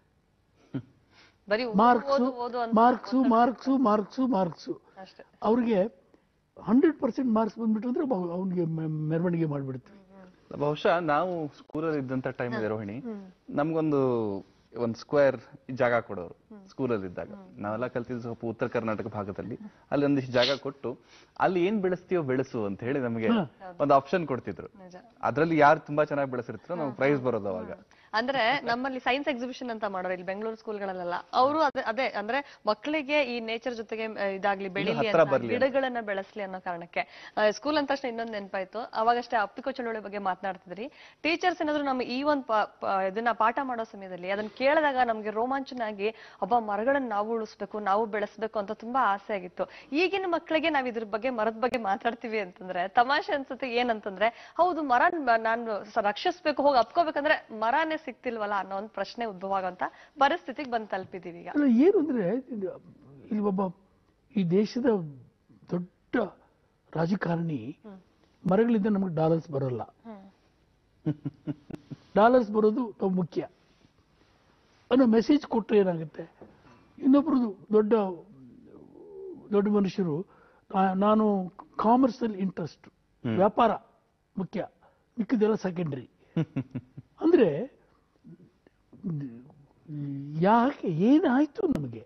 ಬರೀ marks marks marks marks marks ಅಷ್ಟೇ. ಅವ್ರಿಗೆ ಹಂಡ್ರೆಡ್ ಪರ್ಸೆಂಟ್ ಮಾರ್ಕ್ಸ್ ಬಂದ್ಬಿಟ್ರೆ ಅವ್ನಿಗೆ ಮೆರವಣಿಗೆ ಮಾಡಿಬಿಡ್ತೀವಿ. ಬಹುಶಃ ನಾವು ಸ್ಕೂಲಲ್ಲಿ ಇದ್ದಂತ ಟೈಮ್ ಇದೆ ರೋಹಿಣಿ, ನಮ್ಗೊಂದು ಒಂದ್ ಸ್ಕ್ವೇರ್ ಜಾಗ ಕೊಡೋರು ಸ್ಕೂಲಲ್ಲಿ ಇದ್ದಾಗ. ನಾವೆಲ್ಲ ಕಲ್ತಿದ್ದು ಸ್ವಲ್ಪ ಉತ್ತರ ಕರ್ನಾಟಕ ಭಾಗದಲ್ಲಿ. ಅಲ್ಲಿ ಒಂದಿಷ್ಟು ಜಾಗ ಕೊಟ್ಟು ಅಲ್ಲಿ ಏನ್ ಬೆಳೆಸ್ತೀಯೋ ಬೆಳೆಸು ಅಂತ ಹೇಳಿ ನಮಗೆ ಒಂದು ಆಪ್ಷನ್ ಕೊಡ್ತಿದ್ರು. ಅದ್ರಲ್ಲಿ ಯಾರು ತುಂಬಾ ಚೆನ್ನಾಗಿ ಬೆಳೆಸಿರ್ತಾರೋ ನಮ್ಗೆ ಪ್ರೈಸ್ ಬರೋದು ಅವಾಗ. ಅಂದ್ರೆ ನಮ್ಮಲ್ಲಿ ಸೈನ್ಸ್ ಎಕ್ಸಿಬಿಷನ್ ಅಂತ ಮಾಡೋರು ಇಲ್ಲಿ ಬೆಂಗಳೂರು ಸ್ಕೂಲ್ಗಳಲ್ಲೆಲ್ಲ. ಅವರು ಅದೇ ಅದೇ ಅಂದ್ರೆ ಮಕ್ಕಳಿಗೆ ಈ ನೇಚರ್ ಜೊತೆಗೆ ಇದಾಗ್ಲಿ, ಬೆಳಿಲಿ ಅಂತ, ಗಿಡಗಳನ್ನ ಬೆಳೆಸ್ಲಿ ಅನ್ನೋ ಕಾರಣಕ್ಕೆ. ಸ್ಕೂಲ್ ಅಂತ ತಕ್ಷಣ ಇನ್ನೊಂದು ನೆನಪಾಯ್ತು, ಅವಾಗಷ್ಟೇ ಅಪ್ಪಿಕೋ ಚಳುವಳಿ ಬಗ್ಗೆ ಮಾತನಾಡ್ತಿದ್ರಿ. ಟೀಚರ್ಸ್ ಏನಾದ್ರು ನಮ್ಮ ಈ ಒಂದು ಇದನ್ನ ಪಾಠ ಮಾಡೋ ಸಮಯದಲ್ಲಿ ಅದನ್ನ ಕೇಳಿದಾಗ ನಮ್ಗೆ ರೋಮಾಂಚನ ಆಗಿ ಒಬ್ಬ ಮರಗಳನ್ನ ನಾವು ಉಳಿಸ್ಬೇಕು, ನಾವು ಬೆಳೆಸ್ಬೇಕು ಅಂತ ತುಂಬಾ ಆಸೆ ಆಗಿತ್ತು. ಈಗಿನ ಮಕ್ಕಳಿಗೆ ನಾವ್ ಇದ್ರ ಬಗ್ಗೆ, ಮರದ ಬಗ್ಗೆ ಮಾತಾಡ್ತೀವಿ ಅಂತಂದ್ರೆ ತಮಾಷೆ ಅನ್ಸುತ್ತೆ. ಏನಂತಂದ್ರೆ ಹೌದು, ಮರ ನಾನು ರಕ್ಷಿಸ್ಬೇಕು, ಹೋಗಿ ಅಪ್ಕೋಬೇಕಂದ್ರೆ ಮರನೇ ಸಿಗ್ತಿಲ್ವಲ್ಲ ಅನ್ನೋ ಒಂದು ಪ್ರಶ್ನೆ ಉದ್ಭವ ಆಗುವಂತ ಪರಿಸ್ಥಿತಿಗೆ ಬಂದು ತಲುಪಿದೀವಿ ಈಗ. ಅಲ್ಲ, ಏನು ಅಂದ್ರೆ ಇಲ್ಲಿ ಒಬ್ಬ ಈ ದೇಶದ ದೊಡ್ಡ ರಾಜಕಾರಣಿ, ಮರಗಳಿಂದ ನಮಗೆ ಡಾಲರ್ಸ್ ಬರೋಲ್ಲ, ಡಾಲರ್ಸ್ ಬರೋದು ಮುಖ್ಯ ಅನ್ನೋ ಮೆಸೇಜ್ ಕೊಟ್ಟರೆ ಏನಾಗುತ್ತೆ. ಇನ್ನೊಬ್ರು ದೊಡ್ಡ ದೊಡ್ಡ ಮನುಷ್ಯರು ನಾನು ಕಾಮರ್ಸಲ್ಲಿ ಇಂಟ್ರೆಸ್ಟ್, ವ್ಯಾಪಾರ ಮುಖ್ಯ, ಮಿಕ್ಕಿದೆಲ್ಲ ಸೆಕೆಂಡ್ರಿ ಅಂದ್ರೆ ಯಾಕೆ ಏನಾಯ್ತು ನಮಗೆ?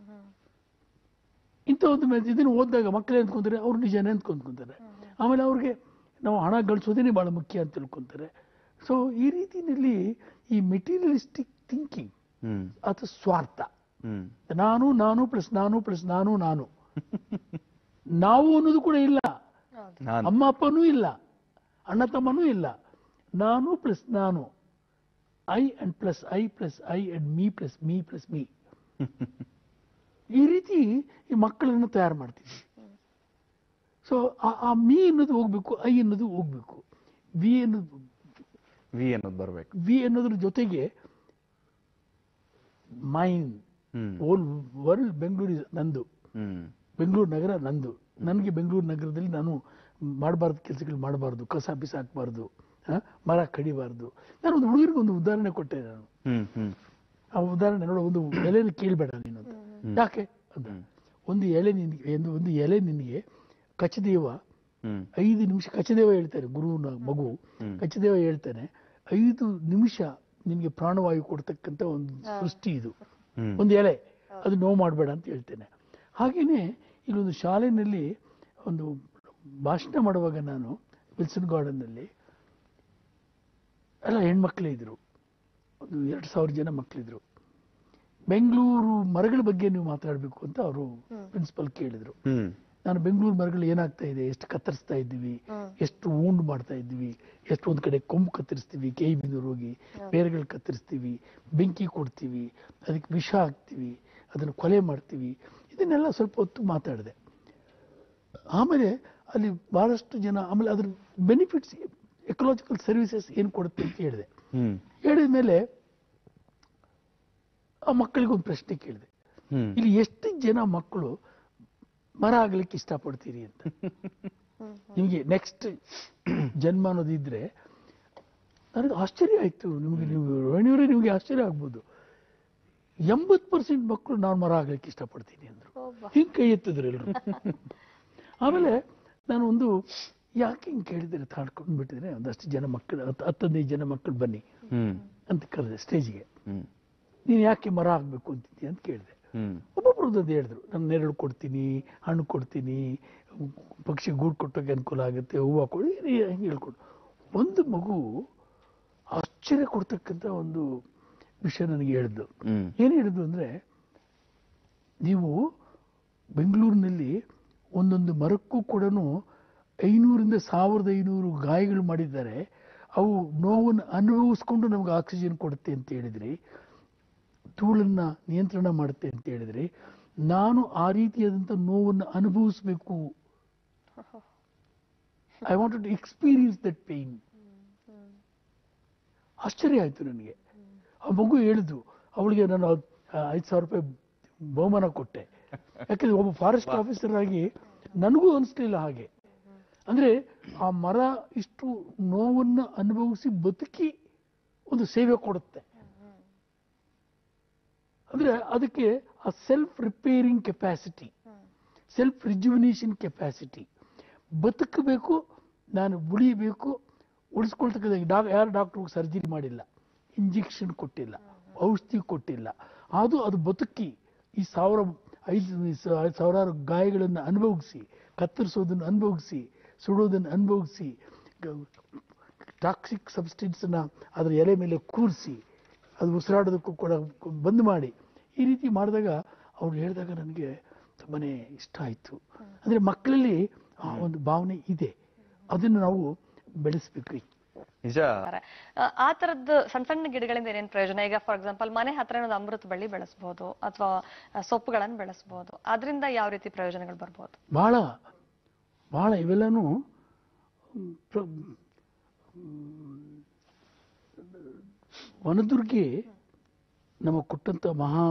ಇಂಥ ಒಂದು ಇದನ್ನು ಓದಿದಾಗ ಮಕ್ಕಳೇ ಅಂದ್ಕೊಂತಾರೆ, ಅವ್ರು ನಿಜನೇ ಅಂದ್ಕೊಂತಾರೆ. ಆಮೇಲೆ ಅವ್ರಿಗೆ ನಾವು ಹಣ ಗಳಿಸೋದೇನೆ ಬಹಳ ಮುಖ್ಯ ಅಂತ ತಿಳ್ಕೊಂತಾರೆ. ಸೊ ಈ ರೀತಿಯಲ್ಲಿ ಈ ಮೆಟೀರಿಯಲಿಸ್ಟಿಕ್ ಥಿಂಕಿಂಗ್ ಅಥವಾ ಸ್ವಾರ್ಥ, ನಾನು ನಾನು ಪ್ಲಸ್ ನಾನು ಪ್ಲಸ್ ನಾನು ನಾನು ನಾವು ಅನ್ನೋದು ಕೂಡ ಇಲ್ಲ, ಅಮ್ಮ ಅಪ್ಪನೂ ಇಲ್ಲ, ಅಣ್ಣ ತಮ್ಮನೂ ಇಲ್ಲ. ನಾನು ಪ್ಲಸ್ ನಾನು, I and plus I plus I and me plus me plus me, ಈ ರೀತಿ ಈ ಮಕ್ಕಳನ್ನು ತಯಾರು ಮಾಡ್ತೀವಿ. ಸೊ ಆ ಮೀ ಅನ್ನೋದು ಹೋಗ್ಬೇಕು, ಐ ಅನ್ನೋದು ಹೋಗ್ಬೇಕು, ವಿ ಅನ್ನೋದು ವಿ ಅನ್ನೋದು ಬರ್ಬೇಕು. ವಿ ಅನ್ನೋದ್ರ ಜೊತೆಗೆ ಮೈನ್ ಓಲ್ ವರ್ಲ್ಡ್, ಬೆಂಗಳೂರು ನಂದು, ಬೆಂಗಳೂರು ನಗರ ನಂದು. ನನಗೆ ಬೆಂಗಳೂರು ನಗರದಲ್ಲಿ ನಾನು ಮಾಡಬಾರ್ದು ಕೆಲಸಗಳು ಮಾಡಬಾರ್ದು, ಕಸ ಬಿಸಾಕಬಾರ್ದು, ಮರ ಕಡಿಬಾರ್ದು. ನಾನು ಒಂದು ಹುಡುಗರಿಗೆ ಒಂದು ಉದಾಹರಣೆ ಕೊಟ್ಟೆ. ನಾನು ಆ ಉದಾಹರಣೆ ನೋಡ, ಒಂದು ಎಲೆನ ಕೇಳಬೇಡ ನೀನು, ಯಾಕೆ ಅಂತ. ಒಂದು ಎಲೆ ನಿನ್ಗೆ ಒಂದು ಎಲೆ ನಿನಗೆ ಕಚದೇವ ಐದು ನಿಮಿಷ, ಕಚದೇವ ಹೇಳ್ತಾನೆ, ಗುರುವಿನ ಮಗು ಕಚದೇವ ಹೇಳ್ತಾನೆ, ಐದು ನಿಮಿಷ ನಿನ್ಗೆ ಪ್ರಾಣವಾಯು ಕೊಡ್ತಕ್ಕಂಥ ಒಂದು ಸೃಷ್ಟಿ ಇದು, ಒಂದು ಎಲೆ, ಅದು ನೋವು ಮಾಡಬೇಡ ಅಂತ ಹೇಳ್ತೇನೆ. ಹಾಗೇನೆ ಇಲ್ಲೊಂದು ಶಾಲೆಯಲ್ಲಿ ಒಂದು ಭಾಷಣ ಮಾಡುವಾಗ ನಾನು ವಿಲ್ಸನ್ ಗಾರ್ಡನ್ನಲ್ಲಿ ಎಲ್ಲ ಹೆಣ್ಮಕ್ಳೇ ಇದ್ರು, ಒಂದು ಎರಡು ಸಾವಿರ ಜನ ಮಕ್ಕಳಿದ್ರು. ಬೆಂಗಳೂರು ಮರಗಳ ಬಗ್ಗೆ ನೀವು ಮಾತಾಡಬೇಕು ಅಂತ ಅವರು ಪ್ರಿನ್ಸಿಪಲ್ ಕೇಳಿದ್ರು. ನಾನು ಬೆಂಗಳೂರು ಮರಗಳು ಏನಾಗ್ತಾ ಇದೆ, ಎಷ್ಟು ಕತ್ತರಿಸ್ತಾ ಇದ್ದೀವಿ, ಎಷ್ಟು ಊಂಡ್ ಮಾಡ್ತಾ ಇದ್ದೀವಿ, ಎಷ್ಟು ಒಂದ್ ಕಡೆ ಕೊಂಬು ಕತ್ತರಿಸ್ತೀವಿ, ಕೈ ಬಿಂದೂರು ಹೋಗಿ ಬೇರೆಗಳು ಕತ್ತರಿಸ್ತೀವಿ, ಬೆಂಕಿ ಕೊಡ್ತೀವಿ, ಅದಕ್ಕೆ ವಿಷ ಹಾಕ್ತೀವಿ, ಅದನ್ನು ಕೊಲೆ ಮಾಡ್ತೀವಿ, ಇದನ್ನೆಲ್ಲ ಸ್ವಲ್ಪ ಹೊತ್ತು ಮಾತಾಡಿದೆ. ಆಮೇಲೆ ಅಲ್ಲಿ ಬಹಳಷ್ಟು ಜನ, ಆಮೇಲೆ ಅದ್ರ ಬೆನಿಫಿಟ್ಸ್, ಎಕಲಾಜಿಕಲ್ ಸರ್ವಿಸಸ್ ಏನು ಕೊಡುತ್ತೆ ಅಂತ ಹೇಳಿದೆ. ಹೇಳಿದ ಮೇಲೆ ಆ ಮಕ್ಕಳಿಗೆ ಒಂದು ಪ್ರಶ್ನೆ ಕೇಳಿದೆ, ಇಲ್ಲಿ ಎಷ್ಟು ಜನ ಮಕ್ಕಳು ಮರ ಆಗ್ಲಿಕ್ಕೆ ಇಷ್ಟಪಡ್ತೀರಿ ಅಂತ. ನಿಮಗೆ ನೆಕ್ಸ್ಟ್ ಜನ್ಮ ಅನ್ನೋದಿದ್ರೆ, ನನಗೆ ಆಶ್ಚರ್ಯ ಆಯ್ತು. ನಿಮ್ಗೆ ನೀವು ರೋಹಿಣಿಯವರೇ ನಿಮ್ಗೆ ಆಶ್ಚರ್ಯ ಆಗ್ಬೋದು. ಎಂಬತ್ತು ಪರ್ಸೆಂಟ್ ಮಕ್ಕಳು ನಾನು ಮರ ಆಗ್ಲಿಕ್ಕೆ ಇಷ್ಟಪಡ್ತೀನಿ ಅಂದ್ರು. ಹಿಂಗೆ ಕೈ ಎತ್ತಿದ್ರು ಎಲ್ರು. ಆಮೇಲೆ ನಾನು ಒಂದು ಯಾಕೆ ಹಿಂಗೆ ಕೇಳಿದ್ರೆ ತಾಡ್ಕೊಂಡು ಬಿಟ್ಟಿದ್ರೆ, ಒಂದಷ್ಟು ಜನ ಮಕ್ಕಳು, ಹತ್ತು ಹತ್ತದೈದು ಜನ ಮಕ್ಕಳು ಬನ್ನಿ ಅಂತ ಕರೆದೆ ಸ್ಟೇಜ್ಗೆ. ನೀನು ಯಾಕೆ ಮರ ಆಗ್ಬೇಕು ಅಂತಿದ್ದೀಯ ಅಂತ ಕೇಳಿದೆ. ಒಬ್ಬೊಬ್ರು ಅದು ಹೇಳಿದ್ರು, ನಾನು ನೆರಳು ಕೊಡ್ತೀನಿ, ಹಣ್ಣು ಕೊಡ್ತೀನಿ, ಪಕ್ಷಿ ಗೂಡು ಕೊಟ್ಟೋಕೆ ಅನುಕೂಲ ಆಗುತ್ತೆ, ಹೂವು ಕೊಡಿ, ಹಂಗೆ ಹೇಳ್ಕೊಡು. ಒಂದು ಮಗು ಆಶ್ಚರ್ಯ ಕೊಡ್ತಕ್ಕಂಥ ಒಂದು ವಿಷಯ ನನಗೆ ಹೇಳಿದ್ದು. ಹ್ಮ್ ಏನು ಹೇಳಿದ್ದು ಅಂದ್ರೆ, ನೀವು ಬೆಂಗಳೂರಿನಲ್ಲಿ ಒಂದೊಂದು ಮರಕ್ಕೂ ಕೂಡ ಐನೂರಿಂದ ಸಾವಿರದ ಐನೂರು ಗಾಯಗಳು ಮಾಡಿದ್ದಾರೆ. ಅವು ನೋವನ್ನು ಅನುಭವಿಸ್ಕೊಂಡು ನಮ್ಗೆ ಆಕ್ಸಿಜನ್ ಕೊಡುತ್ತೆ ಅಂತ ಹೇಳಿದ್ರಿ, ಧೂಳನ್ನ ನಿಯಂತ್ರಣ ಮಾಡುತ್ತೆ ಅಂತ ಹೇಳಿದ್ರಿ. ನಾನು ಆ ರೀತಿಯಾದಂಥ ನೋವನ್ನು ಅನುಭವಿಸ್ಬೇಕು. I wanted to experience that pain. ಆಶ್ಚರ್ಯ ಆಯ್ತು ನನಗೆ. ಆ ಮಗು ಹೇಳಿದ್ದು, ಅವಳಿಗೆ ನಾನು ಐದು ಸಾವಿರ ರೂಪಾಯಿ ಬಹುಮಾನ ಕೊಟ್ಟೆ. ಯಾಕಂದ್ರೆ ಒಬ್ಬ ಫಾರೆಸ್ಟ್ ಆಫೀಸರ್ ಆಗಿ ನನಗೂ ಅನಿಸ್ಲಿಲ್ಲ ಹಾಗೆ. ಅಂದ್ರೆ ಆ ಮರ ಇಷ್ಟು ನೋವನ್ನು ಅನುಭವಿಸಿ ಬದುಕಿ ಒಂದು ಸೇವೆ ಕೊಡುತ್ತೆ. ಅಂದ್ರೆ ಅದಕ್ಕೆ ಆ self repairing capacity, self rejuvenation capacity. ಬದುಕಬೇಕು, ನಾನು ಉಳಿಬೇಕು, ಉಳಿಸ್ಕೊಳ್ತಕ್ಕಂಥ ಡಾ ಯಾರು ಡಾಕ್ಟ್ರು ಸರ್ಜರಿ ಮಾಡಿಲ್ಲ, ಇಂಜೆಕ್ಷನ್ ಕೊಟ್ಟಿಲ್ಲ, ಔಷಧಿ ಕೊಟ್ಟಿಲ್ಲ, ಅದು ಅದು ಬದುಕಿ ಈ ಸಾವಿರ ಐದು ಸಾವಿರಾರು ಗಾಯಗಳನ್ನು ಅನುಭವಿಸಿ, ಕತ್ತರಿಸೋದನ್ನು ಅನುಭವಿಸಿ, ಸುಡೋದನ್ನು ಅನುಭವಿಸಿ, ಟಾಕ್ಸಿಕ್ ಸಬ್ಸ್ಟೆನ್ಸನ್ನ ಅದರ ಎಲೆ ಮೇಲೆ ಕೂರಿಸಿ ಅದು ಉಸಿರಾಡೋದಕ್ಕೂ ಕೂಡ ಬಂದ್ ಮಾಡಿ ಈ ರೀತಿ ಮಾಡಿದಾಗ ಅವ್ರು ಹೇಳಿದಾಗ ನನಗೆ ತುಂಬಾನೇ ಇಷ್ಟ ಆಯಿತು. ಅಂದರೆ ಮಕ್ಕಳಲ್ಲಿ ಆ ಒಂದು ಭಾವನೆ ಇದೆ, ಅದನ್ನು ನಾವು ಬೆಳೆಸ್ಬೇಕು. ನಿಜ. ಆ ತರದ್ದು ಸಣ್ಣ ಸಣ್ಣ ಗಿಡಗಳಿಂದ ಏನೇನ್ ಪ್ರಯೋಜನ? ಈಗ ಫಾರ್ ಎಕ್ಸಾಂಪಲ್ ಮನೆ ಹತ್ರ ಒಂದು ಅಮೃತ ಬಳ್ಳಿ ಬೆಳೆಸಬಹುದು ಅಥವಾ ಸೊಪ್ಪುಗಳನ್ನು ಬೆಳೆಸಬಹುದು, ಅದರಿಂದ ಯಾವ ರೀತಿ ಪ್ರಯೋಜನಗಳು ಬರ್ಬೋದು? ಬಹಳ ಬಹಳ ಇವೆಲ್ಲನೂ ವನದುರ್ಗೆ ನಮಗೆ ಕೊಟ್ಟಂತ ಮಹಾ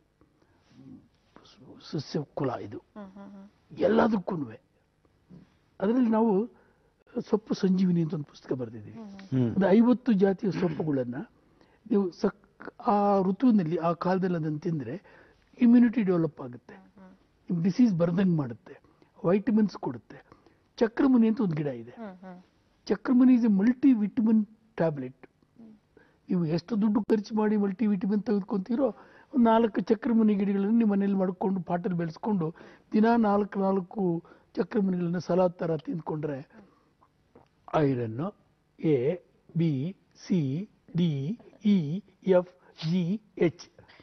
ಸಸ್ಯ ಕುಲ ಇದು. ಎಲ್ಲದಕ್ಕೂ ಅದರಲ್ಲಿ ನಾವು ಸೊಪ್ಪು ಸಂಜೀವಿನಿ ಅಂತ ಒಂದು ಪುಸ್ತಕ ಬರೆದಿದ್ದೀವಿ. ಒಂದು ಐವತ್ತು ಜಾತಿಯ ಸೊಪ್ಪುಗಳನ್ನ ನೀವು ಸಕ್ ಆ ಋತುವಿನಲ್ಲಿ ಆ ಕಾಲದಲ್ಲಿ ಅದನ್ನು ತಿಂದರೆ ಇಮ್ಯುನಿಟಿ ಡೆವಲಪ್ ಆಗುತ್ತೆ, ನಿಮ್ಗೆ ಡಿಸೀಸ್ ಬರ್ದಂಗೆ ಮಾಡುತ್ತೆ, ವೈಟಮಿನ್ಸ್ ಕೊಡುತ್ತೆ. ಚಕ್ರಮುನಿ ಅಂತ ಒಂದು ಗಿಡ ಇದೆ. Chakramuni is a multivitamin tablet. ನೀವು ಎಷ್ಟು ದುಡ್ಡು ಖರ್ಚು ಮಾಡಿ ಮಲ್ಟಿ ವಿಟಮಿನ್ ತೆಗೆದುಕೊಂತೀರೋ, ಒಂದು ನಾಲ್ಕು ಚಕ್ರಮುನಿ ಗಿಡಗಳನ್ನು ನಿಮ್ಮ ಮನೇಲಿ ಮಾಡ್ಕೊಂಡು ಪಾಟಲ್ಲಿ ಬೆಳೆಸ್ಕೊಂಡು ದಿನ ನಾಲ್ಕು ನಾಲ್ಕು ಚಕ್ರಮುನಿಗಳನ್ನು ಸಲಾದ್ ಥರ ತಿಂದ್ಕೊಂಡ್ರೆ iron A B C D E F G H.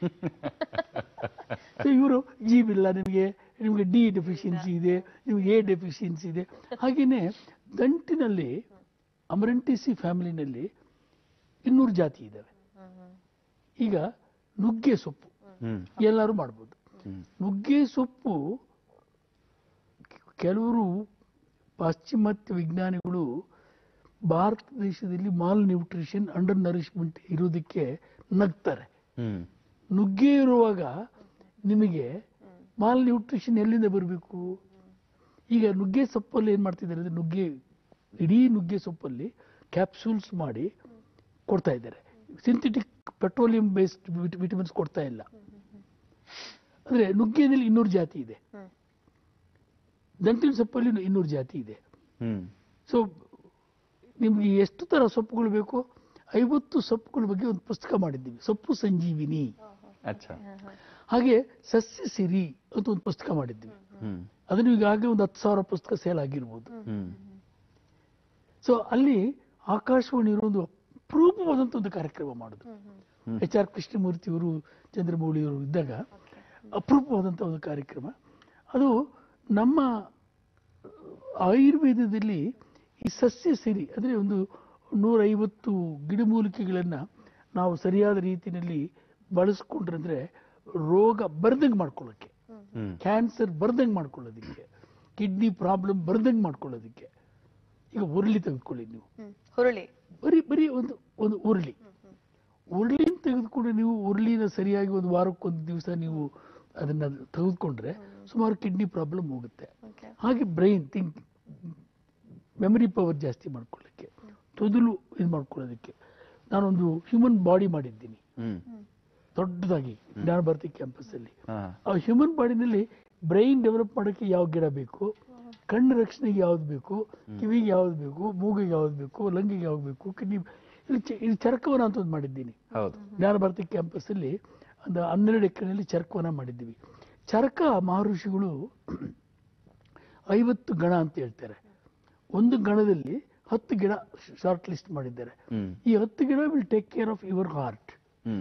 ಇವರು ಜಿ ಬಿಲ್ಲ, ನಿಮಗೆ ನಿಮಗೆ ಡಿ ಡೆಫಿಷಿಯನ್ಸಿ ಇದೆ, ನಿಮಗೆ ಎ ಡೆಫಿಷಿಯನ್ಸಿ ಇದೆ. ಹಾಗೆಯೇ ದಂಟಿನಲ್ಲಿ ಅಮರಂಟಿಸಿ ಫ್ಯಾಮಿಲಿನಲ್ಲಿ ಇನ್ನೂರು ಜಾತಿ ಇದ್ದಾವೆ. ಈಗ ನುಗ್ಗೆ ಸೊಪ್ಪು ಎಲ್ಲರೂ ಮಾಡ್ಬೋದು. ನುಗ್ಗೆ ಸೊಪ್ಪು ಕೆಲವರು ಪಾಶ್ಚಿಮಾತ್ಯ ವಿಜ್ಞಾನಿಗಳು ಭಾರತ ದೇಶದಲ್ಲಿ ಮಾಲ್ ನ್ಯೂಟ್ರಿಷನ್, ಅಂಡರ್ ನರಿಶ್ಮೆಂಟ್ ಇರೋದಕ್ಕೆ ನಗ್ತಾರೆ. ನುಗ್ಗೆ ಇರುವಾಗ ನಿಮಗೆ ಮಾಲ್ ನ್ಯೂಟ್ರಿಷನ್ ಎಲ್ಲಿಂದ ಬರಬೇಕು? ಈಗ ನುಗ್ಗೆ ಸೊಪ್ಪಲ್ಲಿ ಏನು ಮಾಡ್ತಿದ್ದಾರೆ ಅಂದರೆ, ನುಗ್ಗೆ ಇಡೀ ನುಗ್ಗೆ ಸೊಪ್ಪಲ್ಲಿ ಕ್ಯಾಪ್ಸೂಲ್ಸ್ ಮಾಡಿ ಕೊಡ್ತಾ ಇದ್ದಾರೆ. ಸಿಂಥೆಟಿಕ್ ಪೆಟ್ರೋಲಿಯಂ ಬೇಸ್ಡ್ ವಿಟಮಿನ್ಸ್ ಕೊಡ್ತಾ ಇಲ್ಲ. ಅಂದರೆ ನುಗ್ಗೆಯಲ್ಲಿ ಇನ್ನೂರು ಜಾತಿ ಇದೆ, ದಂಟಿನ ಸೊಪ್ಪಲ್ಲಿ ಇನ್ನೂರು ಜಾತಿ ಇದೆ. ಸೊ ನಿಮ್ಗೆ ಎಷ್ಟು ತರ ಸೊಪ್ಪುಗಳು ಬೇಕು? ಐವತ್ತು ಸೊಪ್ಪುಗಳ ಬಗ್ಗೆ ಒಂದು ಪುಸ್ತಕ ಮಾಡಿದ್ದೀವಿ, ಸೊಪ್ಪು ಸಂಜೀವಿನಿ. ಹಾಗೆ ಸಸ್ಯ ಸಿರಿ ಅಂತ ಒಂದು ಪುಸ್ತಕ ಮಾಡಿದ್ದೀವಿ. ಅದನ್ನು ಈಗಾಗಲೇ ಒಂದು ಹತ್ತು ಸಾವಿರ ಪುಸ್ತಕ ಸೇಲ್ ಆಗಿರ್ಬೋದು. ಸೊ ಅಲ್ಲಿ ಆಕಾಶವಾಣಿ ಒಂದು ಅಪರೂಪವಾದಂಥ ಒಂದು ಕಾರ್ಯಕ್ರಮ ಮಾಡೋದು. ಎಚ್ ಆರ್ ಕೃಷ್ಣಮೂರ್ತಿಯವರು, ಚಂದ್ರಮೌಳಿಯವರು ಇದ್ದಾಗ ಅಪರೂಪವಾದಂಥ ಒಂದು ಕಾರ್ಯಕ್ರಮ ಅದು. ನಮ್ಮ ಆಯುರ್ವೇದದಲ್ಲಿ ಈ ಸಸ್ಯ ಸಿರಿ ಅಂದರೆ ಒಂದು ನೂರೈವತ್ತು ಗಿಡಮೂಲಿಕೆಗಳನ್ನು ನಾವು ಸರಿಯಾದ ರೀತಿಯಲ್ಲಿ ಬಳಸ್ಕೊಂಡ್ರೆ ರೋಗ ಬರ್ದಂಗೆ ಮಾಡ್ಕೊಳ್ಳೋಕ್ಕೆ, ಕ್ಯಾನ್ಸರ್ ಬರ್ದಂಗೆ ಮಾಡ್ಕೊಳ್ಳೋದಕ್ಕೆ, ಕಿಡ್ನಿ ಪ್ರಾಬ್ಲಮ್ ಬರ್ದಂಗೆ ಮಾಡ್ಕೊಳ್ಳೋದಕ್ಕೆ. ಈಗ ಉರುಳಿ ತೆಗೆದುಕೊಳ್ಳಿ ನೀವು, ಹುರುಳಿ ಬರೀ ಬರೀ ಒಂದು ಒಂದು ಉರುಳಿ ಉರುಳಿನ ತೆಗೆದುಕೊಂಡು ನೀವು ಉರುಳಿನ ಸರಿಯಾಗಿ ಒಂದು ವಾರಕ್ಕೊಂದು ದಿವಸ ನೀವು ಅದನ್ನ ತೆಗೆದುಕೊಂಡ್ರೆ ಸುಮಾರು ಕಿಡ್ನಿ ಪ್ರಾಬ್ಲಮ್ ಹೋಗುತ್ತೆ. ಹಾಗೆ ಬ್ರೈನ್ ಥಿಂಕ್ ಮೆಮರಿ ಪವರ್ ಜಾಸ್ತಿ ಮಾಡ್ಕೊಳ್ಳಿಕ್ಕೆ, ತೊದಲು ಇದು ಮಾಡ್ಕೊಳ್ಳೋದಕ್ಕೆ ನಾನೊಂದು ಹ್ಯೂಮನ್ ಬಾಡಿ ಮಾಡಿದ್ದೀನಿ ದೊಡ್ಡದಾಗಿ ಜ್ಞಾನಭಾರತಿ ಕ್ಯಾಂಪಸ್ ಅಲ್ಲಿ. ಆ ಹ್ಯೂಮನ್ ಬಾಡಿನಲ್ಲಿ ಬ್ರೈನ್ ಡೆವಲಪ್ ಮಾಡೋಕ್ಕೆ ಯಾವ ಗಿಡ ಬೇಕು, ಕಣ್ಣು ರಕ್ಷಣೆಗೆ ಯಾವ್ದು ಬೇಕು, ಕಿವಿಗೆ ಯಾವ್ದು ಬೇಕು, ಮೂಗಿಗೆ ಯಾವ್ದು ಬೇಕು, ಲಂಗಿಗೆ ಯಾವ್ದು ಬೇಕು, ಕಿಡ್ನಿ ಇಲ್ಲಿ ಇಲ್ಲಿ ಚರಕವನ ಅಂತ ಒಂದು ಮಾಡಿದ್ದೀನಿ ಜ್ಞಾನಭಾರತಿ ಕ್ಯಾಂಪಸ್ ಅಲ್ಲಿ. ಒಂದು ಹನ್ನೆರಡು ಎಕರೆಯಲ್ಲಿ ಚರಕವನ ಮಾಡಿದ್ದೀವಿ. ಚರಕ ಮಹರ್ಷಿಗಳು ಐವತ್ತು ಗಣ ಅಂತ ಹೇಳ್ತಾರೆ. ಒಂದು ಗಣದಲ್ಲಿ ಹತ್ತು ಗಿಡ ಶಾರ್ಟ್ ಲಿಸ್ಟ್ ಮಾಡಿದ್ದಾರೆ. ಈ ಹತ್ತು ಗಿಡ will take care of your heart.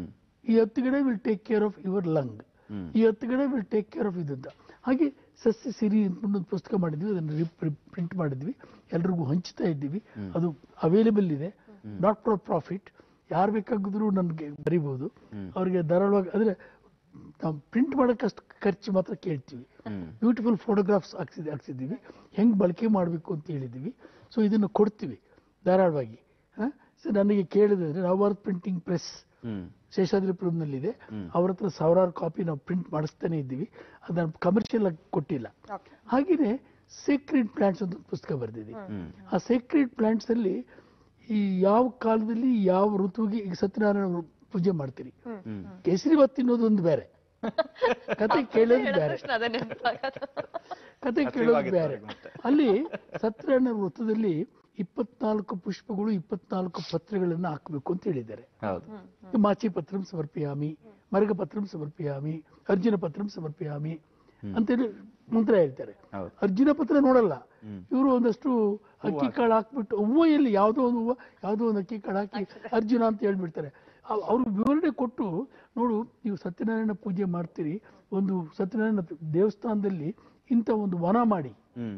ಈ ಹತ್ತು ಗಿಡ will take care of your lung, ಈ ಹತ್ತು ಗಿಡ ವಿಲ್ ಟೇಕ್ ಕೇರ್ ಆಫ್ ಇದಂತ. ಹಾಗೆ ಸಸ್ಯ ಸಿರಿ ಅಂತ ಒಂದು ಪುಸ್ತಕ ಮಾಡಿದ್ವಿ, ಅದನ್ನು ಪ್ರಿಂಟ್ ಮಾಡಿದ್ವಿ, ಎಲ್ರಿಗೂ ಹಂಚ್ತಾ ಇದ್ದೀವಿ. ಅದು ಅವೈಲೇಬಲ್ ಇದೆ, ನಾಟ್ ಫಾರ್ ಪ್ರಾಫಿಟ್. ಯಾರು ಬೇಕಾಗಿದ್ರು ನನ್ಗೆ ಬರಿಬಹುದು. ಅವ್ರಿಗೆ ಧಾರಾಳವಾಗಿ ಅಂದ್ರೆ ನಾವು ಪ್ರಿಂಟ್ ಮಾಡೋಕೆ ಅಷ್ಟು ಖರ್ಚು ಮಾತ್ರ ಕೇಳ್ತೀವಿ. ಬ್ಯೂಟಿಫುಲ್ ಫೋಟೋಗ್ರಾಫ್ಸ್ ಹಾಕ್ಸಿದ್ ಹಾಕ್ಸಿದ್ದೀವಿ, ಹೆಂಗ್ ಬಳಕೆ ಮಾಡಬೇಕು ಅಂತ ಹೇಳಿದ್ದೀವಿ. ಸೊ ಇದನ್ನು ಕೊಡ್ತೀವಿ ಧಾರಾಳವಾಗಿ. ಸೊ ನನಗೆ ಕೇಳಿದ್ರೆ ನವಭಾರತ್ ಪ್ರಿಂಟಿಂಗ್ ಪ್ರೆಸ್ ಶೇಷಾದ್ರಿಪುರಂನಲ್ಲಿದೆ, ಅವ್ರ ಹತ್ರ ಸಾವಿರಾರು ಕಾಪಿ ನಾವು ಪ್ರಿಂಟ್ ಮಾಡಿಸ್ತಾನೆ ಇದ್ದೀವಿ. ಅದನ್ನ ಕಮರ್ಷಿಯಲ್ ಆಗಿ ಕೊಟ್ಟಿಲ್ಲ. ಹಾಗೆಯೇ ಸೇಕ್ರೆಡ್ ಪ್ಲಾಂಟ್ಸ್ ಅಂತ ಪುಸ್ತಕ ಬರೆದಿದ್ದೀವಿ. ಆ ಸೇಕ್ರೆಡ್ ಪ್ಲಾಂಟ್ಸ್ ಅಲ್ಲಿ ಈ ಯಾವ ಕಾಲದಲ್ಲಿ ಯಾವ ಋತುವಿಗೆ, ಈಗ ಸತ್ಯನಾರಾಯಣ ಪೂಜೆ ಮಾಡ್ತೀರಿ, ಕೇಸರಿ ಬಾತ್ ತಿನ್ನೋದು ಒಂದು ಬೇರೆ, ಕತೆ ಕೇಳೋದು ಬೇರೆ, ಕತೆ ಕೇಳೋದು ಬೇರೆ. ಅಲ್ಲಿ ಸತ್ಯನಾರಾಯಣ ವೃತ್ತದಲ್ಲಿ ಇಪ್ಪತ್ನಾಲ್ಕು ಪುಷ್ಪಗಳು ಇಪ್ಪತ್ನಾಲ್ಕು ಪತ್ರಗಳನ್ನ ಹಾಕಬೇಕು ಅಂತ ಹೇಳಿದ್ದಾರೆ. ಮಾಚಿ ಪತ್ರಂ ಸಮರ್ಪಯಾಮಿ, ಮರಗ ಪತ್ರಂ ಸಮರ್ಪಯಾಮಿ, ಅರ್ಜುನ ಪತ್ರಂ ಸಮರ್ಪಯಾಮಿ ಅಂತೇಳಿ ಮಂತ್ರ ಹೇಳ್ತಾರೆ. ಅರ್ಜುನ ಪತ್ರ ನೋಡಲ್ಲ ಇವರು, ಒಂದಷ್ಟು ಅಕ್ಕಿ ಕಾಳು ಹಾಕ್ಬಿಟ್ಟು ಹೂವು ಎಲ್ಲಿ ಯಾವುದೋ ಒಂದು ಹೂವು ಯಾವುದೋ ಒಂದು ಅಕ್ಕಿ ಕಾಳು ಹಾಕಿ ಅರ್ಜುನ ಅಂತ ಹೇಳ್ಬಿಡ್ತಾರೆ. ಅವ್ರಿಗೆ ವಿವರಣೆ ಕೊಟ್ಟು, ನೋಡು ನೀವು ಸತ್ಯನಾರಾಯಣ ಪೂಜೆ ಮಾಡ್ತೀರಿ, ಒಂದು ಸತ್ಯನಾರಾಯಣ ದೇವಸ್ಥಾನದಲ್ಲಿ ಇಂಥ ಒಂದು ವನ ಮಾಡಿ,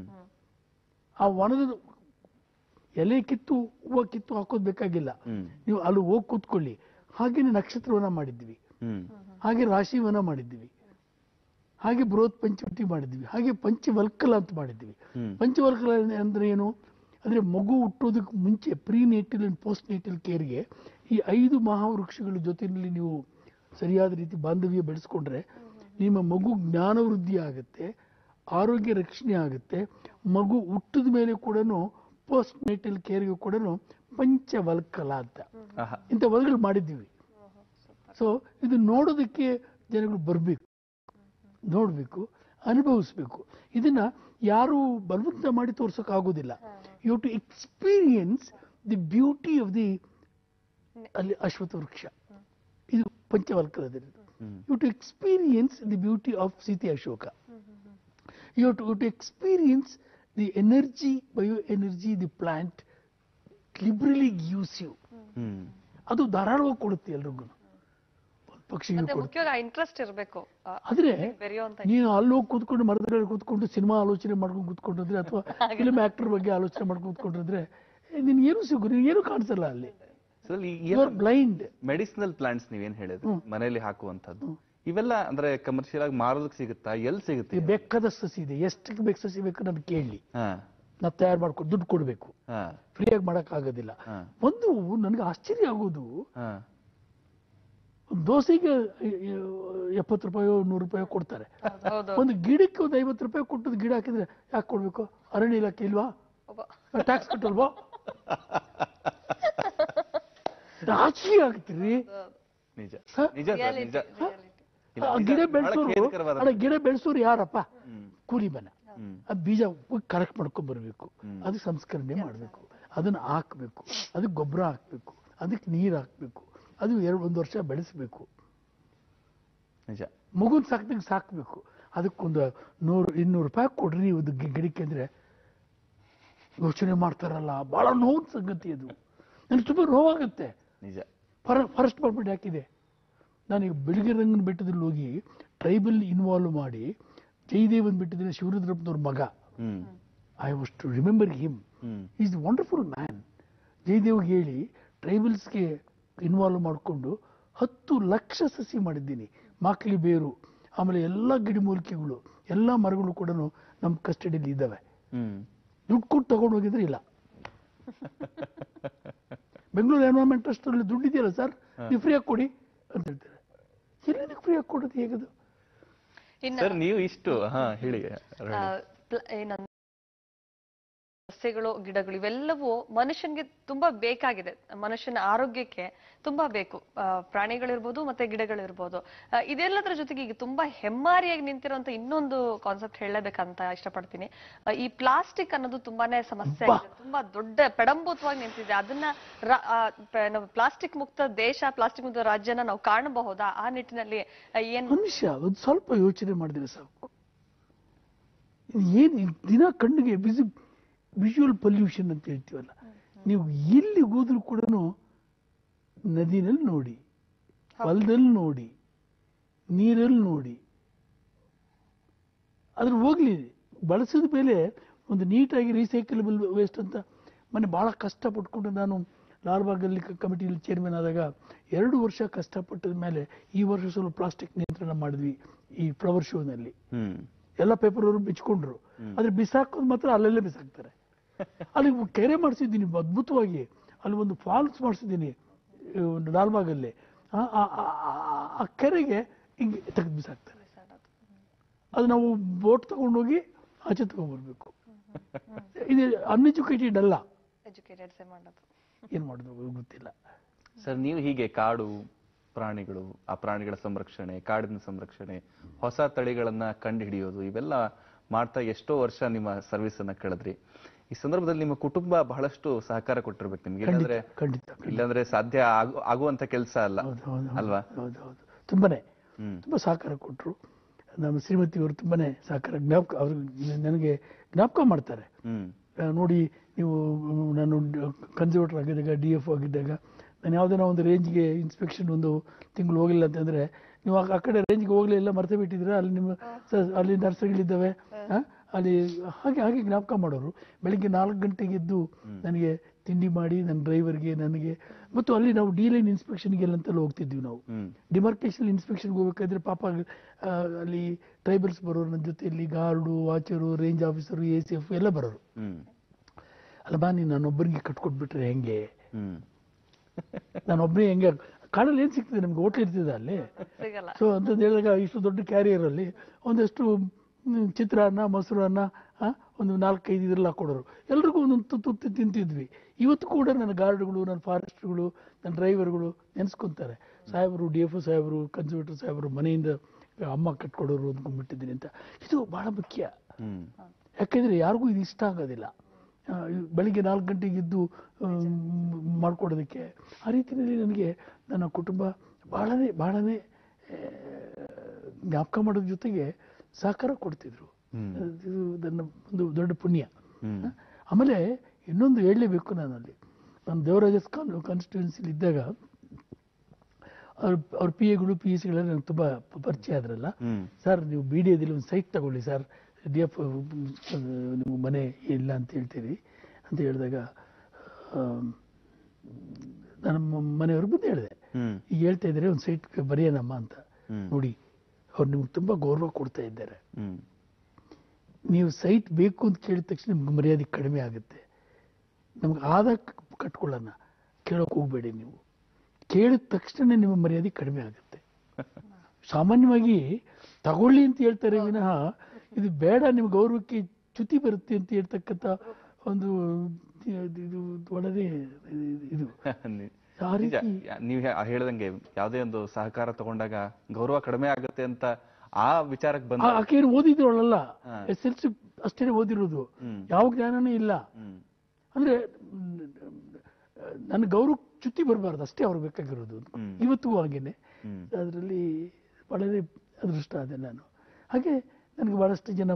ಆ ವನದ ಎಲೆ ಕಿತ್ತು ಹೂವು ಕಿತ್ತು ಹಾಕೋದ್ ಬೇಕಾಗಿಲ್ಲ, ನೀವು ಅಲ್ಲಿ ಹೋಗಿ ಕೂತ್ಕೊಳ್ಳಿ. ಹಾಗೇನೆ ನಕ್ಷತ್ರವನ ಮಾಡಿದ್ವಿ, ಹಾಗೆ ರಾಶಿವನ ಮಾಡಿದ್ವಿ, ಹಾಗೆ ಬೃಹತ್ ಪಂಚವಟಿ ಮಾಡಿದ್ವಿ, ಹಾಗೆ ಪಂಚವಲ್ಕಲ ಅಂತ ಮಾಡಿದ್ವಿ. ಪಂಚವಲ್ಕಲ ಅಂದ್ರೆ ಏನು ಅಂದ್ರೆ ಮಗು ಹುಟ್ಟೋದಕ್ಕೆ ಮುಂಚೆ prenatal and postnatal ಕೇರ್ಗೆ ಈ ಐದು ಮಹಾವೃಕ್ಷಗಳ ಜೊತೆಯಲ್ಲಿ ನೀವು ಸರಿಯಾದ ರೀತಿ ಬಾಂಧವ್ಯ ಬೆಳೆಸ್ಕೊಂಡ್ರೆ ನಿಮ್ಮ ಮಗು ಜ್ಞಾನ ವೃದ್ಧಿ ಆಗುತ್ತೆ, ಆರೋಗ್ಯ ರಕ್ಷಣೆ ಆಗುತ್ತೆ. ಮಗು ಹುಟ್ಟಿದ ಮೇಲೆ ಕೂಡ ಪೋಸ್ಟ್ ನೇಟಲ್ ಕೇರ್ಗೆ ಕೂಡ ಪಂಚವಲ್ಕಲ ಅಂತ ಇಂಥ ವಲ್ಗಳು ಮಾಡಿದ್ದೀವಿ. ಸೊ ಇದು ನೋಡೋದಕ್ಕೆ ಜನಗಳು ಬರಬೇಕು, ನೋಡ್ಬೇಕು, ಅನುಭವಿಸ್ಬೇಕು. ಇದನ್ನ ಯಾರು ಬಲವಂತ ಮಾಡಿ ತೋರ್ಸಕ್ ಆಗೋದಿಲ್ಲ. You to experience the beauty of the ಅಲ್ಲಿ ಅಶ್ವತ್ಥ ವೃಕ್ಷ, ಇದು ಪಂಚವಲ್ಕಲದಲ್ಲಿ. You to experience the beauty of Sita ashoka. You to to experience the energy, bio energy the plant liberally gives you. ಅದು ಧಾರಾಳವಾಗಿ ಕೊಡುತ್ತೆ ಎಲ್ರಿಗೂ, ಪಕ್ಷಿಗಳು. ಇಂಟ್ರೆಸ್ಟ್ ಇರಬೇಕು. ಆದ್ರೆ ನೀನು ಅಲ್ಲೋಗಿ ಕೂತ್ಕೊಂಡು ಮರದಲ್ಲಿ ಕೂತ್ಕೊಂಡು ಸಿನಿಮಾ ಆಲೋಚನೆ ಮಾಡ್ಕೊಂಡು ಕೂತ್ಕೊಂಡಿದ್ರೆ, ಅಥವಾ ಫಿಲ್ಮ್ ಆಕ್ಟರ್ ಬಗ್ಗೆ ಆಲೋಚನೆ ಮಾಡ್ಕೊಂಡು ಕೂತ್ಕೊಂಡಿದ್ರೆ ನಿನ್ ಏನು ಸಿಗು, ನೀನ್ ಏನು ಕಾಣಿಸಲ್ಲ ಅಲ್ಲಿ. ಬ್ಲೈಂಡ್ ಮೆಡಿಸಿನಲ್ ಪ್ಲಾಂಟ್ಸ್ ನೀವೇನ್ ಹೇಳಿದ್ರಿ ಮನೆಯಲ್ಲಿ ಹಾಕುವಂತದ್ದು, ಇವೆಲ್ಲ ಅಂದ್ರೆ ಕಮರ್ಷಿಯಲ್ ಆಗಿ ಮಾರೋದಕ್ಕೆ ಸಿಗುತ್ತಾ, ಎಲ್ಲಿ ಸಿಗುತ್ತೆ? ಬೇಕಾದ ಸಸಿ ಇದೆ, ಎಷ್ಟಕ್ಕೆ ಬೇಕು ಸಸಿ ಬೇಕು ನನ್ ಕೇಳಿ, ನಾ ತಯಾರು ಮಾಡ್ಕೊಂಡು ದುಡ್ಡು ಕೊಡ್ಬೇಕು, ಫ್ರೀಯಾಗಿ ಮಾಡಕ್ ಆಗೋದಿಲ್ಲ. ಒಂದು ನನ್ಗೆ ಆಶ್ಚರ್ಯ ಆಗೋದು, ದೋಸೆಗೆ ಎಪ್ಪತ್ತು ರೂಪಾಯಿ ನೂರು ರೂಪಾಯಿ ಕೊಡ್ತಾರೆ, ಒಂದು ಗಿಡಕ್ಕೆ ಒಂದು ಐವತ್ತು ರೂಪಾಯಿ ಕೊಟ್ಟದ್ದು ಗಿಡ ಹಾಕಿದ್ರೆ ಯಾಕೆ ಕೊಡ್ಬೇಕು? ಅರಣ್ಯ ಇಲಾಖೆ ಇಲ್ವಾ? ಟ್ಯಾಕ್ಸ್ ಕಟ್ಟಲ್ವಾ? ರಾಜಕೀಯ ಆಗ್ತೀರಿ. ಗಿಡ ಬೆಳೆಸೋರು ಗಿಡ ಬೆಳೆಸೋರು ಯಾರಪ್ಪ? ಕೂಲಿ ಮನೆ. ಆ ಬೀಜ ಕರೆಕ್ಟ್ ಮಾಡ್ಕೊಂಡ್ ಬರ್ಬೇಕು, ಅದಕ್ಕೆ ಸಂಸ್ಕರಣೆ ಮಾಡ್ಬೇಕು, ಅದನ್ನ ಹಾಕ್ಬೇಕು, ಅದಕ್ಕೆ ಗೊಬ್ಬರ ಹಾಕ್ಬೇಕು, ಅದಕ್ಕೆ ನೀರ್ ಹಾಕ್ಬೇಕು, ಅದು ಎರಡು ಒಂದು ವರ್ಷ ಬೆಳೆಸಬೇಕು. ಮಗುನ್ ಸಾಕ್ದಂಗೆ ಸಾಕ್ಬೇಕು. ಅದಕ್ಕೊಂದು ನೂರು ಇನ್ನೂರು ರೂಪಾಯಿ ಕೊಡ್ರಿ ಒಂದು ಗಿಡಕ್ಕೆ ಅಂದ್ರೆ ಯೋಚನೆ ಮಾಡ್ತಾರಲ್ಲ, ಬಹಳ ನೋವು ಸಂಗತಿ ಅದು. ನನಗೆ ತುಂಬಾ ನೋವಾಗುತ್ತೆ. ಫಾರೆಸ್ಟ್ ಡಿಪಾರ್ಟ್ಮೆಂಟ್ ಹಾಕಿದೆ. ನಾನೀಗ ಬೆಳಗಿರಂಗನ ಬೆಟ್ಟದಲ್ಲಿ ಹೋಗಿ ಟ್ರೈಬಲ್ ಇನ್ವಾಲ್ವ್ ಮಾಡಿ, ಜಯದೇವನ್ ಬೆಟ್ಟದಲ್ಲಿ ಶಿವರುದ್ರಪ್ಪನವ್ರ ಮಗ, I was to remember him, is the wonderful man. ಜಯದೇವ್ಗೆ ಹೇಳಿ ಟ್ರೈಬಲ್ಸ್ಗೆ ಇನ್ವಾಲ್ವ್ ಮಾಡಿಕೊಂಡು ಹತ್ತು ಲಕ್ಷ ಸಸಿ ಮಾಡಿದ್ದೀನಿ. ಮಾಕ್ಲಿ ಬೇರು, ಆಮೇಲೆ ಎಲ್ಲ ಗಿಡಮೂಲಿಕೆಗಳು, ಎಲ್ಲ ಮರಗಳು ಕೂಡ ನಮ್ಮ ಕಸ್ಟಡಿಯಲ್ಲಿ ಇದ್ದಾವೆ. ದುಡ್ಡು ಕೊಟ್ಟು ತಗೊಂಡು ಹೋಗಿದ್ರೆ ಇಲ್ಲ. ಬೆಂಗಳೂರು ಎನ್ವೈರನ್ಮೆಂಟ್ ಟ್ರಸ್ಟ್ ಅಲ್ಲಿ ದುಡ್ಡು ಇದೆಯಲ್ಲ ಸರ್, ನೀವು ಫ್ರೀಯಾಗಿ ಕೊಡಿ ಅಂತ ಹೇಳ್ತಾರೆ. ಎಲ್ಲಿ ಫ್ರೀಯಾಗಿ ಕೊಡೋದು ಹೇಗದು? ನೀವು ಇಷ್ಟು ಹೇಳಿ. ಸಸ್ಯಗಳು, ಗಿಡಗಳು ಇವೆಲ್ಲವೂ ಮನುಷ್ಯನ್ಗೆ ತುಂಬಾ ಬೇಕಾಗಿದೆ, ಮನುಷ್ಯನ ಆರೋಗ್ಯಕ್ಕೆ ತುಂಬಾ ಬೇಕು. ಪ್ರಾಣಿಗಳಿರ್ಬೋದು ಮತ್ತೆ ಗಿಡಗಳಿರ್ಬೋದು. ಇದೆಲ್ಲದರ ಜೊತೆಗೆ ಈಗ ತುಂಬಾ ಹೆಮ್ಮಾರಿಯಾಗಿ ನಿಂತಿರುವಂತ ಇನ್ನೊಂದು ಕಾನ್ಸೆಪ್ಟ್ ಹೇಳಬೇಕಂತ ಇಷ್ಟಪಡ್ತೀನಿ. ಈ ಪ್ಲಾಸ್ಟಿಕ್ ಅನ್ನೋದು ತುಂಬಾನೇ ಸಮಸ್ಯೆ ಆಗಿದೆ, ತುಂಬಾ ದೊಡ್ಡ ಪೆಡಂಭೂತವಾಗಿ ನಿಂತಿದೆ. ಅದನ್ನ ಪ್ಲಾಸ್ಟಿಕ್ ಮುಕ್ತ ದೇಶ, ಪ್ಲಾಸ್ಟಿಕ್ ಮುಕ್ತ ರಾಜ್ಯನ ನಾವು ಕಾಣಬಹುದಾ? ಆ ನಿಟ್ಟಿನಲ್ಲಿ ಏನ್ ಮನುಷ್ಯ ಒಂದು ಸ್ವಲ್ಪ ಯೋಚನೆ ಮಾಡಿದ್ರೆ ಸಾಕು. ಏನ್ ದಿನ ಕಣ್ಣಿಗೆ ವಿಸಿ ವಿಜುವಲ್ ಪೊಲ್ಯೂಷನ್ ಅಂತ ಹೇಳ್ತೀವಲ್ಲ, ನೀವು ಎಲ್ಲಿ ಹೋದ್ರೂ ಕೂಡ ನದಿನಲ್ಲಿ ನೋಡಿ, ಹೊಲದಲ್ಲಿ ನೋಡಿ, ನೀರಲ್ಲಿ ನೋಡಿ, ಅದ್ರ ಹೋಗ್ಲಿ ಬಳಸಿದ ಮೇಲೆ ಒಂದು ನೀಟಾಗಿ ರೀಸೈಕಲಬಲ್ ವೇಸ್ಟ್ ಅಂತ ಮೊನ್ನೆ ಭಾಳ ಕಷ್ಟಪಟ್ಕೊಂಡು ನಾನು ಲಾಲ್ಬಾಗಲ್ಲಿ ಕಮಿಟಿಯಲ್ಲಿ ಚೇರ್ಮನ್ ಆದಾಗ ಎರಡು ವರ್ಷ ಕಷ್ಟಪಟ್ಟದ ಮೇಲೆ ಈ ವರ್ಷ ಸ್ವಲ್ಪ ಪ್ಲಾಸ್ಟಿಕ್ ನಿಯಂತ್ರಣ ಮಾಡಿದ್ವಿ ಈ ಫ್ಲವರ್ ಶೋನಲ್ಲಿ. ಎಲ್ಲ ಪೇಪರ್ ಅವರು ಬಿಚ್ಕೊಂಡ್ರು, ಆದ್ರೆ ಬಿಸಾಕೋದು ಮಾತ್ರ ಅಲ್ಲಲ್ಲೇ ಬಿಸಾಕ್ತಾರೆ. ಅಲ್ಲಿ ಕೆರೆ ಮಾಡಿಸಿದ್ದೀನಿ ಅದ್ಭುತವಾಗಿ, ಅಲ್ಲಿ ಒಂದು ಫಾಲ್ಸ್ ಮಾಡಿಸಿದ್ದೀನಿ ಲಾಲ್ಬಾಗಲ್ಲಿ. ಆ ಕೆರೆಗೆ ಹಿಂಗೆ ತೆಗೆದು ಬಿಸಾಕ್ತಾರೆ. ಅದು ನಾವು ಬೋಟ್ ತಗೊಂಡೋಗಿ ಆಚೆ ತಗೊಂಡ್ಬರ್ಬೇಕು. ಇದು ಅನ್ಎಜುಕೇಟೆಡ್ ಅಲ್ಲ, ಏನ್ ಮಾಡೋದು ಗೊತ್ತಿಲ್ಲ. ಸರ್, ನೀವು ಹೀಗೆ ಕಾಡು ಪ್ರಾಣಿಗಳು, ಆ ಪ್ರಾಣಿಗಳ ಸಂರಕ್ಷಣೆ, ಕಾಡಿನ ಸಂರಕ್ಷಣೆ, ಹೊಸ ತಳಿಗಳನ್ನ ಕಂಡು ಹಿಡಿಯೋದು, ಇವೆಲ್ಲ ಮಾಡ್ತಾ ಎಷ್ಟೋ ವರ್ಷ ನಿಮ್ಮ ಸರ್ವಿಸ್ ಅನ್ನ ಕಳೆದ್ರಿ. ಈ ಸಂದರ್ಭದಲ್ಲಿ ನಿಮ್ಮ ಕುಟುಂಬ ಬಹಳಷ್ಟು ಸಹಕಾರ ಕೊಟ್ಟಿರ್ಬೇಕು ನಿಮ್ಗೆ, ಇಲ್ಲಾಂದ್ರೆ ಇಲ್ಲಾಂದ್ರೆ ಸಾಧ್ಯ ಆಗುವಂತ ಕೆಲಸ ಅಲ್ಲ ಅಲ್ವಾ? ಹೌದೌದು, ತುಂಬಾನೇ ತುಂಬಾ ಸಹಕಾರ ಕೊಟ್ರು. ನಮ್ಮ ಶ್ರೀಮತಿಯವರು ತುಂಬಾನೇ ಸಹಕಾರ ಜ್ಞಾಪಕ ಅವ್ರು ನನಗೆ ಜ್ಞಾಪಕ ಮಾಡ್ತಾರೆ. ನೋಡಿ, ನೀವು ನಾನು ಕನ್ಸರ್ವೇಟರ್ ಆಗಿದ್ದಾಗ, ಡಿ ಎಫ್ ಆಗಿದ್ದಾಗ, ನಾನು ಯಾವುದೇ ಒಂದು ರೇಂಜ್ಗೆ ಇನ್ಸ್ಪೆಕ್ಷನ್ ಒಂದು ತಿಂಗಳು ಹೋಗಿಲ್ಲ ಅಂತಂದ್ರೆ, ನೀವು ಆ ಕಡೆ ರೇಂಜ್ಗೆ ಹೋಗ್ಲೇ ಇಲ್ಲ, ಮರ್ತೆ ಬಿಟ್ಟಿದ್ರೆ ಅಲ್ಲಿ ನಿಮ್ಮ ಅಲ್ಲಿ ನರ್ಸರಿಗಳಿದ್ದಾವೆ, ಅಲ್ಲಿ ಹಾಗೆ ಹಾಗೆ ಜ್ಞಾಪಕ ಮಾಡೋರು. ಬೆಳಿಗ್ಗೆ ನಾಲ್ಕು ಗಂಟೆಗೆ ಎದ್ದು ನನಗೆ ತಿಂಡಿ ಮಾಡಿ ನನ್ನ ಡ್ರೈವರ್ಗೆ, ನನಗೆ, ಮತ್ತು ಅಲ್ಲಿ ನಾವು ಡಿ ಲೈನ್ ಇನ್ಸ್ಪೆಕ್ಷನ್ಗೆಲ್ಲಂತೆಲ್ಲ ಹೋಗ್ತಿದ್ವಿ. ನಾವು ಡಿಮಾರ್ಕೇಶನ್ ಇನ್ಸ್ಪೆಕ್ಷನ್ಗೆ ಹೋಗ್ಬೇಕಾದ್ರೆ ಪಾಪ ಅಲ್ಲಿ ಟ್ರೈಬಲ್ಸ್ ಬರೋರು, ನನ್ನ ಜೊತೆಯಲ್ಲಿ guard, watcher, range officer, A C F ಎಲ್ಲ ಬರೋರು. ಅಲ್ಲ ಬಾ, ನೀನು ನಾನೊಬ್ಬರಿಗೆ ಕಟ್ಕೊಟ್ಬಿಟ್ರೆ ಹೆಂಗೆ, ನಾನೊಬ್ಬನೇ ಹೆಂಗೆ, ಕಾಡಲ್ಲಿ ಏನ್ ಸಿಗ್ತದೆ ನಮ್ಗೆ, ಹೋಟ್ಲ್ ಇರ್ತದೆ ಅಲ್ಲಿ. ಸೊ ಅಂತಂದು ಹೇಳಿದಾಗ ಇಷ್ಟು ದೊಡ್ಡ ಕ್ಯಾರಿಯರ್ ಅಲ್ಲಿ ಒಂದಷ್ಟು ಚಿತ್ರಾನ್ನ, ಮೊಸರನ್ನ, ಒಂದು ನಾಲ್ಕೈದು ಇದ್ರಲ್ಲಿ ಹಾಕೊಡೋರು. ಎಲ್ರಿಗೂ ಒಂದೊಂದು ತುತ್ತು ತಿಂತಿದ್ವಿ. ಇವತ್ತು ಕೂಡ ನನ್ನ ಗಾರ್ಡ್ಗಳು, ನನ್ನ ಫಾರೆಸ್ಟ್ಗಳು, ನನ್ನ ಡ್ರೈವರ್ಗಳು ನೆನೆಸ್ಕೊಂತಾರೆ, ಸಾಹೇಬರು, ಡಿ ಎಫ್ ಸಾಹೇಬರು, ಕನ್ಸರ್ವೇಟರ್ ಸಾಹೇಬರು ಮನೆಯಿಂದ ಅಮ್ಮ ಕಟ್ಕೊಡೋರು ಅಂದ್ಕೊಂಡ್ಬಿಟ್ಟಿದ್ದೀನಿ ಅಂತ. ಇದು ಬಹಳ ಮುಖ್ಯ. ಯಾಕೆಂದ್ರೆ ಯಾರಿಗೂ ಇದು ಇಷ್ಟ ಆಗೋದಿಲ್ಲ, ಬೆಳಿಗ್ಗೆ ನಾಲ್ಕು ಗಂಟೆಗೆ ಇದ್ದು ಮಾಡ್ಕೊಡೋದಕ್ಕೆ. ಆ ರೀತಿಯಲ್ಲಿ ನನಗೆ ನನ್ನ ಕುಟುಂಬ ಬಹಳನೇ ಬಹಳನೇ ಜ್ಞಾಪಕ ಮಾಡೋದ್ರ ಜೊತೆಗೆ ಸಹಕಾರ ಕೊಡ್ತಿದ್ರು. ಇದು ನನ್ನ ಒಂದು ದೊಡ್ಡ ಪುಣ್ಯ. ಆಮೇಲೆ ಇನ್ನೊಂದು ಹೇಳಲೇಬೇಕು, ನಾನು ಅಲ್ಲಿ ನಾನು ದೇವರಾಜಸ್ ಕಾನ್ಸ್ಟಿಟ್ಯೂನ್ಸಿಲಿ ಇದ್ದಾಗ ಅವ್ರ ಅವ್ರ ಪಿ ಎಗಳು, ಪಿ ಎಸ್ ಸಿಗಳೆಲ್ಲ ನನಗೆ ತುಂಬ ಪರಿಚಯ ಆದ್ರಲ್ಲ. ಸರ್, ನೀವು ಬಿ ಡಿ ಎದಲ್ಲಿ ಒಂದು ಸೈಟ್ ತಗೊಳ್ಳಿ ಸರ್, ಡಿ ಎಫ್ ನೀವು ಮನೆ ಇಲ್ಲ ಅಂತ ಹೇಳ್ತೀರಿ ಅಂತ ಹೇಳಿದಾಗ ನಾನು ಮನೆಯವ್ರಿಗೆ ಬಂದು ಹೇಳಿದೆ, ಈಗ ಹೇಳ್ತಾ ಇದ್ದಾರೆ ಒಂದು ಸೈಟ್ ಬರೆಯೋಣಮ್ಮ ಅಂತ. ನೋಡಿ, ಅವ್ರು ನಿಮ್ಗೆ ತುಂಬ ಗೌರವ ಕೊಡ್ತಾ ಇದ್ದಾರೆ. ನೀವು ಸೈಟ್ ಬೇಕು ಅಂತ ಕೇಳಿದ ತಕ್ಷಣ ನಿಮ್ಗೆ ಮರ್ಯಾದೆ ಕಡಿಮೆ ಆಗುತ್ತೆ. ನಮ್ಗೆ ಆದ ಕಟ್ಕೊಳ್ಳೋಣ, ಕೇಳೋಕೆ ಹೋಗ್ಬೇಡಿ. ನೀವು ಕೇಳಿದ ತಕ್ಷಣ ನಿಮ್ಮ ಮರ್ಯಾದೆ ಕಡಿಮೆ ಆಗುತ್ತೆ. ಸಾಮಾನ್ಯವಾಗಿ ತಗೊಳ್ಳಿ ಅಂತ ಹೇಳ್ತಾರೆ ವಿನಃ ಇದು ಬೇಡ, ನಿಮ್ಗೆ ಗೌರವಕ್ಕೆ ಚ್ಯುತಿ ಬರುತ್ತೆ ಅಂತ ಹೇಳ್ತಕ್ಕಂಥ ಒಂದು ಇದು ಒಳ್ಳೆದೇ ಇದು. ನೀವು ಹೇಳ್ದಂಗೆ ಯಾವುದೇ ಒಂದು ಸಹಕಾರ ತಗೊಂಡಾಗ ಗೌರವ ಕಡಿಮೆ ಆಗುತ್ತೆ ಅಂತ ಆ ವಿಚಾರಕ್ಕೆ ಬಂದ. ಆಕೆಯನ್ನು ಓದಿದ್ರಲ್ಲ, ಎಸ್ ಎಲ್ ಸಿ ಅಷ್ಟೇ ಓದಿರೋದು, ಯಾವ ಜ್ಞಾನನೂ ಇಲ್ಲ. ಅಂದ್ರೆ ನನ್ನ ಗೌರವ ಚ್ಯುತಿ ಬರಬಾರ್ದು, ಅಷ್ಟೇ ಅವ್ರಿಗೆ ಬೇಕಾಗಿರೋದು. ಇವತ್ತಿಗೂ ಹಾಗೇನೆ. ಅದರಲ್ಲಿ ಒಳ್ಳೆಯ ಅದೃಷ್ಟ ಅದೇ ನಾನು. ಹಾಗೆ ನನಗೆ ಬಹಳಷ್ಟು ಜನ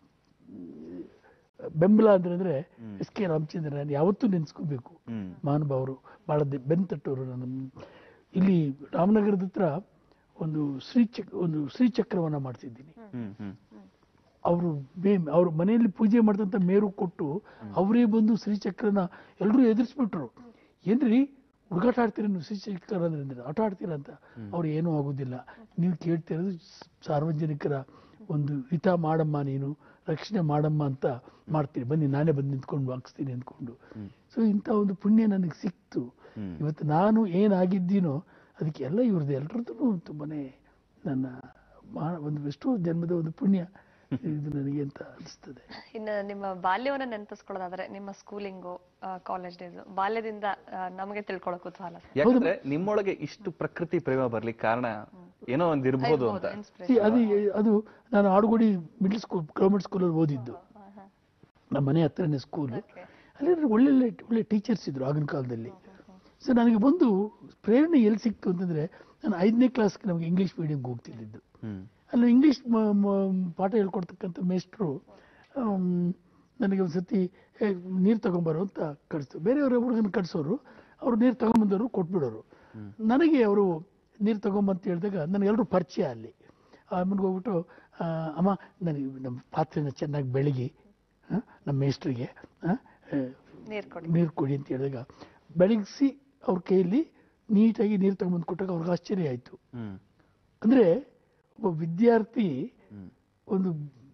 ಬೆಂಬಲ ಅಂದ್ರೆ ಅಂದ್ರೆ ಎಸ್ ಕೆ ರಾಮಚಂದ್ರನ್ ಯಾವತ್ತೂ ನೆನ್ಸ್ಕೋಬೇಕು. ಮಹಾನುಭಾವರು ಬಹಳ ಬೆನ್ ತಟ್ಟೋರು. ನಾನು ಇಲ್ಲಿ ರಾಮನಗರದ ಹತ್ರ ಒಂದು ಶ್ರೀಚಕ್ ಒಂದು ಶ್ರೀಚಕ್ರವನ್ನ ಮಾಡ್ತಿದ್ದೀನಿ. ಅವರು ಮೇ ಅವ್ರ ಮನೆಯಲ್ಲಿ ಪೂಜೆ ಮಾಡಿದಂತ ಮೇರು ಕೊಟ್ಟು ಅವರೇ ಬಂದು ಶ್ರೀಚಕ್ರನ ಎಲ್ಲರೂ ಎದುರಿಸ್ಬಿಟ್ರು. ಏನ್ರಿ ಹುಡುಗಾಟ ಆಡ್ತೀರ ನೀವು, ಶ್ರೀಚಕ್ರ ಅಂದ್ರೆ ಆಟ ಆಡ್ತೀರ ಅಂತ. ಅವ್ರು ಏನೂ ಆಗೋದಿಲ್ಲ, ನೀವು ಕೇಳ್ತಿರೋದು ಸಾರ್ವಜನಿಕರ ಒಂದು ಹಿತ ಮಾಡಮ್ಮ, ನೀನು ರಕ್ಷಣೆ ಮಾಡಮ್ಮ ಅಂತ ಮಾಡ್ತೀನಿ, ಬನ್ನಿ ನಾನೇ ಬಂದು ನಿಂತ್ಕೊಂಡು ಹಾಕ್ಸ್ತೀನಿ ಅಂದ್ಕೊಂಡು. ಸೊ ಇಂಥ ಒಂದು ಪುಣ್ಯ ನನಗೆ ಸಿಕ್ತು. ಇವತ್ತು ನಾನು ಏನಾಗಿದ್ದೀನೋ ಅದಕ್ಕೆ ಎಲ್ಲ ಇವ್ರದ್ದು ಎಲ್ಲರದ್ದು ತುಂಬಾನೇ ನನ್ನ ಒಂದು ಎಷ್ಟೋ ಜನ್ಮದ ಒಂದು ಪುಣ್ಯ ಇದು ನನಗೆ ಅಂತ ಅನಿಸ್ತದೆ. ಇನ್ನು ನಿಮ್ಮ ಬಾಲ್ಯವನ್ನ ನೆನಪಿಸ್ಕೊಳ್ಳೋದಾದ್ರೆ ನಿಮ್ಮ ಸ್ಕೂಲಿಂಗು, ಕಾಲೇಜ್ ಡೇಸ್, ಬಾಲ್ಯದಿಂದ ನಮಗೆ ತಿಳ್ಕೊಳ್ಳೋ ಕುತೂಹಲ. ಯಾಕಂದ್ರೆ ನಿಮ್ಮೊಳಗೆ ಇಷ್ಟು ಪ್ರಕೃತಿ ಪ್ರೇಮ ಬರ್ಲಿಕ್ಕೆ ಕಾರಣ ಏನೋ ಒಂದ್ ಇರ್ಬೋದು ಅಂತ. ಅದು ಅದು ನಾನು ಆಡುಗೋಡಿ ಮಿಡ್ಲ್ ಸ್ಕೂಲ್, ಗೌರ್ಮೆಂಟ್ ಸ್ಕೂಲಲ್ಲಿ ಓದಿದ್ದು. ನಮ್ಮ ಮನೆ ಹತ್ರನೇ ಸ್ಕೂಲ್. ಅಲ್ಲಿ ಒಳ್ಳೆ ಒಳ್ಳೆ ಟೀಚರ್ಸ್ ಇದ್ರು ಆಗಿನ ಕಾಲದಲ್ಲಿ. ಸೊ ನನಗೆ ಬಂದು ಪ್ರೇರಣೆ ಎಲ್ಲಿ ಸಿಕ್ತು ಅಂತಂದ್ರೆ, ನಾನು ಐದನೇ ಕ್ಲಾಸ್ಗೆ ನಮಗೆ ಇಂಗ್ಲಿಷ್ ಮೀಡಿಯಂಗೆ ಹೋಗ್ತಿದ್ದು. ಅಲ್ಲಿ ಇಂಗ್ಲಿಷ್ ಪಾಠ ಹೇಳ್ಕೊಡ್ತಕ್ಕಂಥ ಮೇಸ್ಟ್ರು ನನಗೆ ಒಂದು ಸತಿ ನೀರು ತಗೊಂಬರೋ ಅಂತ ಕಳಿಸ್ತು. ಬೇರೆಯವ್ರ ಹುಡುಗನ ಕಳಿಸೋರು, ಅವ್ರು ನೀರು ತಗೊಂಬಂದವರು ಕೊಟ್ಬಿಡೋರು. ನನಗೆ ಅವರು ನೀರು ತಗೊಂಬಂತ ಹೇಳಿದಾಗ ನನಗೆಲ್ಲರೂ ಪರಿಚಯ ಅಲ್ಲಿ. ಅಮ್ಮನಿಗೆ ಹೋಗ್ಬಿಟ್ಟು ಅಮ್ಮ ನನಗೆ ನಮ್ಮ ಪಾತ್ರೆನ ಚೆನ್ನಾಗಿ ಬೆಳಗಿ ನಮ್ಮ ಮೇಸ್ಟ್ರಿಗೆ ನೀರು ಕೊಡಿ ಅಂತ ಹೇಳಿದಾಗ ಬೆಳಗಿಸಿ ಅವ್ರ ಕೈಯಲ್ಲಿ ನೀಟಾಗಿ ನೀರು ತಗೊಂಬಂದು ಕೊಟ್ಟಾಗ ಅವ್ರಿಗೆ ಆಶ್ಚರ್ಯ ಆಯಿತು. ಅಂದರೆ ಒಬ್ಬ ವಿದ್ಯಾರ್ಥಿ ಒಂದು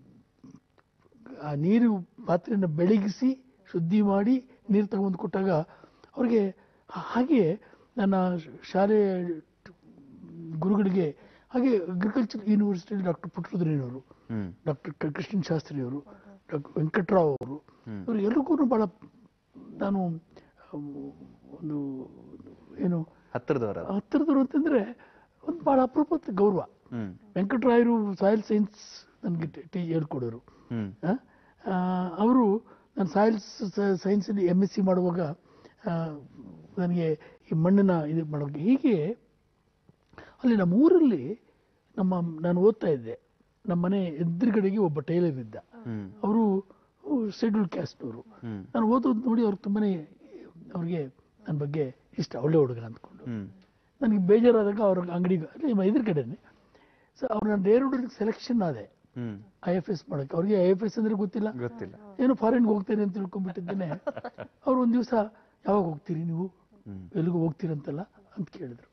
ಆ ನೀರು ಪಾತ್ರೆಯನ್ನು ಬೆಳಗಿಸಿ ಶುದ್ಧಿ ಮಾಡಿ ನೀರು ತಗೊಂಡು ಕೊಟ್ಟಾಗ ಅವ್ರಿಗೆ ಹಾಗೆ ನನ್ನ ಶಾಲೆ ಗುರುಗಳಿಗೆ ಹಾಗೆ ಅಗ್ರಿಕಲ್ಚರ್ ಯೂನಿವರ್ಸಿಟಿಯಲ್ಲಿ ಡಾಕ್ಟರ್ ಪುಟ್ಟರುದ್ರಯ್ಯನವರು, ಡಾಕ್ಟರ್ ಕೃಷ್ಣನ್ ಶಾಸ್ತ್ರಿಯವರು, ಡಾಕ್ಟರ್ ವೆಂಕಟರಾವ್ ಅವರು, ಇವರು ಎಲ್ರಿಗೂ ಭಾಳ ನಾನು ಒಂದು ಏನು ಹತ್ತಿರದವರು ಹತ್ತಿರದವರು ಅಂತಂದ್ರೆ ಒಂದು ಭಾಳ ಅಪರೂಪದ ಗೌರವ. ವೆಂಕಟರಾಯರು ಸಾಯಿಲ್ ಸೈನ್ಸ್ ನನಗೆ ಟೀ ಹೇಳ್ಕೊಡೋರು. ಅವರು ನಾನು ಸಾಯಿಲ್ ಸೈನ್ಸಲ್ಲಿ ಎಮ್ ಎಸ್ ಸಿ ಮಾಡುವಾಗ ನನಗೆ ಈ ಮಣ್ಣಿನ ಇದು ಮಾಡೋಕ್ಕೆ ಹೀಗೆ ಅಲ್ಲಿ ನಮ್ಮ ಊರಲ್ಲಿ ನಮ್ಮ ನಾನು ಓದ್ತಾ ಇದ್ದೆ, ನಮ್ಮ ಮನೆ ಎದುರುಗಡೆಗೆ ಒಬ್ಬ ಟೈಲರ್ ಇದ್ದ. ಅವರು ಶೆಡ್ಯೂಲ್ ಕ್ಯಾಸ್ಟ್ನವರು. ನಾನು ಓದೋದು ನೋಡಿ ಅವ್ರಿಗೆ ತುಂಬಾನೇ ಅವ್ರಿಗೆ ನನ್ನ ಬಗ್ಗೆ ಇಷ್ಟ, ಒಳ್ಳೆ ಹುಡುಗ ಅಂದ್ಕೊಂಡು. ನನಗೆ ಬೇಜಾರಾದಾಗ ಅವ್ರ ಅಂಗಡಿಗೆ ಅಲ್ಲಿ ಎದುರುಗಡೆನೆ. ಸೊ ಅವ್ರು ನಾನು ನೇರವಾಗಿ ಸೆಲೆಕ್ಷನ್ ಆದೆ ಐ ಎಫ್ ಎಸ್ ಮಾಡೋಕ್ಕೆ. ಅವ್ರಿಗೆ ಐ ಎಫ್ ಎಸ್ ಅಂದ್ರೆ ಗೊತ್ತಿಲ್ಲ, ಗೊತ್ತಿಲ್ಲ, ಏನೋ ಫಾರಿನ್ಗೆ ಹೋಗ್ತೇನೆ ಅಂತ ತಿಳ್ಕೊಂಡ್ಬಿಟ್ಟಿದ್ದೇನೆ. ಅವ್ರು ಒಂದು ದಿವಸ ಯಾವಾಗ ಹೋಗ್ತೀರಿ ನೀವು, ಎಲ್ಲಿಗೂ ಹೋಗ್ತೀರಂತಲ್ಲ ಅಂತ ಕೇಳಿದ್ರು.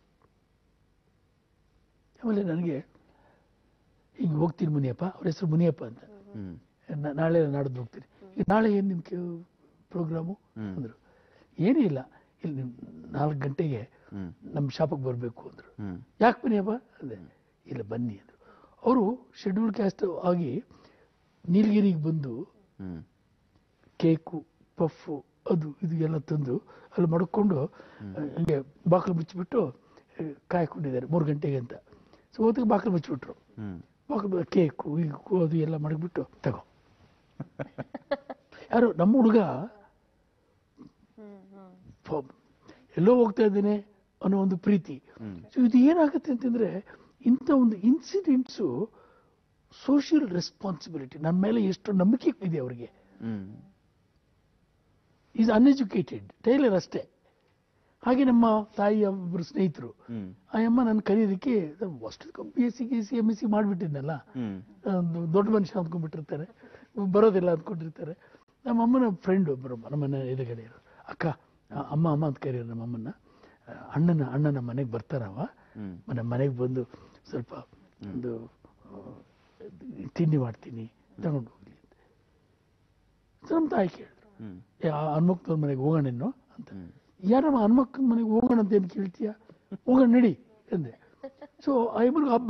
ಆಮೇಲೆ ನನಗೆ ಹಿಂಗೆ ಹೋಗ್ತೀನಿ ಮುನಿಯಪ್ಪ, ಅವ್ರ ಹೆಸರು ಮುನಿಯಪ್ಪ ಅಂತ, ನಾಳೆ ನಾಡ್ದು ಹೋಗ್ತೀನಿ. ಈಗ ನಾಳೆ ಏನು ನಿಮ್ಮ ಪ್ರೋಗ್ರಾಮು ಅಂದರು. ಏನೂ ಇಲ್ಲ, ಇಲ್ಲಿ ನಾಲ್ಕು ಗಂಟೆಗೆ ನಮ್ಮ ಶಾಪಕ್ಕೆ ಬರಬೇಕು ಅಂದರು. ಯಾಕೆ ಮುನಿಯಪ್ಪ ಅಂದೆ. ಇಲ್ಲ ಬನ್ನಿ ಅಂದರು. ಅವರು ಶೆಡ್ಯೂಲ್ ಕ್ಯಾಸ್ಟ್ ಆಗಿ ನೀಲಗಿರಿಗೆ ಬಂದು ಕೇಕು ಪಫ್ಫು ಅದು ಇದು ಎಲ್ಲ ತಂದು ಅಲ್ಲಿ ಮಡ್ಕೊಂಡು ಹಂಗೆ ಬಾಗಿಲು ಮುಚ್ಚಿಬಿಟ್ಟು ಕಾಯ್ಕೊಂಡಿದ್ದಾರೆ ಮೂರು ಗಂಟೆಗೆ ಅಂತ. ಸೊ ಹೊತ್ತಿಗೆ ಬಾಗಿಲು ಮುಚ್ಚಿಬಿಟ್ರು. ಬಾಗಿಲು ಕೇಕು ಈಗೂ ಅದು ಎಲ್ಲ ಮಡಗ್ಬಿಟ್ಟು ತಗೋ. ಯಾರು ನಮ್ಮ ಹುಡುಗ ಎಲ್ಲೋ ಹೋಗ್ತಾ ಇದ್ದೇನೆ ಅನ್ನೋ ಒಂದು ಪ್ರೀತಿ. ಸೊ ಇದು ಏನಾಗುತ್ತೆ ಅಂತಂದ್ರೆ ಇಂಥ ಒಂದು ಇನ್ಸಿಡೆಂಟ್ಸು ಸೋಷಿಯಲ್ ರೆಸ್ಪಾನ್ಸಿಬಿಲಿಟಿ ನನ್ನ ಮೇಲೆ ಎಷ್ಟು ನಂಬಿಕೆ ಇದೆ ಅವರಿಗೆ. ಈಸ್ ಅನ್ಎಜುಕೇಟೆಡ್ ಟೈಲರ್ ಅಷ್ಟೇ. ಹಾಗೆ ನಮ್ಮ ತಾಯಿಯ ಒಬ್ಬರು ಸ್ನೇಹಿತರು, ಆ ಅಮ್ಮ ನನ್ನ ಕರೆಯೋದಕ್ಕೆ ಅಷ್ಟು B S C K C M S C ಮಾಡಿಬಿಟ್ಟಿದ್ನಲ್ಲ, ದೊಡ್ಡ ಮನುಷ್ಯ ಅಂದ್ಕೊಂಡ್ಬಿಟ್ಟಿರ್ತಾರೆ, ಬರೋದಿಲ್ಲ ಅಂದ್ಕೊಂಡಿರ್ತಾರೆ. ನಮ್ಮ ಅಮ್ಮನ ಫ್ರೆಂಡ್ ಒಬ್ಬರು ನಮ್ಮನ್ನ ಎದುರುಗಡೆ ಇರೋ ಅಕ್ಕ ಅಮ್ಮ ಅಮ್ಮ ಅಂತ ಕರೆಯೋರು ನಮ್ಮ ಅಮ್ಮನ್ನ. ಅಣ್ಣನ ಅಣ್ಣನ ಮನೆಗೆ ಬರ್ತಾರವ, ನಮ್ಮ ಮನೆಗೆ ಬಂದು ಸ್ವಲ್ಪ ಒಂದು ತಿಂಡಿ ಮಾಡ್ತೀನಿ ತಗೊಂಡು ಹೋಗ್ಲಿ ಅಂತ. ನಮ್ಮ ತಾಯಿ ಕೇಳಿದ್ರು, ಹನುಮಕ್ಕನ ಮನೆಗೆ ಹೋಗೋಣ ಇನ್ನು ಅಂತ. ಯಾರಮ್ಮ ಹನುಮಕ್ಕನ ಮನೆಗೆ ಹೋಗೋಣ ಅಂತ ಏನು ಕೇಳ್ತೀಯ, ಹೋಗೋಣ ನಡಿ ಅಂದೆ. ಸೊ ಆ ಇಬ್ಬರಿಗೂ ಹಬ್ಬ.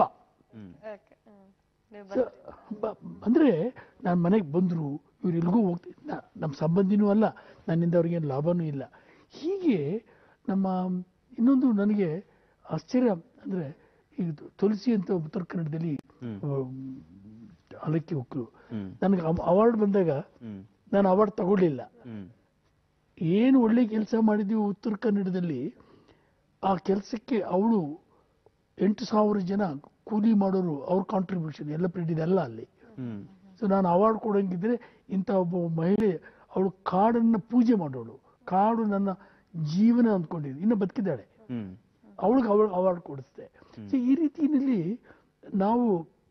ಹಬ್ಬ ಅಂದ್ರೆ ನಾನು ಮನೆಗೆ ಬಂದರು, ಇವ್ರು ಎಲ್ಗೂ ಹೋಗ್ತೀನಿ, ನಮ್ಮ ಸಂಬಂಧಿನೂ ಅಲ್ಲ, ನನ್ನಿಂದ ಅವ್ರಿಗೇನು ಲಾಭನೂ ಇಲ್ಲ. ಹೀಗೆ ನಮ್ಮ ಇನ್ನೊಂದು ನನಗೆ ಆಶ್ಚರ್ಯ ಅಂದ್ರೆ ಈಗ ತುಳಸಿ ಅಂತ ಉತ್ತರ ಕನ್ನಡದಲ್ಲಿ ಅಲಕ್ಕಿ ಒಕ್ಕಲು, ನನಗೆ ಅವಾರ್ಡ್ ಬಂದಾಗ ನಾನು ಅವಾರ್ಡ್ ತಗೊಳ್ಳಿಲ್ಲ. ಏನು ಒಳ್ಳೆ ಕೆಲಸ ಮಾಡಿದೀವಿ ಉತ್ತರ ಕನ್ನಡದಲ್ಲಿ, ಆ ಕೆಲಸಕ್ಕೆ ಅವಳು ಎಂಟು ಸಾವಿರ ಜನ ಕೂಲಿ ಮಾಡೋರು, ಅವ್ರ ಕಾಂಟ್ರಿಬ್ಯೂಷನ್ ಎಲ್ಲ ಪ್ರಿಂಟ್ ಇದೆಲ್ಲ ಅಲ್ಲಿ. ಸೊ ನಾನು ಅವಾರ್ಡ್ ಕೊಡಂಗಿದ್ರೆ ಇಂಥ ಒಬ್ಬ ಮಹಿಳೆ, ಅವಳು ಕಾಡನ್ನ ಪೂಜೆ ಮಾಡೋಳು, ಕಾಡು ನನ್ನ ಜೀವನ ಅಂದ್ಕೊಂಡಿದ್ದು, ಇನ್ನು ಬದುಕಿದ್ದಾಳೆ, ಅವಳಿಗೆ ಅವಳು ಅವಾರ್ಡ್ ಕೊಡಿಸ್ದೆ. ಸೊ ಈ ರೀತಿಯಲ್ಲಿ ನಾವು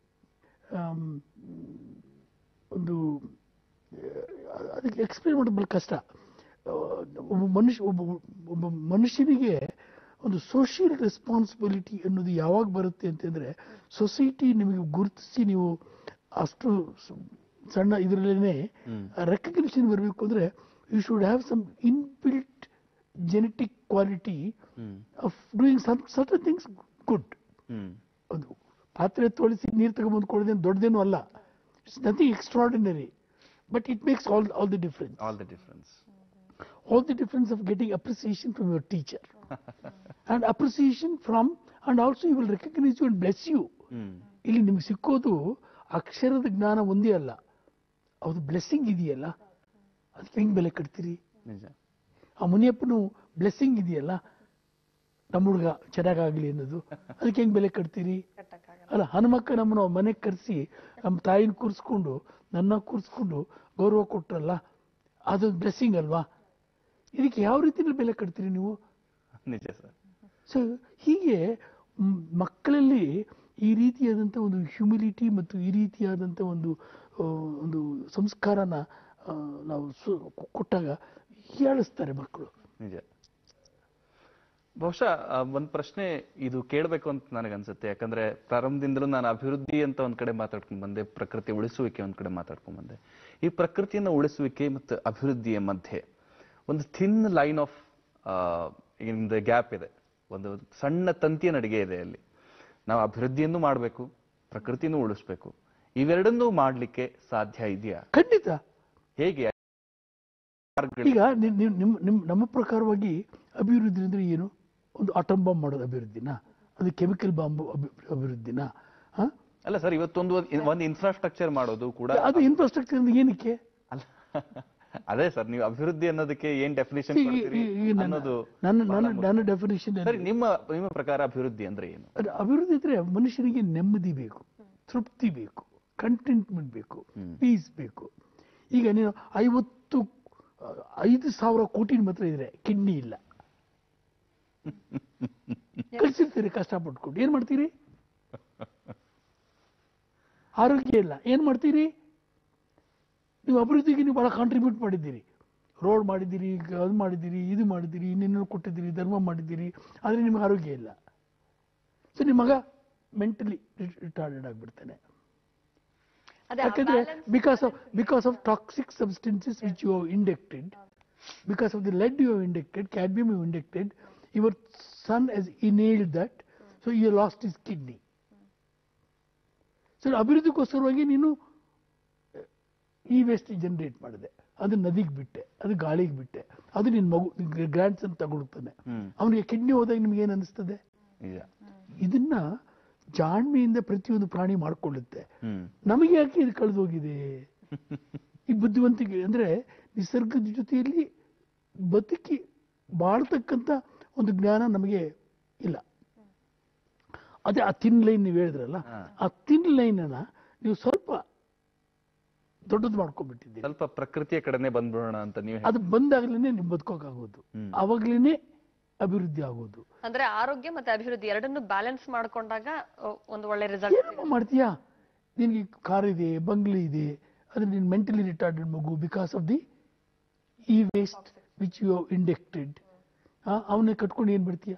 ಒಂದು ಅದಕ್ಕೆ ಎಕ್ಸ್ಪ್ಲೇನ್ ಮಾಡೋದು ಕಷ್ಟ. ಒಬ್ಬ ಮನುಷ್ಯ ಒಬ್ಬ ಒಬ್ಬ ಮನುಷ್ಯನಿಗೆ ಒಂದು ಸೋಷಿಯಲ್ ರೆಸ್ಪಾನ್ಸಿಬಿಲಿಟಿ ಅನ್ನೋದು ಯಾವಾಗ ಬರುತ್ತೆ ಅಂತಂದ್ರೆ, ಸೊಸೈಟಿ ನಿಮಗೆ ಗುರುತಿಸಿ ನೀವು ಅಷ್ಟು ಸಣ್ಣ ಇದರಲ್ಲೇ ರೆಕಗ್ನಿಷನ್ ಬರಬೇಕು ಅಂದ್ರೆ you should have some inbuilt genetic quality of doing some certain things good. ಅದು ಪಾತ್ರೆ ತೊಳಿಸಿ ನೀರು ತಗೊಂಬಂದು ಕೊಡೋದೇನು ದೊಡ್ಡದೇನು ಅಲ್ಲ, it's nothing extraordinary, but it makes all all the difference. All the difference all the difference of getting appreciation from your teacher and appreciation from, and also he will recognize you and bless you. ಇಲ್ಲಿ ನಿಮ್ಗೆ ಸಿಕ್ಕೋದು ಅಕ್ಷರದ ಜ್ಞಾನ ಒಂದೇ ಅಲ್ಲ, ಅದು blessing ಇದೆಯಲ್ಲ, ಅದಕ್ಕೆ ಹೆಂಗ್ ಬೆಲೆ ಕಟ್ತೀರಿ? ಆ ಮುನಿಯಪ್ಪನು ಬ್ಲೆಸ್ಸಿಂಗ್ ಇದೆಯಲ್ಲ, ನಮ್ಮ ಹುಡುಗ ಚೆನ್ನಾಗಾಗ್ಲಿ ಅನ್ನೋದು, ಅದಕ್ಕೆ ಹೆಂಗ್ ಬೆಲೆ ಕಟ್ತೀರಿ? ಅಲ್ಲ, ಹನುಮಕ್ಕ ನಮ್ಮನ್ನು ಮನೆಗೆ ಕರೆಸಿ ನಮ್ಮ ತಾಯಿನ ಕೂರಿಸ್ಕೊಂಡು ನನ್ನ ಕೂರಿಸ್ಕೊಂಡು ಗೌರವ ಕೊಟ್ರಲ್ಲ, ಅದೊಂದು ಬ್ಲೆಸ್ಸಿಂಗ್ ಅಲ್ವಾ? ಇದಕ್ಕೆ ಯಾವ ರೀತಿಯಲ್ಲಿ ಬೆಲೆ ಕಟ್ತೀರಿ ನೀವು? ನಿಜ ಸರ್. ಸೊ ಹೀಗೆ ಮ್, ಮಕ್ಕಳಲ್ಲಿ ಈ ರೀತಿಯಾದಂಥ ಒಂದು ಹ್ಯುಮಿಲಿಟಿ ಮತ್ತು ಈ ರೀತಿಯಾದಂಥ ಒಂದು ಆ, ಒಂದು ಸಂಸ್ಕಾರನ ಆ, ನಾವು ಸು ಕೊಟ್ಟಾಗ ಹೀಯಾಳಿಸ್ತಾರೆ ಮಕ್ಕಳು. ನಿಜ. ಬಹುಶಃ ಆ, ಒಂದ್ ಪ್ರಶ್ನೆ ಇದು ಕೇಳಬೇಕು ಅಂತ ನನಗನ್ಸುತ್ತೆ. ಯಾಕಂದ್ರೆ ಪ್ರಾರಂಭದಿಂದಲೂ ನಾನು ಅಭಿವೃದ್ಧಿ ಅಂತ ಒಂದ್ ಕಡೆ ಮಾತಾಡ್ಕೊಂಡ್ ಬಂದೆ, ಪ್ರಕೃತಿ ಉಳಿಸುವಿಕೆ ಒಂದ್ ಕಡೆ ಮಾತಾಡ್ಕೊಂಡ್ ಬಂದೆ. ಈ ಪ್ರಕೃತಿಯನ್ನ ಉಳಿಸುವಿಕೆ ಮತ್ತು ಅಭಿವೃದ್ಧಿಯ ಮಧ್ಯೆ ಒಂದು ಥಿನ್ ಲೈನ್ ಆಫ್ ಗ್ಯಾಪ್ ಇದೆ, ಒಂದು ಸಣ್ಣ ತಂತಿಯ ನಡಿಗೆ ಇದೆ. ಅಲ್ಲಿ ನಾವು ಅಭಿವೃದ್ಧಿಯನ್ನು ಮಾಡಬೇಕು, ಪ್ರಕೃತಿಯನ್ನು ಉಳಿಸ್ಬೇಕು. ಇವೆರಡನ್ನೂ ಮಾಡ್ಲಿಕ್ಕೆ ಸಾಧ್ಯ ಇದೆಯಾ? ಖಂಡಿತ. ಹೇಗೆ? ಈಗ ನಿ- ನಿ- ನಿಮ್ ನಿಮ್ ನಮ್ಮ ಪ್ರಕಾರವಾಗಿ ಅಭಿವೃದ್ಧಿ ಅಂದ್ರೆ ಏನು? ಒಂದು ಆಟಮ್ ಬಾಂಬ್ ಮಾಡೋದು ಅಭಿವೃದ್ಧಿನ? ಅದು ಕೆಮಿಕಲ್ ಬಾಂಬ್ ಅಭಿವೃದ್ಧಿನ? ಹ? ಅಲ್ಲ ಸರ್, ಇವತ್ತೊಂದು ಒಂದು ಇನ್ಫ್ರಾಸ್ಟ್ರಕ್ಚರ್ ಮಾಡೋದು ಕೂಡ ಅದು ಇನ್ಫ್ರಾಸ್ಟ್ರಕ್ಚರ್ ಏನಕ್ಕೆ? ಅಲ್ಲ, ಅದೇ ಸರ್, ನೀವು ಅಭಿವೃದ್ಧಿ ಅನ್ನೋದಕ್ಕೆ ಏನ್ ಡೆಫಿನಿಷನ್ ಈ- ಈ- ಈ ನನ್ನ ಅನ್ನೋದು ನನ್ನ ನನ್ನ ನನ್ನ ಡೆಫಿನೇಷನ್ ಸರಿ. ನಿಮ್ಮ ನಿಮ್ಮ ಪ್ರಕಾರ ಅಭಿವೃದ್ಧಿ ಅಂದ್ರೆ ಏನು? ಅಭಿವೃದ್ಧಿ ಅಂದ್ರೆ ಮನುಷ್ಯನಿಗೆ ನೆಮ್ಮದಿ ಬೇಕು, ತೃಪ್ತಿ ಬೇಕು, ಕಂಟೆಂಟ್ಮೆಂಟ್ ಬೇಕು, ಪೀಸ್ ಬೇಕು. ಈಗ ನೀನು ಐವತ್ತು ಐದು ಸಾವಿರ ಕೋಟಿ ಮಾತ್ರ ಇದ್ರೆ ಕಿಡ್ನಿ ಇಲ್ಲ, ಕಳ್ಸಿರ್ತೀರಿ ಕಷ್ಟಪಟ್ಕೊಂಡು, ಏನ್ ಮಾಡ್ತೀರಿ? ಆರೋಗ್ಯ ಇಲ್ಲ, ಏನ್ ಮಾಡ್ತೀರಿ? ನೀವು ಅಭಿವೃದ್ಧಿಗೆ ನೀವು ಬಹಳ ಕಾಂಟ್ರಿಬ್ಯೂಟ್ ಮಾಡಿದ್ದೀರಿ, ರೋಡ್ ಮಾಡಿದ್ದೀರಿ, ಅದು ಮಾಡಿದ್ದೀರಿ, ಇದು ಮಾಡಿದ್ದೀರಿ, ಇನ್ನೇನೋ ಕೊಟ್ಟಿದ್ದೀರಿ, ಧರ್ಮ ಮಾಡಿದ್ದೀರಿ, ಆದ್ರೆ ನಿಮ್ಗೆ ಆರೋಗ್ಯ ಇಲ್ಲ. ಸೊ ನಿಮ್ಮ ಮಗ ಮೆಂಟಲಿ ರಿಟಾರ್ಡೆಡ್ ಆಗ್ಬಿಡ್ತಾನೆ. ಯಾಕಂದ್ರೆ because of because of toxic substances which you have inducted, because of the lead you have inducted, cadmium you inducted, your son has inhaled that, so you lost is kidney. So ಅಭಿವೃದ್ಧಿಗೋಸ್ಕರವಾಗಿ ನೀನು ಈ waste generate ಮಾಡಿದೆ, ಅದು ನದಿಗೆ ಬಿಟ್ಟೆ, ಅದು ಗಾಳಿಗೆ ಬಿಟ್ಟೆ, ಅದು ನಿನ್ನ ಮಗು ಗ್ರ್ಯಾಂಡ್ ಸನ್ ತಗೊಳ್ತಾನೆ, ಅವನಿಗೆ ಕಿಡ್ನಿ ಹೋದಾಗ ನಿಮ್ಗೆ ಏನ್ ಅನಿಸ್ತದೆ? ಇದನ್ನ ಜಾಣ್ಮೆಯಿಂದ ಪ್ರತಿಯೊಂದು ಪ್ರಾಣಿ ಮಾಡ್ಕೊಳ್ಳುತ್ತೆ. ನಮಗೆ ಯಾಕೆ ಇದು ಕಳೆದೋಗಿದೆ? ಈ ಬುದ್ಧಿವಂತಿಕೆ ಅಂದ್ರೆ ನಿಸರ್ಗದ ಜೊತೆಯಲ್ಲಿ ಬದುಕಿ ಬಾಳ್ತಕ್ಕಂಥ ಒಂದು ಜ್ಞಾನ ನಮಗೆ ಇಲ್ಲ. ಅದೇ ಆ ತಿನ್ ಲೈನ್ ನೀವು ಹೇಳಿದ್ರಲ್ಲ, ಆ ತಿನ್ ಲೈನ್ ಅನ್ನ ನೀವು ಸ್ವಲ್ಪ ದೊಡ್ಡದು ಮಾಡ್ಕೊಂಡ್ಬಿಟ್ಟಿದ್ದೀರಿ. ಸ್ವಲ್ಪ ಪ್ರಕೃತಿಯ ಕಡೆನೆ ಬಂದ್ಬಿಡೋಣ ಅಂತ ನೀವು. ಅದು ಬಂದಾಗ್ಲೇನೆ ನೀವು ಬದುಕೋಕ್ಕಾಗೋದು, ಅವಾಗ್ಲೇನೆ ಅಭಿವೃದ್ಧಿ ಆಗೋದು. ಅಂದ್ರೆ ಆರೋಗ್ಯ ಮತ್ತೆ ಅಭಿವೃದ್ಧಿ ಎರಡನ್ನು ಬ್ಯಾಲೆನ್ಸ್ ಮಾಡ್ಕೊಂಡಾಗ ಒಂದು ಒಳ್ಳೆ ರಿಸಲ್ಟ್. ಏನೋ ಮಾಡ್ತೀಯಾ? ನಿನ್ಗೆ ಕಾರ್ ಇದೆ, ಬಂಗ್ಲೆ ಇದೆ, ಆದ್ರೆ ನೀನ್ ಮೆಂಟಲಿ ರಿಟಾರ್ಡೆಡ್ ಮಗು ಬಿಕಾಸ್ ಆಫ್ ದಿ ಈ waste which you have inducted, ಅವನ್ನ ಕಟ್ಕೊಂಡು ಏನ್ ಬಿಡ್ತೀಯ?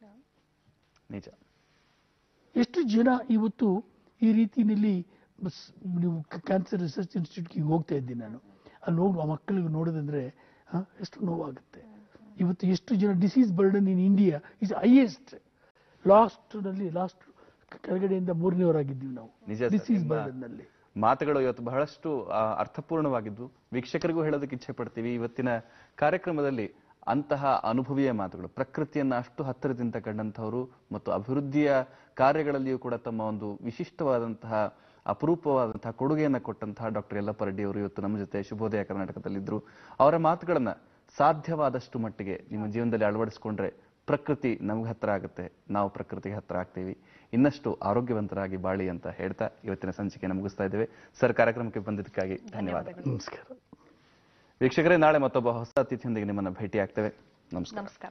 ನಿಜ. ಎಷ್ಟು ಜನ ಇವತ್ತು ಈ ರೀತಿಯಲ್ಲಿ ನೀವು ಕ್ಯಾನ್ಸರ್ ರಿಸರ್ಚ್ ಇನ್ಸ್ಟಿಟ್ಯೂಟ್ಗೆ ಹೋಗ್ತಾ ಇದ್ದೀನಿ ನಾನು, ಅಲ್ಲಿ ಹೋಗಿ ಆ ಮಕ್ಕಳಿಗೆ ನೋಡೋದಂದ್ರೆ ಎಷ್ಟು ನೋವಾಗುತ್ತೆ. ಇವತ್ತು ಎಷ್ಟು ಜನ disease burden in India is highest. Last ನಲ್ಲಿ ಲಾಸ್ಟ್ ಕೆಳಗಡೆಯಿಂದ ಮೂರನೇವರಾಗಿದ್ದೀವಿ ನಾವು ಡಿಸೀಸ್ ಬರ್ಡನ್ ನಲ್ಲಿ. ಮಾತುಗಳು ಇವತ್ತು ಬಹಳಷ್ಟು ಅರ್ಥಪೂರ್ಣವಾಗಿದ್ದು ವೀಕ್ಷಕರಿಗೂ ಹೇಳೋದಕ್ಕೆ ಇಚ್ಛೆ ಪಡ್ತೀವಿ. ಇವತ್ತಿನ ಕಾರ್ಯಕ್ರಮದಲ್ಲಿ ಅಂತಹ ಅನುಭವೀಯ ಮಾತುಗಳು, ಪ್ರಕೃತಿಯನ್ನ ಅಷ್ಟು ಹತ್ತಿರದಿಂದ ಕಂಡಂತಹವರು ಮತ್ತು ಅಭಿವೃದ್ಧಿಯ ಕಾರ್ಯಗಳಲ್ಲಿಯೂ ಕೂಡ ತಮ್ಮ ಒಂದು ವಿಶಿಷ್ಟವಾದಂತಹ ಅಪರೂಪವಾದಂತಹ ಕೊಡುಗೆಯನ್ನು ಕೊಟ್ಟಂತಹ ಡಾಕ್ಟರ್ ಯಲ್ಲಪ್ಪ ರೆಡ್ಡಿ ಅವರು ಇವತ್ತು ನಮ್ಮ ಜೊತೆ ಶುಭೋದಯ ಕರ್ನಾಟಕದಲ್ಲಿದ್ದರು. ಅವರ ಮಾತುಗಳನ್ನ ಸಾಧ್ಯವಾದಷ್ಟು ಮಟ್ಟಿಗೆ ನಿಮ್ಮ ಜೀವನದಲ್ಲಿ ಅಳವಡಿಸಿಕೊಂಡ್ರೆ ಪ್ರಕೃತಿ ನಮ್ಗೆ ಹತ್ರ ಆಗುತ್ತೆ, ನಾವು ಪ್ರಕೃತಿಗೆ ಹತ್ರ ಆಗ್ತೀವಿ. ಇನ್ನಷ್ಟು ಆರೋಗ್ಯವಂತರಾಗಿ ಬಾಳಿ ಅಂತ ಹೇಳ್ತಾ ಇವತ್ತಿನ ಸಂಚಿಕೆಯನ್ನು ಮುಗಿಸ್ತಾ ಇದ್ದೇವೆ. ಸರ್, ಕಾರ್ಯಕ್ರಮಕ್ಕೆ ಬಂದಿದ್ದಕ್ಕಾಗಿ ಧನ್ಯವಾದಗಳು. ನಮಸ್ಕಾರ ವೀಕ್ಷಕರೇ, ನಾಳೆ ಮತ್ತೊಬ್ಬ ಹೊಸ ಅತಿಥಿಯೊಂದಿಗೆ ನಿಮ್ಮನ್ನು ಭೇಟಿ ಆಗ್ತೇವೆ. ನಮಸ್ಕಾರ. ನಮಸ್ಕಾರ.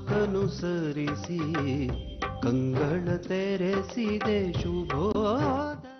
ಮುಸುಕನುಸರಿಸಿ ಕಂಗಳ ತೆರೆಸಿದೆ ಶುಭೋದಯ.